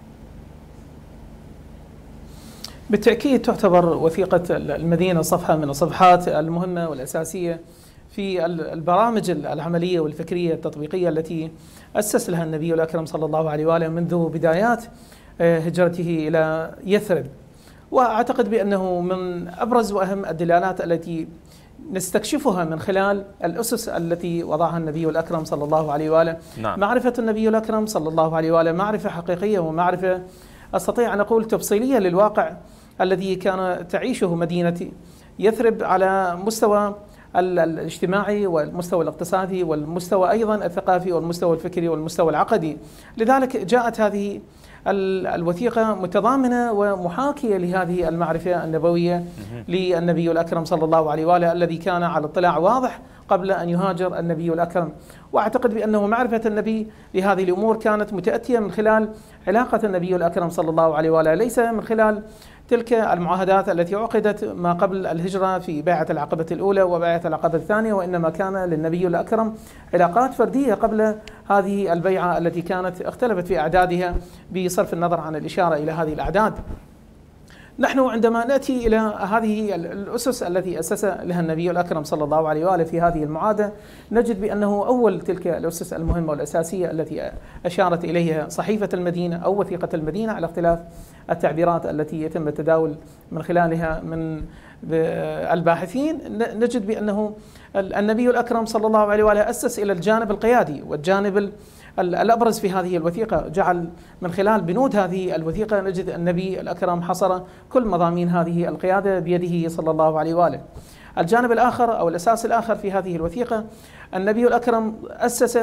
بالتأكيد تعتبر وثيقة المدينة صفحة من الصفحات المهمة والأساسية في البرامج العملية والفكرية التطبيقية التي أسس لها النبي الأكرم صلى الله عليه وآله منذ بدايات هجرته إلى يثرب. وأعتقد بأنه من أبرز وأهم الدلالات التي نستكشفها من خلال الأسس التي وضعها النبي الأكرم صلى الله عليه وآله نعم. معرفة النبي الأكرم صلى الله عليه وآله معرفة حقيقية ومعرفة أستطيع أن أقول تفصيلية للواقع الذي كان تعيشه مدينة يثرب على مستوى الاجتماعي والمستوى الاقتصادي والمستوى أيضا الثقافي والمستوى الفكري والمستوى العقدي. لذلك جاءت هذه الوثيقة متضامنة ومحاكية لهذه المعرفة النبوية للنبي الأكرم صلى الله عليه وآله الذي كان على اطلاع واضح قبل أن يهاجر النبي الأكرم. وأعتقد بأنه معرفة النبي لهذه الأمور كانت متأتية من خلال علاقة النبي الأكرم صلى الله عليه وآله، ليس من خلال تلك المعاهدات التي عقدت ما قبل الهجرة في بيعة العقبة الأولى وبيعة العقبة الثانية، وإنما كان للنبي الأكرم علاقات فردية قبل هذه البيعة التي كانت اختلفت في أعدادها بصرف النظر عن الإشارة إلى هذه الأعداد. نحن عندما نأتي إلى هذه الأسس التي أسس لها النبي الأكرم صلى الله عليه وآله في هذه المعاهدة، نجد بأنه أول تلك الأسس المهمة والأساسية التي أشارت إليها صحيفة المدينة أو وثيقة المدينة على اختلاف التعبيرات التي يتم التداول من خلالها من الباحثين، نجد بأنه النبي الأكرم صلى الله عليه وآله أسس إلى الجانب القيادي والجانب الأبرز في هذه الوثيقة. جعل من خلال بنود هذه الوثيقة نجد النبي الأكرم حصر كل مضامين هذه القيادة بيده صلى الله عليه وآله. الجانب الآخر أو الأساس الآخر في هذه الوثيقة، النبي الأكرم أسس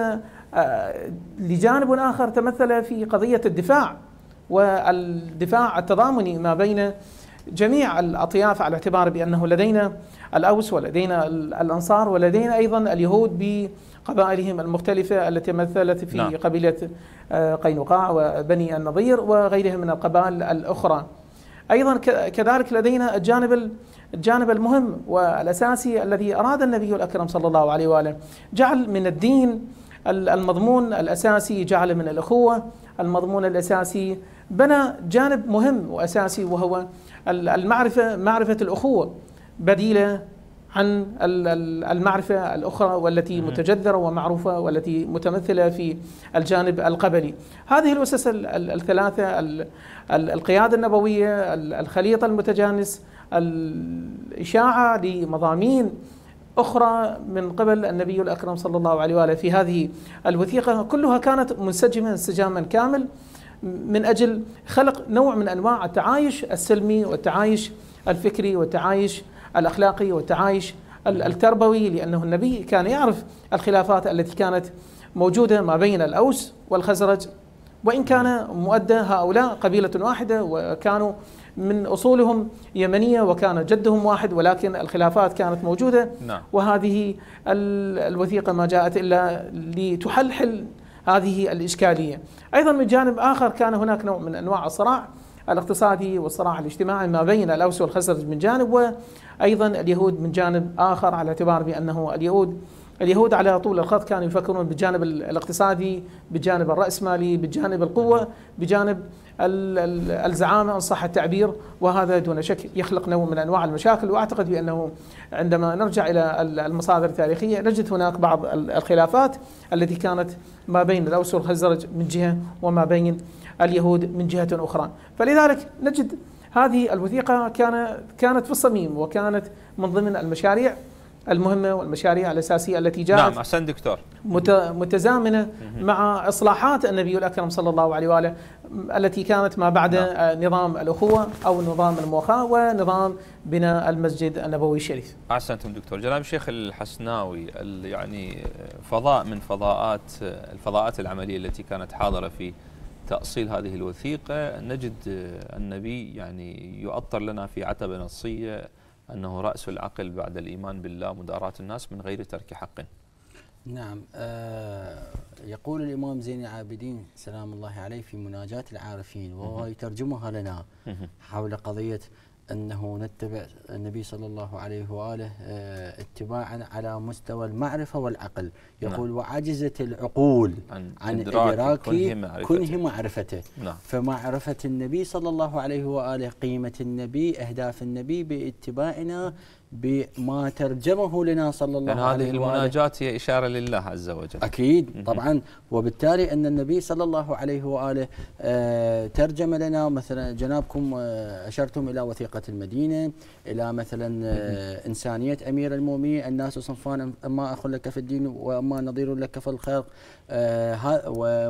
لجانب آخر تمثل في قضية الدفاع والدفاع التضامني ما بين جميع الأطياف، على اعتبار بأنه لدينا الأوس ولدينا الأنصار ولدينا أيضا اليهود بقبائلهم المختلفة التي مثلت في نعم. قبيلة قينقاع وبني النضير وغيرها من القبائل الأخرى. أيضا كذلك لدينا الجانب الجانب المهم والأساسي الذي أراد النبي الأكرم صلى الله عليه وآله، جعل من الدين المضمون الأساسي، جعل من الأخوة المضمون الأساسي، بنى جانب مهم وأساسي وهو المعرفة، معرفة الأخوة بديلة عن المعرفة الأخرى والتي متجذرة ومعروفة والتي متمثلة في الجانب القبلي. هذه الأسس الثلاثة، القيادة النبوية، الخليط المتجانس، الإشاعة لمضامين أخرى من قبل النبي الأكرم صلى الله عليه وآله في هذه الوثيقة، كلها كانت منسجمة انسجاما كامل من أجل خلق نوع من أنواع التعايش السلمي والتعايش الفكري والتعايش الأخلاقي والتعايش التربوي، لأنه النبي كان يعرف الخلافات التي كانت موجودة ما بين الأوس والخزرج وإن كان مؤدى هؤلاء قبيلة واحدة وكانوا من أصولهم يمنية وكان جدهم واحد، ولكن الخلافات كانت موجودة. نعم. وهذه الوثيقة ما جاءت إلا لتحلحل هذه الإشكالية. أيضا من جانب آخر كان هناك نوع من أنواع الصراع الاقتصادي والصراع الاجتماعي ما بين الأوس والخزرج من جانب، وأيضا اليهود من جانب آخر، على اعتبار بأنه اليهود اليهود على طول الخط كانوا يفكرون بالجانب الاقتصادي، بالجانب الرأسمالي، بالجانب القوة، بجانب الزعامة إن صح التعبير، وهذا دون شك يخلق نوع من أنواع المشاكل. وأعتقد بأنه عندما نرجع إلى المصادر التاريخية نجد هناك بعض الخلافات التي كانت ما بين الأوس والخزرج من جهة وما بين اليهود من جهة أخرى. فلذلك نجد هذه الوثيقة كان كانت في الصميم، وكانت من ضمن المشاريع المهمة والمشاريع الأساسية التي جاءت. نعم أحسن دكتور. متزامنة مع إصلاحات النبي الأكرم صلى الله عليه وآله التي كانت ما بعد نعم. نظام الأخوة أو نظام المؤاخاة ونظام بناء المسجد النبوي الشريف. أحسنتم دكتور. جناب الشيخ الحسناوي، يعني فضاء من فضاءات الفضاءات العملية التي كانت حاضرة في تأصيل هذه الوثيقة، نجد النبي يعني يؤطر لنا في عتبة نصية أنه رأس العقل بعد الإيمان بالله مداراة الناس من غير ترك حق. نعم. آه يقول الإمام زين العابدين سلام الله عليه في مناجاة العارفين، وهو يترجمها لنا حول قضية أنه نتبع النبي صلى الله عليه وآله آه اتباعا على مستوى المعرفة والعقل. يقول نعم. وعجزت العقول عن, عن إدراك كنه معرفته, كنه معرفته. نعم. فمعرفة النبي صلى الله عليه وآله، قيمة النبي، أهداف النبي، باتباعنا بما ترجمه لنا صلى الله عليه وآله. هذه المناجات هي إشارة لله عز وجل. أكيد طبعا. وبالتالي أن النبي صلى الله عليه وآله آه ترجم لنا، مثلا جنابكم آه أشرتم إلى وثيقة المدينة، إلى مثلا آه إنسانية أمير المؤمنين، الناس صنفان، أما أخ لك في الدين وأما نظير لك في الخلق، آه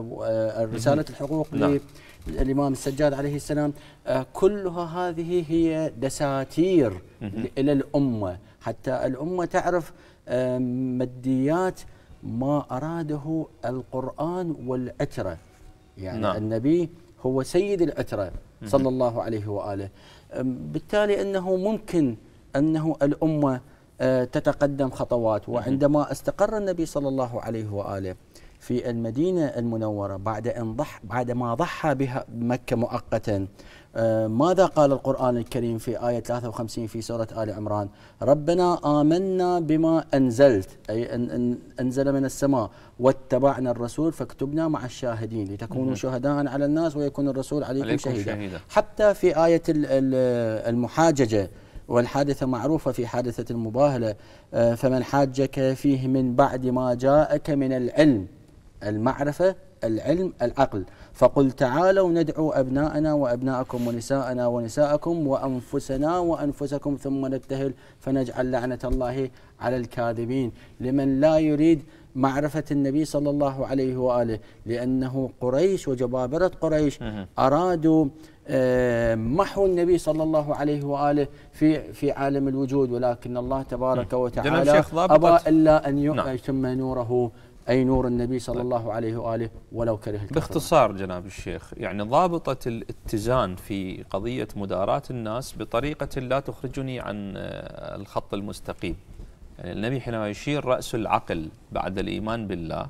ورسالة الحقوق للإمام السجاد عليه السلام. آه كلها هذه هي دساتير إلى الأمة، حتى الأمة تعرف آه ماديات ما أراده القرآن والعترة. يعني نعم. النبي هو سيد العترة صلى الله عليه وآله. بالتالي أنه ممكن أنه الأمة آه تتقدم خطوات. وعندما استقر النبي صلى الله عليه وآله في المدينة المنورة بعد أن ضح بعد ما ضحى بها مكة مؤقتا، آه ماذا قال القرآن الكريم في آية ثلاثة وخمسين في سورة آل عمران؟ ربنا آمنا بما أنزلت، أي أن أن أنزل من السماء، واتبعنا الرسول فاكتبنا مع الشاهدين لتكونوا شهداء على الناس ويكون الرسول عليكم, عليكم شهيدا. شهيدا. حتى في آية المحاججة، والحادثة معروفة في حادثة المباهلة، آه فمن حاجك فيه من بعد ما جاءك من العلم، المعرفة، العلم، العقل، فقل تعالوا ندعو أبناءنا وأبناءكم ونساءنا ونساءكم وأنفسنا وأنفسكم ثم نبتهل فنجعل لعنة الله على الكاذبين. لمن لا يريد معرفة النبي صلى الله عليه وآله، لأنه قريش وجبابرة قريش أرادوا محو النبي صلى الله عليه وآله في في عالم الوجود، ولكن الله تبارك وتعالى أبى إلا أن يتم نوره، أي نور النبي صلى الله عليه وآله، ولو كره الكافرون. باختصار جناب الشيخ، يعني ضابطة الاتزان في قضية مداراة الناس بطريقة لا تخرجني عن الخط المستقيم. يعني النبي حينما يشير رأس العقل بعد الإيمان بالله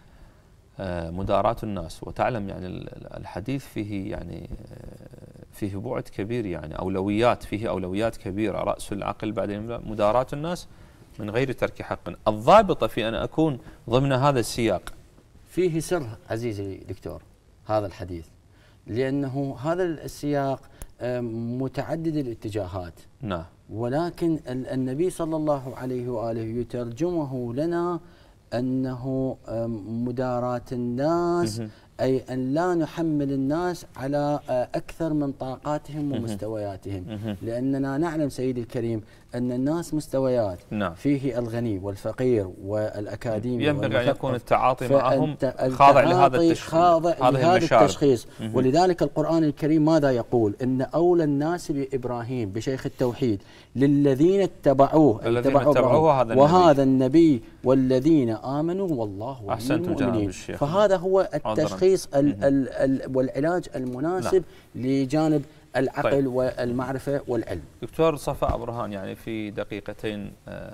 مداراة الناس، وتعلم يعني الحديث فيه يعني فيه بعد كبير، يعني أولويات، فيه أولويات كبيرة. رأس العقل بعد مداراة الناس من غير ترك حق. الضابطة في أن أكون ضمن هذا السياق فيه سر عزيزي دكتور هذا الحديث، لأنه هذا السياق متعدد الاتجاهات. نعم. ولكن النبي صلى الله عليه وآله يترجمه لنا أنه مداراة الناس، أي أن لا نحمل الناس على أكثر من طاقاتهم ومستوياتهم، لأننا نعلم سيدي الكريم أن الناس مستويات. نعم. فيه الغني والفقير والأكاديمي، ينبغي أن يكون التعاطي معهم خاضع لهذا التشخيص، خاضع لهذا التشخيص. ولذلك القرآن الكريم ماذا يقول؟ إن أولى الناس بإبراهيم بشيخ التوحيد للذين اتبعوه، الذين اتبعوه هذا وهذا النبي والذين آمنوا والله ولي المؤمنين. فهذا هو التشخيص التشخيص ال ال ال والعلاج المناسب نعم. لجانب العقل طيب. والمعرفة والعلم. دكتور صفاء برهان، يعني في دقيقتين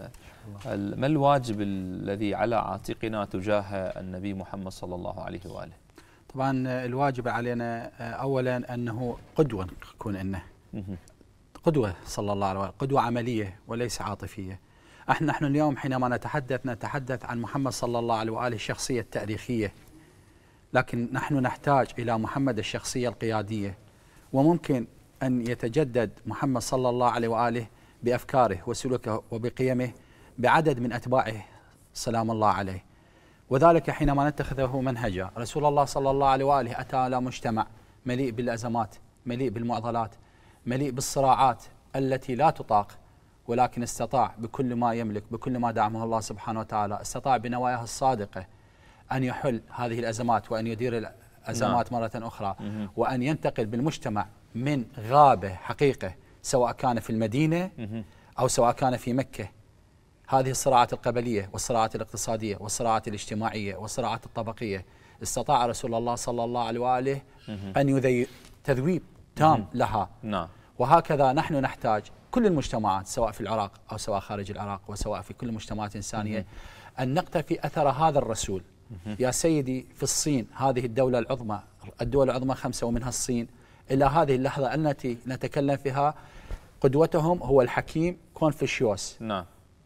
ما الواجب الذي على عاتقنا تجاه النبي محمد صلى الله عليه وآله؟ طبعا الواجب علينا أولا أنه قدوة نكون إنه قدوة صلى الله عليه وآله، قدوة عملية وليس عاطفية. احنا نحن اليوم حينما نتحدث نتحدث عن محمد صلى الله عليه وآله الشخصية التاريخية، لكن نحن نحتاج إلى محمد الشخصية القيادية، وممكن أن يتجدد محمد صلى الله عليه وآله بأفكاره وسلوكه وبقيمه بعدد من أتباعه سلام الله عليه، وذلك حينما نتخذه منهجا. رسول الله صلى الله عليه وآله أتى إلى مجتمع مليء بالأزمات، مليء بالمعضلات، مليء بالصراعات التي لا تطاق، ولكن استطاع بكل ما يملك، بكل ما دعمه الله سبحانه وتعالى، استطاع بنواياه الصادقة أن يحل هذه الأزمات وأن يدير الأزمات مرة أخرى، وأن ينتقل بالمجتمع من غابة حقيقة، سواء كان في المدينة أو سواء كان في مكة. هذه الصراعات القبلية والصراعات الاقتصادية والصراعات الاجتماعية والصراعات الطبقية استطاع رسول الله صلى الله عليه وآله أن يذيب تذويب تام لها. نعم. وهكذا نحن نحتاج كل المجتمعات سواء في العراق أو سواء خارج العراق وسواء في كل المجتمعات الإنسانية أن نقتفي أثر هذا الرسول. يا سيدي في الصين، هذه الدولة العظمى، الدول العظمى خمسة ومنها الصين، إلى هذه اللحظة التي نتكلم فيها قدوتهم هو الحكيم كونفوشيوس. نعم.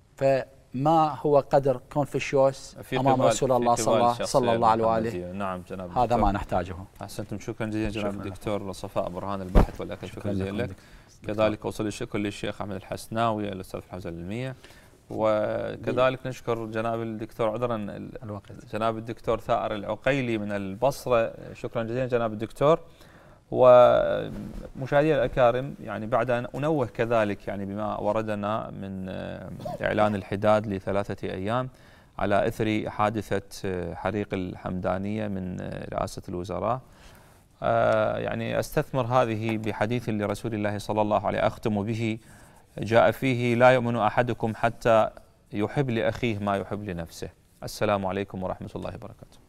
فما هو قدر كونفوشيوس أمام رسول الله صلى, صلى الله عليه وآله؟ نعم جناب هذا الدكتور. ما نحتاجه. أحسنتم، شكرا جزيلا جناب الدكتور صفاء برهان الباحث والأكل، شكرا جزيلا لك. كذلك أوصل الشكر للشيخ أحمد الحسناوي الأستاذ في الحوزة العلمية، وكذلك نشكر جناب الدكتور عذرا الوقت جناب الدكتور ثائر العقيلي من البصرة، شكرا جزيلا جناب الدكتور. ومشاهدينا الأكارم، يعني بعد أن أنوه كذلك يعني بما وردنا من إعلان الحداد لثلاثة أيام على إثر حادثة حريق الحمدانية من رئاسة الوزراء، يعني أستثمر هذه بحديث لرسول الله صلى الله عليه أختم به، جاء فيه: لا يؤمن أحدكم حتى يحب لأخيه ما يحب لنفسه. السلام عليكم ورحمة الله وبركاته.